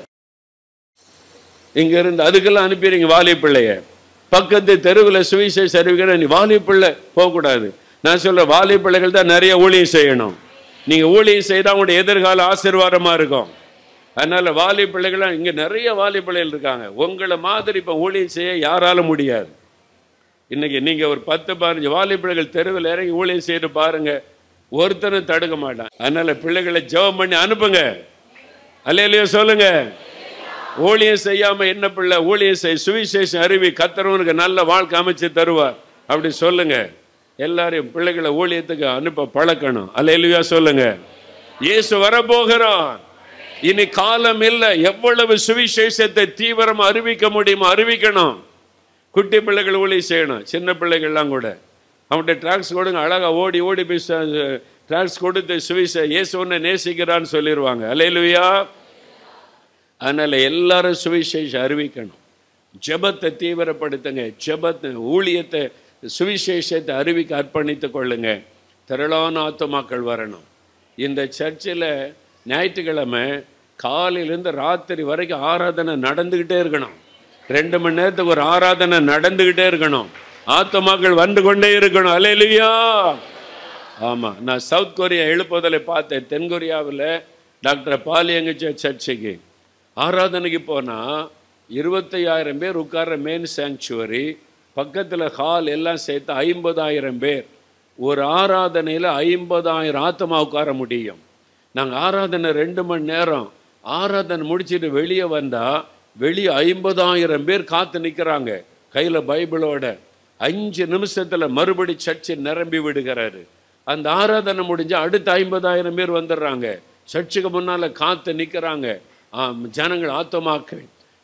இங்கே இருந்து அதுக்கெல்லாம் அனுப்பிடுறீங்க வாலி பிள்ளைய. பக்கத்து தெருவில் சுவிசேஷம் அறிவிக்கிற நீ வாலி பிள்ளை போகக்கூடாது. நான் சொல்கிறேன், வாலி பிள்ளைகள் தான் நிறைய ஊழியம் செய்யணும். நீங்கள் ஊழியம் செய்தால் உங்களுடைய எதிர்கால ஆசீர்வாதமாக இருக்கும். அதனால் வாலி பிள்ளைகள்லாம் இங்கே நிறைய வாலி பிள்ளைகள் இருக்காங்க. உங்களை மாதிரி இப்போ ஊழியம் செய்ய யாராலும் முடியாது. இன்னைக்கு நீங்கள் ஒரு 10-15 வாலி பிள்ளைகள் தெருவில் இறங்கி ஊழியம் செய்து பாருங்க, ஒருத்தரும் தடுக்க மாட்டான். அதனால பிள்ளைகளை ஜெபம் பண்ணி அனுப்புங்க. அல்லேலூயா சொல்லுங்க. ஊழியம் செய்யாம என்ன பிள்ளை? ஊழியம் செய், சுவிசேஷம் அறிவி, கர்த்தருக்கு நல்ல வாழ்க்கை அமைச்சு தருவார் அப்படி சொல்லுங்க. எல்லாரையும் பிள்ளைகளை ஊழியத்துக்கு அனுப்ப பழக்கணும். அல்லேலூயா சொல்லுங்க. இயேசு வரப்போகிறான். இனி காலம் இல்லை. எவ்வளவு சுவிசேஷத்தை தீவிரமா அறிவிக்க முடியுமோ அறிவிக்கணும். குட்டி பிள்ளைகள் ஊழியம் செய்யணும். சின்ன பிள்ளைகள்லாம் கூட அவன்கிட்ட டிராக்ஸ் கொடுங்க, அழகா ஓடி ஓடி போய் டிராக்ஸ் கொடுத்து சுவிசேஷம் இயேசு ஒன்று நேசிக்கிறான்னு சொல்லிடுவாங்க. அல்லேலூயா. அதனால எல்லாரும் சுவிசேஷம் அறிவிக்கணும். ஜெபத்தை தீவிரப்படுத்துங்க. ஜெபத்தை, ஊழியத்தை, சுவிசேஷத்தை அறிவிக்க அர்ப்பணித்துக் கொள்ளுங்க. திரளான ஆத்துமாக்கள் வரணும். இந்த சர்ச்சில் ஞாயிற்றுக்கிழமை காலையிலேருந்து ராத்திரி வரைக்கும் ஆராதனை நடந்துக்கிட்டே இருக்கணும். 2 மணி நேரத்துக்கு ஒரு ஆராதனை நடந்துக்கிட்டே இருக்கணும். ஆத்துமாக்கள் வந்து கொண்டே இருக்கணும். அல்லேலூயா. ஆமாம், நான் சவுத் கொரியா எழுப்புதலை பார்த்தேன். தென்கொரியாவில் டாக்டர் பாலியங்கச்ச சர்ச்சுக்கு ஆராதனைக்கு போனால் 25,000 பேர் உட்கார்ற மெயின் சாங்சுவரி, பக்கத்தில் ஹால் எல்லாம் சேர்த்து 50,000 பேர். ஒரு ஆராதனையில் 50,000 ஆத்மா உட்கார முடியும். நாங்கள் ஆராதனை 2 மணி நேரம் ஆராதனை முடிச்சுட்டு வெளியே வந்தால் வெளியே 50,000 பேர் காத்து நிற்கிறாங்க கையில் பைபிளோட. 5 நிமிஷத்தில் மறுபடி சர்ச்சை நிரம்பி விடுகிறாரு. அந்த ஆராதனை முடிஞ்சால் அடுத்த 50,000 பேர் வந்துடுறாங்க. சர்ச்சுக்கு முன்னால் காத்து நிற்கிறாங்க ஜனங்கள், ஆத்துமாக்கள்.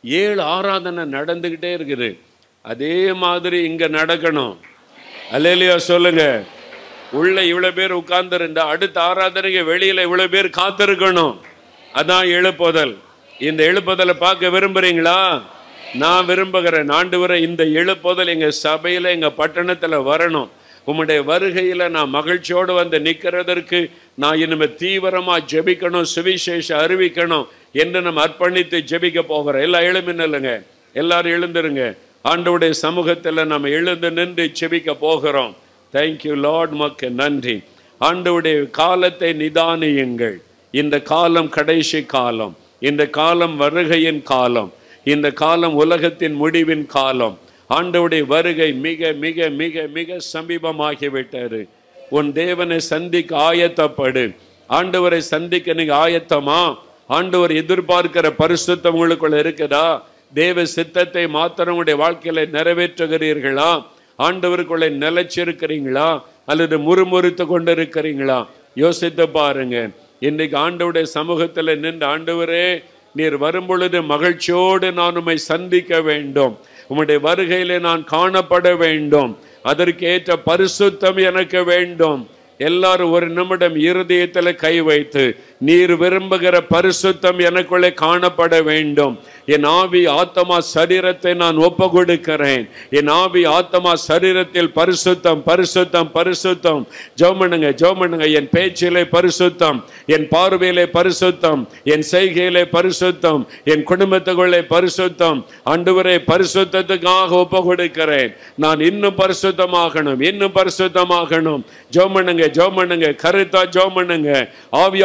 7 ஆராதனை நடந்துக்கிட்டே இருக்குது. அதே மாதிரி இங்கே நடக்கணும். அல்லேலூயா சொல்லுங்க. உள்ள இவ்வளோ பேர் உட்கார்ந்துருந்தா அடுத்த ஆராதனைக்கு வெளியில் இவ்வளோ பேர் காத்திருக்கணும். அதான் எழுப்புதல். இந்த எழுப்புதலை பார்க்க விரும்புகிறீங்களா? நான் விரும்புகிறேன். ஆண்டவரே, இந்த எழுப்புதல் எங்கள் சபையில், எங்கள் பட்டணத்தில் வரணும். உம்முடைய வருகையில் நான் மகிழ்ச்சியோடு வந்து நிற்கிறதற்கு நான் இனிமேல் தீவிரமாக ஜெபிக்கணும், சுவிசேஷம் அறிவிக்கணும் என்று நம்ம அர்ப்பணித்து ஜெபிக்க போகிறோம். எல்லாம் எழுமின்னுங்க, எல்லாரும் எழுந்துருங்க. ஆண்டவருடைய சமூகத்தில் நம்ம எழுந்து நின்று ஜெபிக்க போகிறோம். தேங்க்யூ லார்ட், மக்கு நன்றி. ஆண்டவருடைய காலத்தை நிதானியுங்கள். இந்த காலம் கடைசி காலம். இந்த காலம் வருகையின் காலம். இந்த காலம் உலகத்தின் முடிவின் காலம். ஆண்டவருடைய வருகை மிக மிக மிக மிக சமீபமாகிவிட்டாரு. உன் தேவனை சந்திக்க ஆயத்தப்படு. ஆண்டவரை சந்திக்க நீங்க ஆயத்தமா? ஆண்டவர் எதிர்பார்க்கிற பரிசுத்தம் உங்களுக்குள்ள இருக்குதா? தேவ சித்தத்தை மாத்திரம் உங்களுடைய வாழ்க்கையில நிறைவேற்றுகிறீர்களா? ஆண்டவருக்குள்ளே நிலைச்சிருக்கிறீங்களா அல்லது முறுமுறுத்து கொண்டு இருக்கிறீங்களா? யோசித்து பாருங்க. இன்னைக்கு ஆண்டவருடைய சமூகத்தில் நின்று, ஆண்டவரே நீர் வரும்பொழுது மகிழ்ச்சியோடு நான் உம்மை சந்திக்க வேண்டும், உம்முடைய வருகையிலே நான் காணப்பட வேண்டும், அதற்கேற்ற பரிசுத்தம் எனக்கு வேண்டும். எல்லாரும் ஒரு நிமிடம் இருதயத்தில் கை வைத்து, நீர் விரும்புகிற பரிசுத்தம் எனக்குள்ளே காணப்பட வேண்டும். என் ஆவி ஆத்மா சரீரத்தை நான் ஒப்பு கொடுக்கிறேன். என் ஆவி ஆத்மா சரீரத்தில் பரிசுத்தம் பரிசுத்தம் பரிசுத்தம். ஜெபம் பண்ணுங்க. என் பேச்சிலே பரிசுத்தம், என் பார்வையிலே பரிசுத்தம், என் செய்கையிலே பரிசுத்தம், என் குடும்பத்துக்குள்ளே பரிசுத்தம். ஆண்டவரே, பரிசுத்தத்துக்காக ஒப்பு கொடுக்கிறேன். நான் இன்னும் பரிசுத்தமாகணும், இன்னும் பரிசுத்தமாகணும். ஜெபம் பண்ணுங்க. கருத்தா ஜெபம் பண்ணுங்க. ஆவியானவர்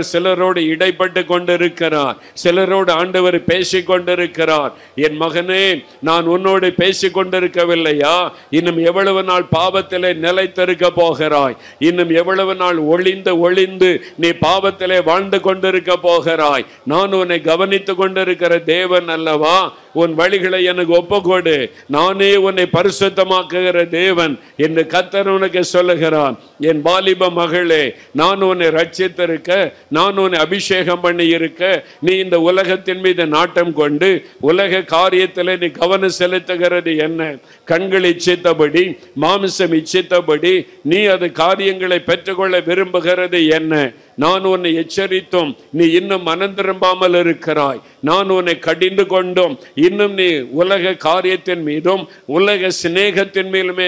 சிலரோடு இடைப்பட்டு கொண்டிருக்கிறார், சிலரோடு ஆண்டவர் பேசி கொண்டிருக்கிறார். என் மகனே, நான் உன்னோடு பேசி கொண்டிருக்கவில்லையா? இன்னும் எவ்வளவு நாள் பாவத்திலே நிலைத்திருக்க போகிறாய்? இன்னும் எவ்வளவு நாள் ஒளிந்து நீ பாவத்திலே வாழ்ந்து கொண்டிருக்க போகிறாய்? நான் உன்னை கவனித்து கொண்டிருக்கிற தேவன் அல்லவா? உன் வழிகளை எனக்கு ஒப்புக்கொடு, நானே உன்னை பரிசுத்தமாக்குகிற தேவன் என்று கர்த்தர் உனக்கு சொல்லுகிறான். என் வாலிப மகளே, நான் உன்னை ரட்சித்திருக்க, நான் உன்னை அபிஷேகம் பண்ணி இருக்க, நீ இந்த உலகத்தின் மீது நாட்டம் கொண்டு உலக காரியத்தில் நீ கவனம் செலுத்துகிறது என்ன? கண்கள் இச்சித்தபடி, மாமிசம் இச்சித்தபடி நீ அது காரியங்களை பெற்றுக்கொள்ள விரும்புகிறது என்ன? நான் உன்னை எச்சரித்தும் நீ இன்னும் மனம் திரும்பாமல் இருக்கிறாய். நான் உன்னை கடிந்து கொண்டும் இன்னும் நீ உலக காரியத்தின் மீதும் உலக சிநேகத்தின் மேலுமே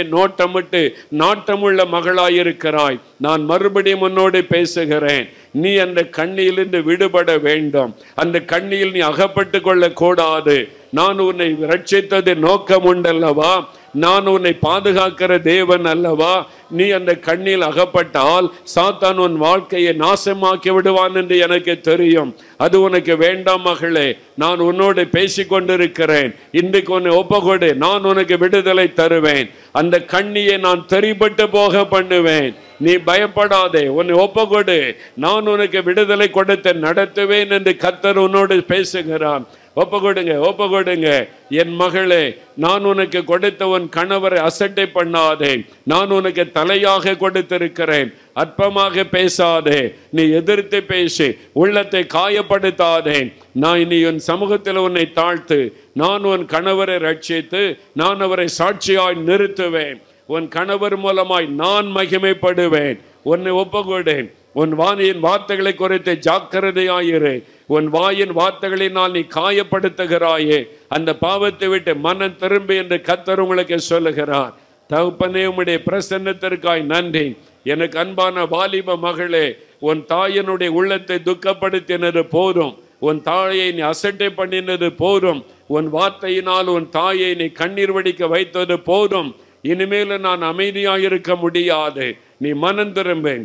நாட்டமுள்ள மகளாயிருக்கிறாய். நான் மறுபடியும் உன்னோடு பேசுகிறேன். நீ அந்த கண்ணியிலிருந்து விடுபட வேண்டும். அந்த கண்ணியில் நீ அகப்பட்டு கொள்ள கூடாது. நான் உன்னை ரட்சித்தது நோக்கம் உண்டல்லவா? நான் உன்னை பாதுகாக்கிற தேவன் அல்லவா? நீ அந்த கண்ணில் அகப்பட்டால் சாத்தான் உன் வாழ்க்கையை நாசமாக்கி விடுவான் என்று எனக்கு தெரியும். அது உனக்கு வேண்டாம் மகளே. நான் உன்னோடு பேசி கொண்டிருக்கிறேன். இன்றைக்கு உன்னை ஒப்புக்கொடு, நான் உனக்கு விடுதலை தருவேன். அந்த கண்ணியை நான் தெரிபட்டு போக பண்ணுவேன். நீ பயப்படாதே, உன்னை ஒப்புக்கொடு, நான் உனக்கு விடுதலை கொடுத்து நடத்துவேன் என்று கர்த்தர் உன்னோடு பேசுகிறான். ஒப்புக்கொடுங்க என் மகளே. நான் உனக்கு கொடுத்த உன் கணவரை அசட்டை பண்ணாதே. நான் உனக்கு தலையாக கொடுத்திருக்கிறேன். அற்பமாக பேசாதே, நீ எதிர்த்து பேசி உள்ளத்தை காயப்படுத்தாதே. நான் இனி உன் சமூகத்தில் உன்னை தாழ்த்து, நான் உன் கணவரை ரட்சித்து நான் அவரை சாட்சியாய் நிறுத்துவேன். உன் கணவர் மூலமாய் நான் மகிமைப்படுவேன். உன்னை ஒப்புக்கொடு. உன் வாயின் வார்த்தைகளை குறித்து ஜாக்கிரதையாயிரு. உன் வாயின் வார்த்தைகளினால் நீ காயப்படுத்துகிறாயே, அந்த பாவத்தை விட்டு மனம் திரும்பி என்று கர்த்தர் உங்களுக்கு சொல்லுகிறார். தகப்பனே, உம்முடைய பிரசன்னத்திற்காய் நன்றி. எனக்கு அன்பான வாலிப மகளே, உன் தாயினுடைய உள்ளத்தை துக்கப்படுத்தினது போதும். உன் தாயை நீ அசட்டை பண்ணினது போதும். உன் வார்த்தையினால் உன் தாயை நீ கண்ணீர் வடிக்க வைத்தது போதும். இனிமேல் நான் அமைதியாயிருக்க முடியாது. நீ மனம்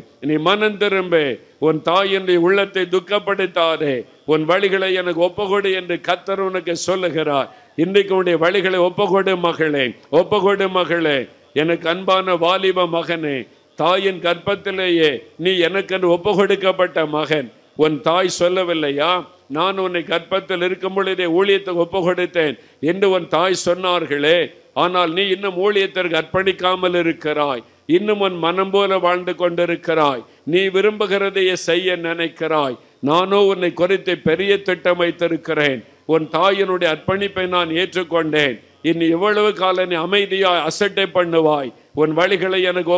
திரும்பு. உன் தாயினுடைய உள்ளத்தை துக்கப்படுத்தாதே. உன் வழிகளை எனக்கு ஒப்புக்கொடு என்று கர்த்தர் உனக்கு சொல்லுகிறார். இன்றைக்கு உன்னுடைய வழிகளை ஒப்புக்கொடு மகளே. எனக்கு அன்பான வாலிப மகனே, தாயின் கர்ப்பத்திலேயே நீ எனக்கு ஒப்பு கொடுக்கப்பட்ட மகன். உன் தாய் சொல்லவில்லையா, நான் உன்னை கர்ப்பத்தில் இருக்கும் பொழுதே ஊழியத்துக்கு ஒப்பு கொடுத்தேன் என்று உன் தாய் சொன்னார்களே? ஆனால் நீ இன்னும் ஊழியத்திற்கு அர்ப்பணிக்காமல் இருக்கிறாய். இன்னும் உன் மனம் போல வாழ்ந்து கொண்டிருக்கிறாய். நீ விரும்புகிறதையே செய்ய நினைக்கிறாய். நானோ உன்னை குறித்து பெரிய திட்டம் வைத்திருக்கிறேன். உன் தாயினுடைய அர்ப்பணிப்பை நான் ஏற்றுக்கொண்டேன். இனி எவ்வளவு காலம் நீ அமைதியாய் அசட்டை பண்ணுவாய்? உன் வழிகளை எனக்கு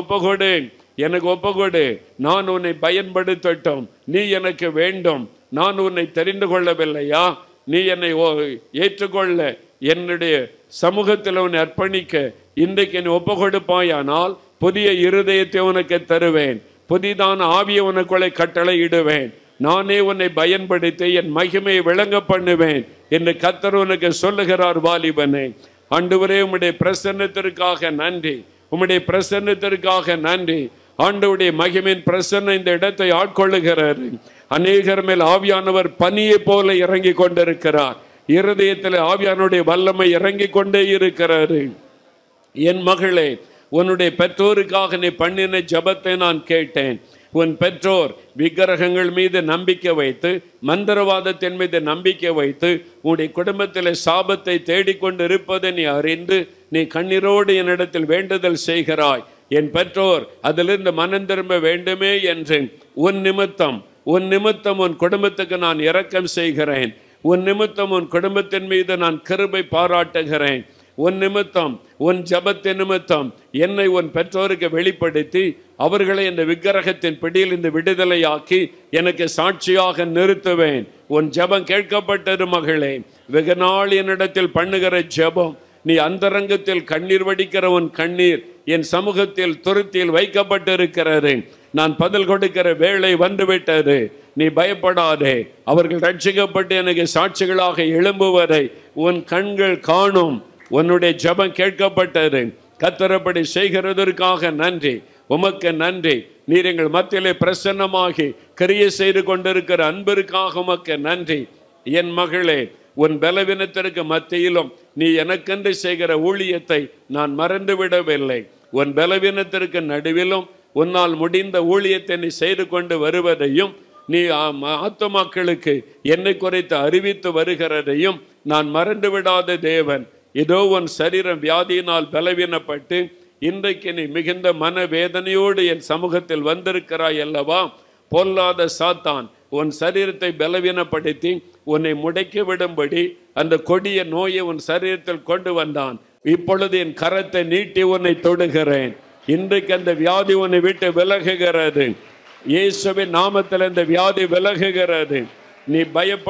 ஒப்புக்கொடு. நான் உன்னை பயன்படுத்தட்டும். நீ எனக்கு வேண்டும். நான் உன்னை தெரிந்து கொள்ளவில்லையா? நீ என்னை ஏற்றுக்கொள்ள, என்னுடைய சமூகத்தில் உன்னை அர்ப்பணிக்க இன்றைக்கு நீ ஒப்பு கொடுப்பாயானால் புதிய இருதயத்தை உனக்கு தருவேன். புதிதான ஆவியை உனக்குள்ளே கட்டளையிடுவேன். நானே உன்னை பயன்படுத்தி என் மகிமையை விளங்க பண்ணுவேன் என்று கர்த்தர் உனக்கு சொல்லுகிறார். வாலிபனே, ஆண்டவரே, உம்முடைய பிரசன்னத்திற்காக நன்றி. உம்முடைய பிரசன்னத்திற்காக நன்றி. ஆண்டவருடைய மகிமையின் பிரசன்னம் இந்த இடத்தை ஆட்கொள்ளுகிறார். அநேகர் மேல் ஆவியானவர் பனியை போல இறங்கி கொண்டிருக்கிறார். இருதயத்தில் ஆவியானுடைய வல்லமை இறங்கி கொண்டே இருக்கிறாரு. என் மகளே, உன்னுடைய பெற்றோருக்காக நீ பண்ணின ஜபத்தை நான் கேட்டேன். உன் பெற்றோர் விக்கிரகங்கள் மீது நம்பிக்கை வைத்து, மந்திரவாதத்தின் மீது நம்பிக்கை வைத்து உன்னுடைய குடும்பத்தில் சாபத்தை தேடிக்கொண்டு இருப்பதை நீ அறிந்து நீ கண்ணீரோடு என்னிடத்தில் வேண்டுதல் செய்கிறாய். என் பெற்றோர் அதிலிருந்து மனம் திரும்ப வேண்டுமே என்று உன் நிமித்தம் உன் குடும்பத்துக்கு நான் இரக்கம் செய்கிறேன். உன் நிமித்தம் உன் குடும்பத்தின் மீது நான் கிருபை பாராட்டுகிறேன். உன் நிமித்தம், உன் ஜபத்தின் நிமித்தம் என்னை உன் பெற்றோருக்கு வெளிப்படுத்தி அவர்களை இந்த விக்கிரகத்தின் பிடியில் இந்த விடுதலையாக்கி எனக்கு சாட்சியாக நிறுத்துவேன். உன் ஜபம் கேட்கப்பட்டது மகளே. வெகு நாள் என்னிடத்தில் பண்ணுகிற ஜபம், நீ அந்தரங்கத்தில் கண்ணீர் வடிக்கிற உன் கண்ணீர் என் சமூகத்தில் துருத்தியில் வைக்கப்பட்டிருக்கிறது. நான் பதில் கொடுக்கிற வேளை வந்துவிட்டது. நீ பயப்படாதே. அவர்கள் ரட்சிக்கப்பட்டு எனக்கு சாட்சிகளாக எழும்புவதை உன் கண்கள் காணும். உன்னுடைய ஜபம் கேட்கப்பட்டது. கர்த்தரப்படி செய்கிறதற்காக நன்றி. உமக்கு நன்றி. நீர் எங்கள் மத்தியிலே பிரசன்னமாகி கிரியை செய்து கொண்டிருக்கிற அன்பிற்காக உமக்கு நன்றி. என் மகளே, உன் பலவீனத்திற்கு மத்தியிலும் நீ எனக்கென்று செய்கிற ஊழியத்தை நான் மறந்துவிடவில்லை. உன் பலவீனத்திற்கு நடுவிலும் உன்னால் முடிந்த ஊழியத்தை நீ செய்து கொண்டு வருவதையும், நீ ஆத்துமாக்களுக்கு என்னை குறித்து அறிவித்து வருகிறதையும் நான் மறந்துவிடாத தேவன். இதோ உன் சரீரம் வியாதியினால் பலவீனப்பட்டு இன்றைக்கு நீ மிகுந்த மனவேதனையோடு என் சமூகத்தில் வந்திருக்கிறாய் அல்லவா? பொல்லாத சாத்தான் உன் சரீரத்தை பலவீனப்படுத்தி உன்னை முடக்கி விடும்படி அந்த கொடிய நோயை உன் சரீரத்தில் கொண்டு வந்தான். இப்பொழுது என் கரத்தை நீட்டி உன்னை தொடுகிறேன். இன்றைக்கு அந்த வியாதி உன்னை விட்டு விலகுகிறது. இயேசுவின் நாமத்தில் இந்த வியாதி விலகுகிறது. நீ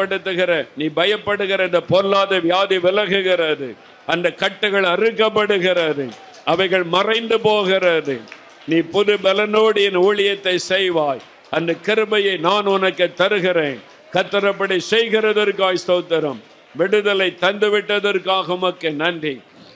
பயப்படுகிற இந்த பொல்லாத வியாதி விலகுகிறது. அந்த கட்டுகள் அறுக்கப்படுகிறது, அவைகள் மறைந்து போகிறது. நீ புது பலனோடு என் ஊழியத்தை செய்வாய். அந்த கிருபையை நான் உனக்கு தருகிறேன். கர்த்தரப்படி செய்கிறதற்காய் ஸ்தோத்திரம். விடுதலை தந்து விட்டதற்காக உமக்கு நன்றி.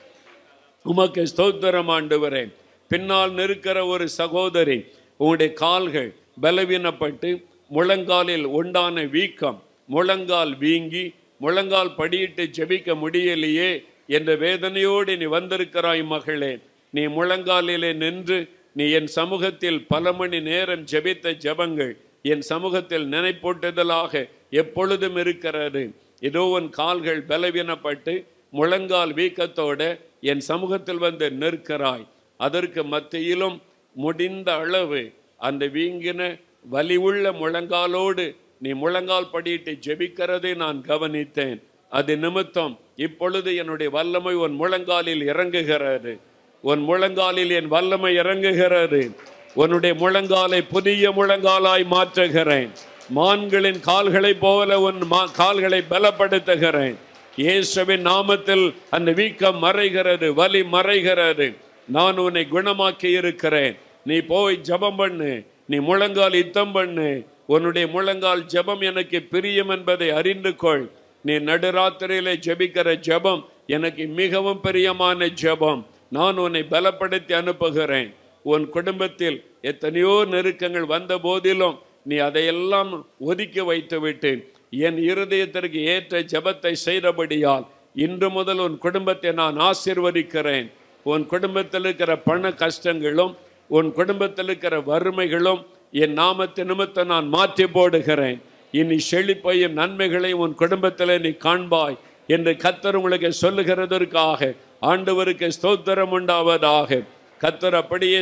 உமக்கு ஸ்தோத்திரம் ஆண்டவரே. பின்னால் நிற்கிற ஒரு சகோதரி, உங்களுடைய கால்கள் பலவீனப்பட்டு முழங்காலில் உண்டான வீக்கம், முழங்கால் வீங்கி முழங்கால் படியிட்டு ஜெபிக்க முடியலையே என்ற வேதனையோடு நீ வந்திருக்கிறாய் மகளே. நீ முழங்காலிலே நின்று நீ என் சமூகத்தில் பல மணி நேரம் ஜெபித்த ஜெபங்கள் என் சமூகத்தில் நினைப்பூட்டுதலாக எப்பொழுதும் இருக்கிறது. இதோ உன் கால்கள் பலவீனப்பட்டு முழங்கால் வீக்கத்தோட என் சமூகத்தில் வந்து நிற்கிறாய். அதற்கு மத்தியிலும் முடிந்த அளவு அந்த வீங்கின வலி உள்ள முழங்காலோடு நீ முழங்கால் படியிட்டு ஜெபிக்கிறதை நான் கவனித்தேன். அது நிமித்தம் இப்பொழுது என்னுடைய வல்லமை உன் முழங்காலில் இறங்குகிறது. உன் முழங்காலில் என் வல்லமை இறங்குகிறது. உன்னுடைய முழங்காலை புதிய முழங்காலாய் மாற்றுகிறேன். மான்களின் கால்களைப் போல உன் கால்களை பலப்படுத்துகிறேன். இயேசுவின் நாமத்தில் அந்த வீக்கம் மறைகிறது, வலி மறைகிறது. நான் உன்னை குணமாக்கி இருக்கிறேன். நீ போய் ஜெபம் பண்ணு, நீ முழங்கால் யுத்தம் பண்ணு. உன்னுடைய முழங்கால் ஜெபம் எனக்கு பிரியம் என்பதை அறிந்து கொள். நீ நடுராத்திரியிலே ஜெபிக்கிற ஜெபம் எனக்கு மிகவும் பிரியமான ஜெபம். நான் உன்னை பலப்படுத்தி அனுப்புகிறேன். உன் குடும்பத்தில் எத்தனையோ நெருக்கங்கள் வந்த போதிலும் நீ அதையெல்லாம் ஒதுக்கி வைத்துவிட்டு என் இருதயத்திற்கு ஏற்ற ஜெபத்தை செய்தபடியால் இன்று முதல் உன் குடும்பத்தை நான் ஆசீர்வதிக்கிறேன். உன் குடும்பத்தில் இருக்கிற பண கஷ்டங்களும் உன் குடும்பத்தில் இருக்கிற வறுமைகளும் என் நாமத்து நிமித்தம் நான் மாற்றி போடுகிறேன். இனி செழிப்பையும் நன்மைகளையும் உன் குடும்பத்தில் நீ காண்பாய் என்று கர்த்தர் உங்களுக்கு சொல்லுகிறதற்காக ஆண்டவருக்கு ஸ்தோத்திரம் உண்டாவதாக. கர்த்தர் அப்படியே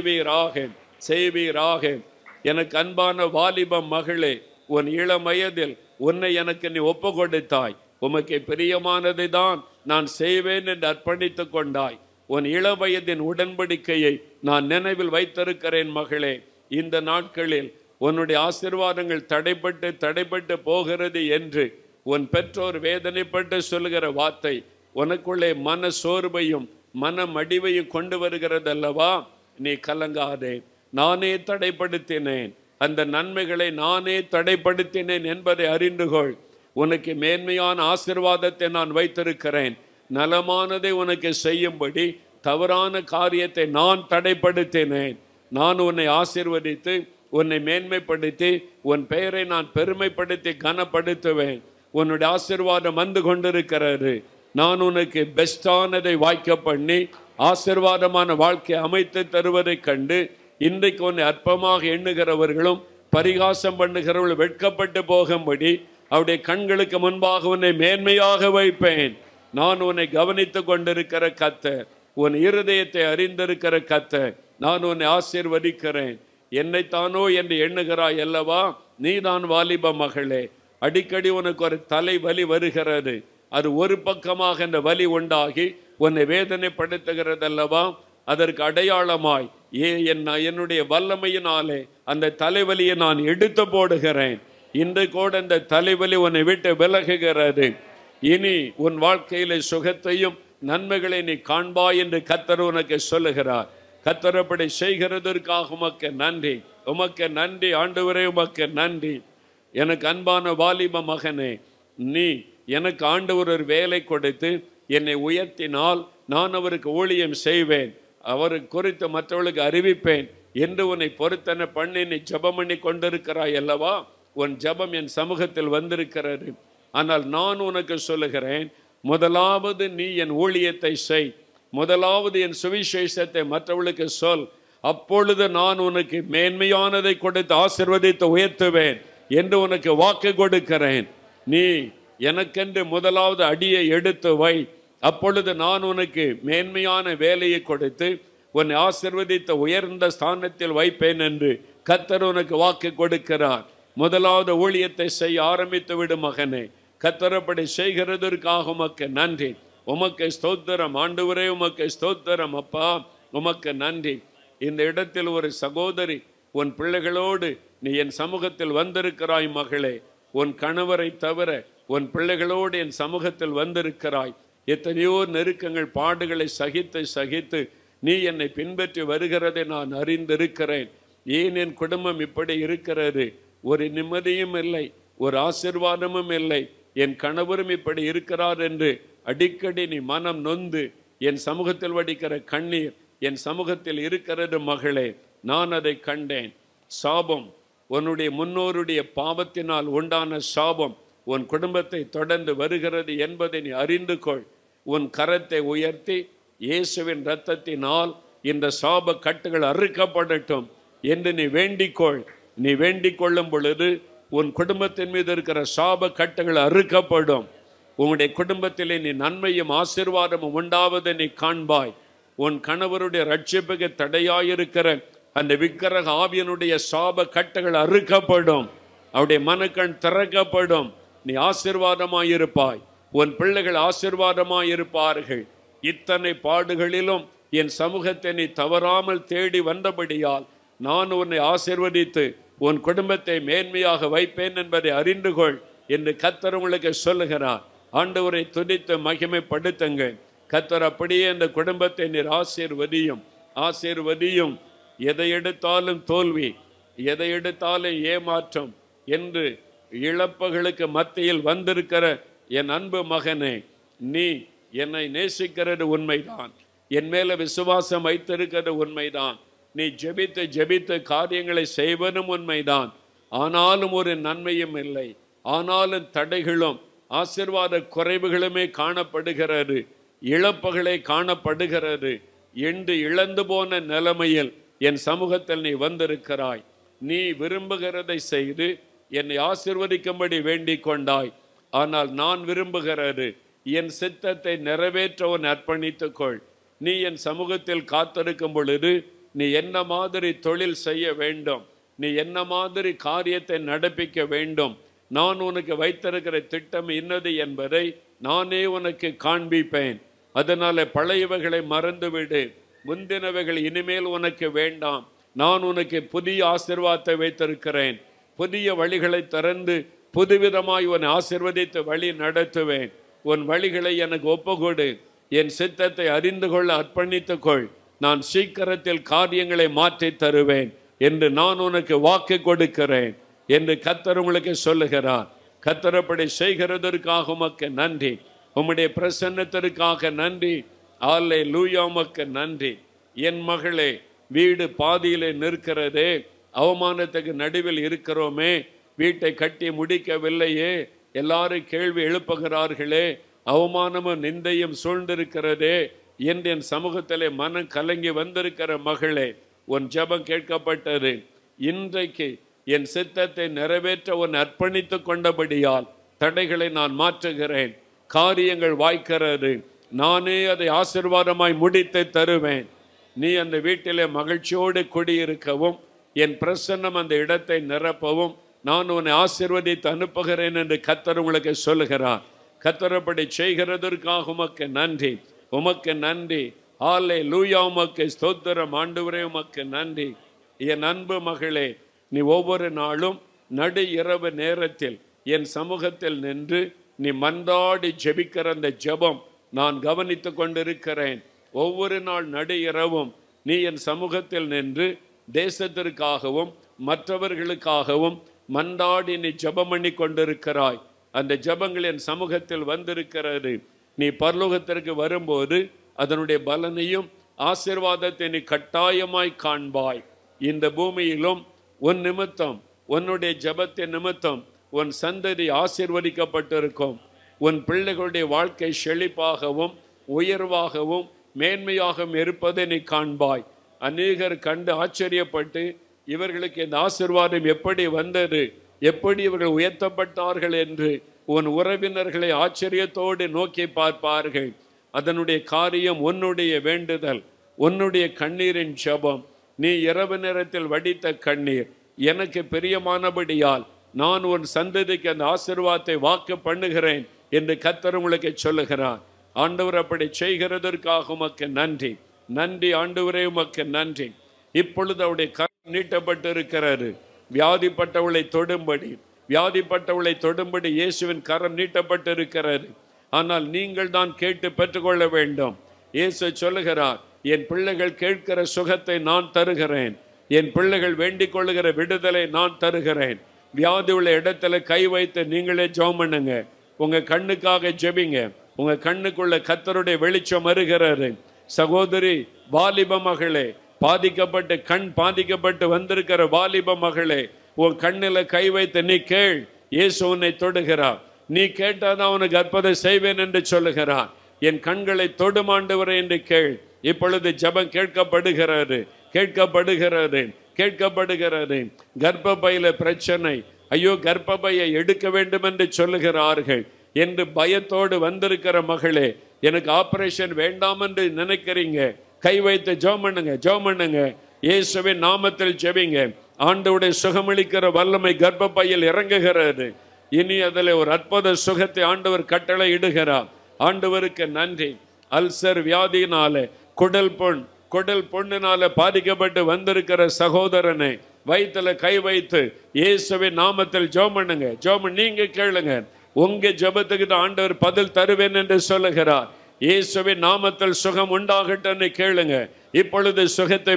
செய்வீராக. எனக்கு அன்பான வாலிப மகளே, உன் இளம் வயதில் உன்னை எனக்கு நீ ஒப்பு கொடுத்தாய். உமக்கு பிரியமானதை தான் நான் செய்வேன் என்று அர்ப்பணித்து கொண்டாய். உன் இள வயதின் உடன்படிக்கையை நான் நினைவில் வைத்திருக்கிறேன் மகளே. இந்த நாட்களில் உன்னுடைய ஆசீர்வாதங்கள் தடைப்பட்டு போகிறது என்று உன் பெற்றோர் வேதனைப்பட்டு சொல்லுகிற வார்த்தை உனக்குள்ளே மன சோர்வையும் மன மடிவையும் கொண்டு வருகிறது அல்லவா? நீ கலங்காதே. நானே தடைப்படுத்தினேன், அந்த நன்மைகளை நானே தடைப்படுத்தினேன் என்பதை அறிந்து கொள். உனக்கு மேன்மையான ஆசீர்வாதத்தை நான் வைத்திருக்கிறேன். நலமானதை உனக்கு செய்யும்படி தவறான காரியத்தை நான் தடைப்படுத்தினேன். நான் உன்னை ஆசீர்வதித்து உன்னை மேன்மைப்படுத்தி உன் பெயரை நான் பெருமைப்படுத்தி கனப்படுத்துவேன். உன்னுடைய ஆசீர்வாதம் வந்து கொண்டிருக்கிறது. நான் உனக்கு பெஸ்டானதை வாய்க்க பண்ணி ஆசீர்வாதமான வாழ்க்கை அமைத்து தருவதை கண்டு இன்றைக்கு உன்னை அற்பமாக எண்ணுகிறவர்களும் பரிகாசம் பண்ணுகிறவர்கள் வெட்கப்பட்டு போகும்படி அவருடைய கண்களுக்கு முன்பாக உன்னை மேன்மையாக வைப்பேன். நான் உன்னை கவனித்து கொண்டிருக்கிற கர்த்தர், உன் இருதயத்தை அறிந்திருக்கிற கர்த்தர். நான் உன்னை ஆசீர்வதிக்கிறேன். என்னைத்தானோ என்று எண்ணுகிறாய் அல்லவா? நீதான் வாலிப மகளே. அடிக்கடி உனக்கு ஒரு தலைவலி வருகிறது. அது ஒரு பக்கமாக இந்த வலி உண்டாகி உன்னை வேதனைப்படுத்துகிறது அல்லவா? அதற்கு அடையாளமாய் என்னுடைய வல்லமையினாலே அந்த தலைவலியை நான் எடுத்து போடுகிறேன். இன்று கூட இந்த தலைவலி உன்னை விட்டு விலகுகிறது. இனி உன் வாழ்க்கையிலே சுகத்தையும் நன்மைகளை நீ காண்பாய் என்று கர்த்தர் உனக்கு சொல்லுகிறார். கர்த்தர் அப்படி செய்கிறதற்காக உமக்கு நன்றி ஆண்டவரே, உமக்கு நன்றி. எனக்கு அன்பான வாலிப மகனே, நீ எனக்கு ஆண்டவர் ஒரு வேலை கொடுத்து என்னை உயர்த்தினால் நான் அவருக்கு ஊழியம் செய்வேன், அவரை குறித்து மற்றவர்களுக்கு அறிவிப்பேன் என்று உன்னை பொருத்தனை பண்ணி நீ ஜெபம் பண்ணி கொண்டிருக்கிறாய் அல்லவா? உன் ஜெபம் என் சமூகத்தில் வந்திருக்கிறது. ஆனால் நான் உனக்கு சொல்லுகிறேன், முதலாவது நீ என் ஊழியத்தை செய், முதலாவது என் சுவிசேஷத்தை மற்றவர்களுக்கு சொல், அப்பொழுது நான் உனக்கு மேன்மையானதை கொடுத்து ஆசீர்வதித்து உயர்த்துவேன் என்று உனக்கு வாக்கு கொடுக்கிறேன். நீ எனக்கென்று முதலாவது அடியை எடுத்து வை, அப்பொழுது நான் உனக்கு மேன்மையான வேலையை கொடுத்து உன்னை ஆசீர்வதித்த உயர்ந்த ஸ்தானத்தில் வைப்பேன் என்று கர்த்தர் உனக்கு வாக்கு கொடுக்கிறார். முதலாவது ஊழியத்தை செய்ய ஆரம்பித்து விடும் மகனே. கர்த்தர் அப்படி செய்கிறதற்காக உமக்கு நன்றி. உமக்கு ஸ்தோத்திரம் ஆண்டவரே, உமக்கு ஸ்தோத்திரம் அப்பா, உமக்கு நன்றி. இந்த இடத்தில் ஒரு சகோதரி உன் பிள்ளைகளோடு நீ என் சமூகத்தில் வந்திருக்கிறாய் மகளே. உன் கணவரை தவிர உன் பிள்ளைகளோடு என் சமூகத்தில் வந்திருக்கிறாய். எத்தனையோ நெருக்கங்கள் பாடுகளை சகித்து சகித்து நீ என்னை பின்பற்றி வருகிறதை நான் அறிந்திருக்கிறேன். ஏன் என் குடும்பம் இப்படி இருக்கிறது? ஒரு நிம்மதியும் இல்லை, ஒரு ஆசீர்வாதமும் இல்லை, என் கணவரும் இப்படி இருக்கிறார் என்று அடிக்கடி நீ மனம் நொந்து என் சமூகத்தில் வடிக்கிற கண்ணீர் என் சமூகத்தில் இருக்கிறது மகளே. நான் அதை கண்டேன். சாபம், உன்னுடைய முன்னோருடைய பாவத்தினால் உண்டான சாபம் உன் குடும்பத்தை தொடர்ந்து வருகிறது என்பதை நீ அறிந்து கொள். உன் கரத்தை உயர்த்தி இயேசுவின் இரத்தத்தினால் இந்த சாப கட்டுகள் அறுக்கப்படட்டும் என்று நீ வேண்டிக்கொள். நீ வேண்டிக் கொள்ளும் பொழுது உன் குடும்பத்தின் மீது இருக்கிற சாப கட்டுகள் அறுக்கப்படும். உன்னுடைய குடும்பத்திலே நீ நன்மையும் ஆசீர்வாதமும் உண்டாவதை நீ காண்பாய். உன் கணவருடைய ரட்சிப்புக்கு தடையாயிருக்கிற அந்த விக்கிரக ஆவியனுடைய சாப கட்டுகள் அறுக்கப்படும். அவருடைய மனக்கண் திறக்கப்படும். நீ ஆசீர்வாதமாயிருப்பாய். உன் பிள்ளைகள் ஆசீர்வாதமாயிருப்பார்கள். இத்தனை பாடுகளிலும் என் சமூகத்தை நீ தவறாமல் தேடி வந்தபடியால் நான் உன்னை ஆசீர்வதித்து உன் குடும்பத்தை மேன்மையாக வைப்பேன் என்பதை அறிந்து கொள் என்று கர்த்தர் உங்களுக்கு சொல்லுகிறார். ஆண்டவரை துதித்து மகிமைப்படுத்துங்கள். கர்த்தர் அப்படியே அந்த குடும்பத்தை நீர் ஆசீர்வதியும், ஆசீர்வதியும். எதை எடுத்தாலும் தோல்வி, எதை எடுத்தாலும் ஏமாற்றம் என்று இழப்புகளுக்கு மத்தியில் வந்திருக்கிற என் அன்பு மகனே, நீ என்னை நேசிக்கிறது உண்மைதான், என் மேல விசுவாசம் வைத்திருக்கிறது உண்மைதான், நீ ஜெபித்து ஜெபித்து காரியங்களை செய்வதும் உண்மைதான். ஆனாலும் ஒரு நன்மையும் இல்லை, ஆனாலும் தடைகளும் ஆசீர்வாத குறைவுகளுமே காணப்படுகிறது, இழப்புகளே காணப்படுகிறது என்று இழந்து போன நிலைமையில் என் சமூகத்தில் நீ வந்திருக்கிறாய். நீ விரும்புகிறதை செய்து என்னை ஆசீர்வதிக்கும்படி வேண்டிக் கொண்டாய். ஆனால் நான் விரும்புகிறது என் சித்தத்தை நிறைவேற்ற உன் அர்ப்பணித்துக்கொள். நீ என் சமூகத்தில் காத்திருக்கும் பொழுது நீ என்ன மாதிரி தொழில் செய்ய வேண்டும், நீ என்ன மாதிரி காரியத்தை நடப்பிக்க வேண்டும், நான் உனக்கு வைத்திருக்கிற திட்டம் இன்னது என்பதை நானே உனக்கு காண்பிப்பேன். அதனால பழையவைகளை மறந்துவிடு, முந்தினவைகள் இனிமேல் உனக்கு வேண்டாம். நான் உனக்கு புதிய ஆசீர்வாதத்தை வைத்திருக்கிறேன். புதிய வழிகளை திறந்து புதுவிதமாய் உன் ஆசீர்வதித்து வழி நடத்துவேன். உன் வழிகளை எனக்கு ஒப்புக்கொடு, என் சித்தத்தை அறிந்து கொள்ள அர்ப்பணித்துக்கொள். நான் சீக்கிரத்தில் காரியங்களை மாற்றி தருவேன் என்று நான் உனக்கு வாக்கு கொடுக்கிறேன் என்று கர்த்தர் உங்களுக்கு சொல்லுகிறார். கர்த்தர் அப்படி செய்கிறதற்காக உமக்கு நன்றி, உம்முடைய பிரசன்னத்திற்காக நன்றி. அல்லேலூயா, உமக்கு நன்றி. என் மகளே, வீடு பாதியிலே நிற்கிறதே, அவமானத்துக்கு நடுவில் இருக்கிறோமே, வீட்டை கட்டி முடிக்கவில்லையே, எல்லாரும் கேள்வி எழுப்புகிறார்களே, அவமானமும் நிந்தையும் சூழ்ந்திருக்கிறதே என்று என் சமூகத்திலே மனம் கலங்கி வந்திருக்கிற மகளே, உன் ஜெபம் கேட்கப்பட்டது. இன்றைக்கு என் சித்தத்தை நிறைவேற்ற உன் அர்ப்பணித்து கொண்டபடியால் தடைகளை நான் மாற்றுகிறேன். காரியங்கள் வாய்க்கிறது, நானே அதை ஆசீர்வாதமாய் முடித்து தருவேன். நீ அந்த வீட்டிலே மகிழ்ச்சியோடு குடியிருக்கவும் என் பிரசன்னம் அந்த இடத்தை நிரப்பவும் நான் உன்னை ஆசீர்வதித்து அனுப்புகிறேன் என்று கர்த்தர் உங்களுக்கு சொல்லுகிறார். கர்த்தர் அப்படி செய்கிறதற்காக உமக்கு நன்றி, உமக்கு நன்றி. அல்லேலூயா, உமக்கு ஸ்தோத்திரம் ஆண்டவரே, உமக்கு நன்றி. என் அன்பு மகளே, நீ ஒவ்வொரு நாளும் நடு இரவு நேரத்தில் என் சமூகத்தில் நின்று நீ மன்றாடி ஜெபிக்கிற அந்த ஜெபம் நான் கவனித்து கொண்டிருக்கிறேன். ஒவ்வொரு நாள் நடு இரவும் நீ என் சமூகத்தில் நின்று தேசத்திற்காகவும் மற்றவர்களுக்காகவும் மன்றாடி நீ ஜெபம் பண்ணி கொண்டிருக்கிறாய். அந்த ஜெபங்கள் என் சமூகத்தில் வந்திருக்கிறது. நீ பரலோகத்திற்கு வரும்போது அதனுடைய பலனையும் ஆசீர்வாதத்தை நீ கட்டாயமாய் காண்பாய். இந்த பூமியிலும் உன் நிமித்தம், உன்னுடைய ஜெபத்தின் நிமித்தம் உன் சந்ததி ஆசீர்வதிக்கப்பட்டிருக்கும். உன் பிள்ளைகளுடைய வாழ்க்கை செழிப்பாகவும் உயர்வாகவும் மேன்மையாகவும் இருப்பதை நீ காண்பாய். அநேகர் கண்டு ஆச்சரியப்பட்டு இவர்களுக்கு இந்த ஆசீர்வாதம் எப்படி வந்தது, எப்படி இவர்கள் உயர்த்தப்பட்டார்கள் என்று உன் உறவினர்களை ஆச்சரியத்தோடு நோக்கி பார்ப்பார்கள். அதனுடைய காரியம் உன்னுடைய வேண்டுதல், உன்னுடைய கண்ணீரின் ஜெபம். நீ இரவு நேரத்தில் வடித்த கண்ணீர் எனக்கு பிரியமானபடியால் நான் உன் சந்ததிக்கு அந்த ஆசீர்வாதத்தை வாக்கு பண்ணுகிறேன் என்று கர்த்தர் உங்களுக்கு சொல்லுகிறார். ஆண்டவர் அப்படி செய்கிறதற்காக உமக்கு நன்றி. நன்றி ஆண்டவரே, உமக்கு நன்றி. இப்பொழுது அவருடைய கரம் நீட்டப்பட்டு இருக்கிறாரு. வியாதிப்பட்டவளை தொடும்படி, வியாதிப்பட்டவளை தொடும்படி இயேசுவின் கரம் நீட்டப்பட்டு இருக்கிறாரு. ஆனால் நீங்கள் தான் கேட்டு பெற்றுக்கொள்ள வேண்டும். இயேசு சொல்லுகிறார், என் பிள்ளைகள் கேட்கிற சுகத்தை நான் தருகிறேன், என் பிள்ளைகள் வேண்டிக் கொள்ளுகிற விடுதலை நான் தருகிறேன். வியாதி உள்ள இடத்துல கை வைத்து நீங்களே ஜெபம் பண்ணுங்க. உங்க கண்ணுக்காக ஜெபிங்க. உங்க கண்ணுக்குள்ள கர்த்தருடைய வெளிச்சம் வருகிறாரு. சகோதரி, வாலிப மகளே, பாதிக்கப்பட்டு கண் பாதிக்கப்பட்டு வந்திருக்கிற வாலிப மகளே, உன் கண்ணில் கை வைத்து நீ கேள். இயேசு உன்னை தொடுகிறார். நீ கேட்டாதான் உனக்கு அற்புதம் செய்வேன் என்று சொல்லுகிறார். என் கண்களை தொடுமாண்டவரே என்று கேள். இப்பொழுது ஜெபம் கேட்கப்படுகிறது, கேட்கப்படுகிறது, கேட்கப்படுகிறது. கர்ப்பப்பையில பிரச்சனை, ஐயோ கர்ப்பப்பையை எடுக்க வேண்டும் என்று சொல்லுகிறார்கள் என்று பயத்தோடு வந்திருக்கிற மகளே, எனக்கு ஆபரேஷன் வேண்டாம் என்று நினைக்கிறீங்க, கை வைத்து ஜெபம் பண்ணுங்க, ஜெபம் பண்ணுங்க. இயேசுவின் நாமத்தில் ஜெபிங்க. ஆண்டவருடைய சுகமளிக்கிற வல்லமை கர்ப்பப்பையில் இறங்குகிறது. இனி அதில் ஒரு அற்புத சுகத்தை ஆண்டவர் கட்டளை இடுகிறார். ஆண்டவருக்கு நன்றி. அல்சர் வியாதியினால, குடல் பொண்ணினால பாதிக்கப்பட்டு வந்திருக்கிற சகோதரனை வயிற்றுல கை வைத்து இயேசுவின் நாமத்தில் ஜெபம் பண்ணுங்க. ஜெபம் நீங்க கேளுங்க. உங்க ஜெபத்துக்கு ஆண்டவர் பதில் தருவேன் என்று சொல்லுகிறார். இயேசுவின் நாமத்தில் சுகம் உண்டாகட்டும் கேளுங்க. இப்பொழுது சுகத்தை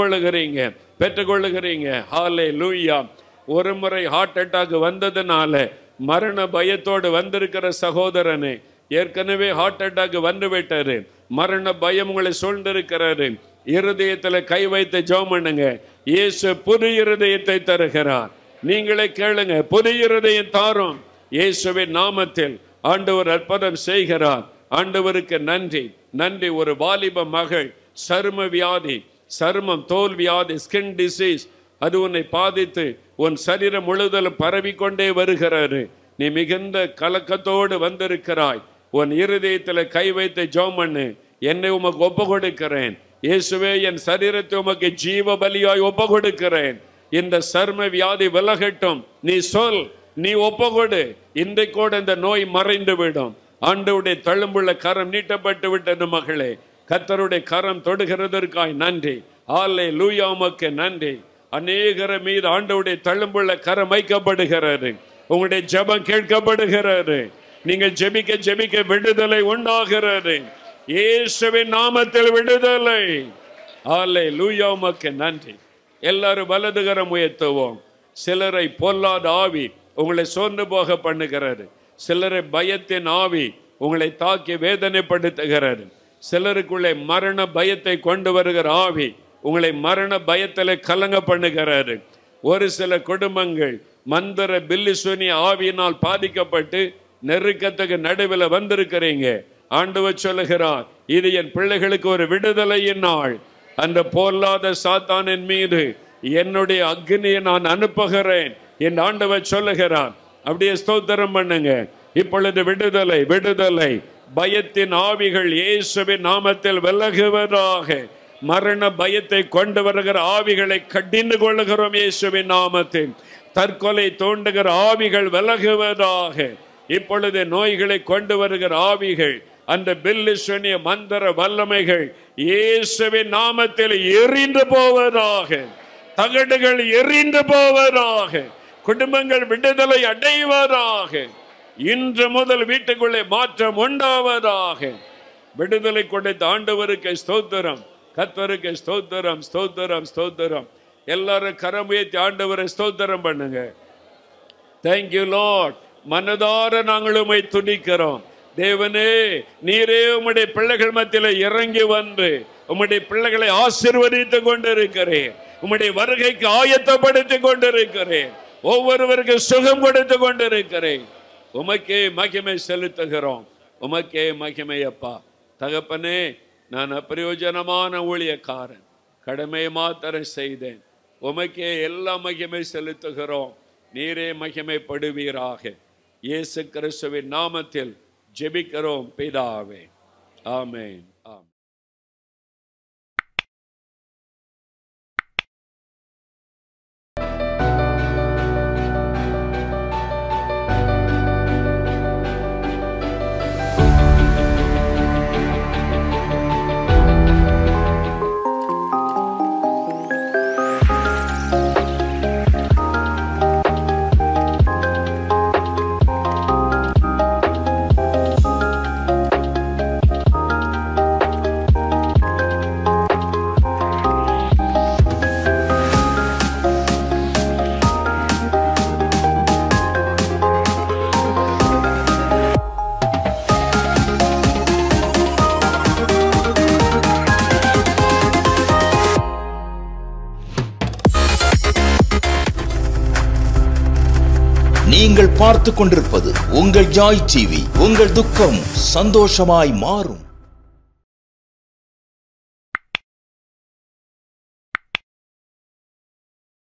பெற்றுக்கொள்ளுகிறீங்க. ஹல்லேலூயா. ஒரு முறை ஹார்ட் அட்டாக் வந்ததுனால மரண பயத்தோடு வந்திருக்கிற சகோதரனை, ஏற்கனவே ஹார்ட் அட்டாக் வந்து விட்டாரு, மரண பயம் உங்களை சூழ்ந்திருக்கிறாரு. இருதயத்துல கை வைத்து ஜெபம் பண்ணுங்க. இயேசு புது இருதயத்தை தருகிறார். நீங்களே கேளுங்க. புது இருதயம் தாரும். இயேசுவின் நாமத்தில் ஆண்டவர் அற்புதம் செய்கிறார். ஆண்டவருக்கு நன்றி, நன்றி. ஒரு வாலிப மகள், சரும வியாதி, சருமம், தோல் வியாதி, ஸ்கின் டிசீஸ், அது உன்னை பாதித்து உன் சரீரம் முழுவதும் பரவிக்கொண்டே வருகிறாரு. நீ மிகுந்த கலக்கத்தோடு வந்திருக்கிறாய். உன் இருதயத்தில் கை வைத்து ஜெபம் பண்ணு. என்னை உமக்கு ஒப்பு கொடுக்கிறேன். இயேசுவே, என் சரீரத்தை உமக்கு ஜீவ பலியாய் ஒப்பு கொடுக்கிறேன். இந்த சர்ம வியாதி விலகட்டும். நீ சொல், நீ ஒப்பு கொடு. இன்றைக்கோடு இந்த நோய் மறைந்து விடும். ஆண்டவருடைய தழும்புள்ள கரம் நீட்டப்பட்டு விட்டது மகளே. கர்த்தருடைய கரம் தொடுகிறதற்காய் நன்றி. ஹல்லேலூயா, உமக்கு நன்றி. அநேகர மீது ஆண்டவருடைய தழும்புள்ள கரம் வைக்கப்படுகிறது. உங்களுடைய ஜெபம் கேட்கப்படுகிறது. நீங்கள் ஜெபிக்க ஜெபிக்க விடுதலை உண்டாகிறது. இயேசுவின் நாமத்தில் விடுதலை. ஹல்லேலூயா, உமக்கு நன்றி. எல்லாரும் வலதுகரம் உயர்த்துவோம். சிலரை பொல்லாத ஆவி உங்களை சோர்ந்து போக பண்ணுகிறது. சிலரை பயத்தின் ஆவி உங்களை தாக்கி வேதனைப்படுத்துகிறது. சிலருக்குள்ளே மரண பயத்தை கொண்டு வருகிற ஆவி உங்களை மரண பயத்தில் கலங்க பண்ணுகிறாரு. ஒரு சில குடும்பங்கள் மந்திர பில்லிசுனி ஆவியினால் பாதிக்கப்பட்டு நெருக்கத்துக்கு நடுவில் வந்திருக்கிறீங்க. ஆண்டவர் சொல்லுகிறார், இது என் பிள்ளைகளுக்கு ஒரு விடுதலையின் நாள். அந்த பொல்லாத சாத்தானின் மீது என்னுடைய அக்னியை நான் அனுப்புகிறேன் என்று ஆண்டவர் சொல்லுகிறார். அப்படியே ஸ்தோத்திரம் பண்ணுங்க. இப்பொழுது விடுதலை, விடுதலை. பயத்தின் ஆவிகள் இயேசுவின் நாமத்தில் விலகுவதாக. மரண பயத்தை கொண்டு வருகிற ஆவிகளை கடிந்து கொள்ளுகிறோம் இயேசுவின் நாமத்தில். தற்கொலை தோண்டுகிற ஆவிகள் விலகுவதாக. இப்பொழுது நோய்களை கொண்டு வருகிற ஆவிகள், அந்த பில்லிசுனிய மந்திர வல்லமைகள் இயேசுவின் நாமத்தில் எரிந்து போவதாக. தகடுகள் எரிந்து போவதாக. குடும்பங்கள் விடுதலை அடைவதாக. இன்று முதல் வீட்டுக்குள்ளே மாற்றம் உண்டாவதாக. விடுதலை கொடுத்த ஆண்டவருக்கு ஸ்தோத்திரம், கர்த்தருக்கு ஸ்தோத்திரம், ஸ்தோத்திரம், ஸ்தோத்திரம். எல்லாரும் கரம் உயர்த்தி ஆண்டவரை ஸ்தோத்திரம் பண்ணுங்க. Thank you Lord. மனதார நாங்கள் உம்மை துதிக்கிறோம். தேவனே, நீரே உம்முடைய பிள்ளைகள் மத்தியில் இறங்கி வந்து உம்முடைய பிள்ளைகளை ஆசீர்வதித்துக் கொண்டிருக்கிறேன். உம்முடைய வருகைக்கு ஆயத்தப்படுத்திக் கொண்டிருக்கிறேன். ஒவ்வொருவருக்கு சுகம் கொடுத்து கொண்டிருக்கிறேன். உமக்கே மகிமை செலுத்துகிறோம். உமக்கே மகிமை அப்பா. தகப்பனே, நான் அப்பிரயோஜனமான ஊழியக்காரன், கடமையை மாத்திரம் செய்தேன். உமக்கே எல்லா மகிமை செலுத்துகிறோம். நீரே மகிமைப்படுவீராக. இயேசு கிறிஸ்துவின் நாமத்தில் ஜெபிக்கிறோம் பிதாவே. ஆமென். ஆமென். நீங்கள் பார்த்துக் கொண்டிருப்பது உங்கள் ஜாய் டிவி. உங்கள் துக்கம் சந்தோஷமாய் மாறும்.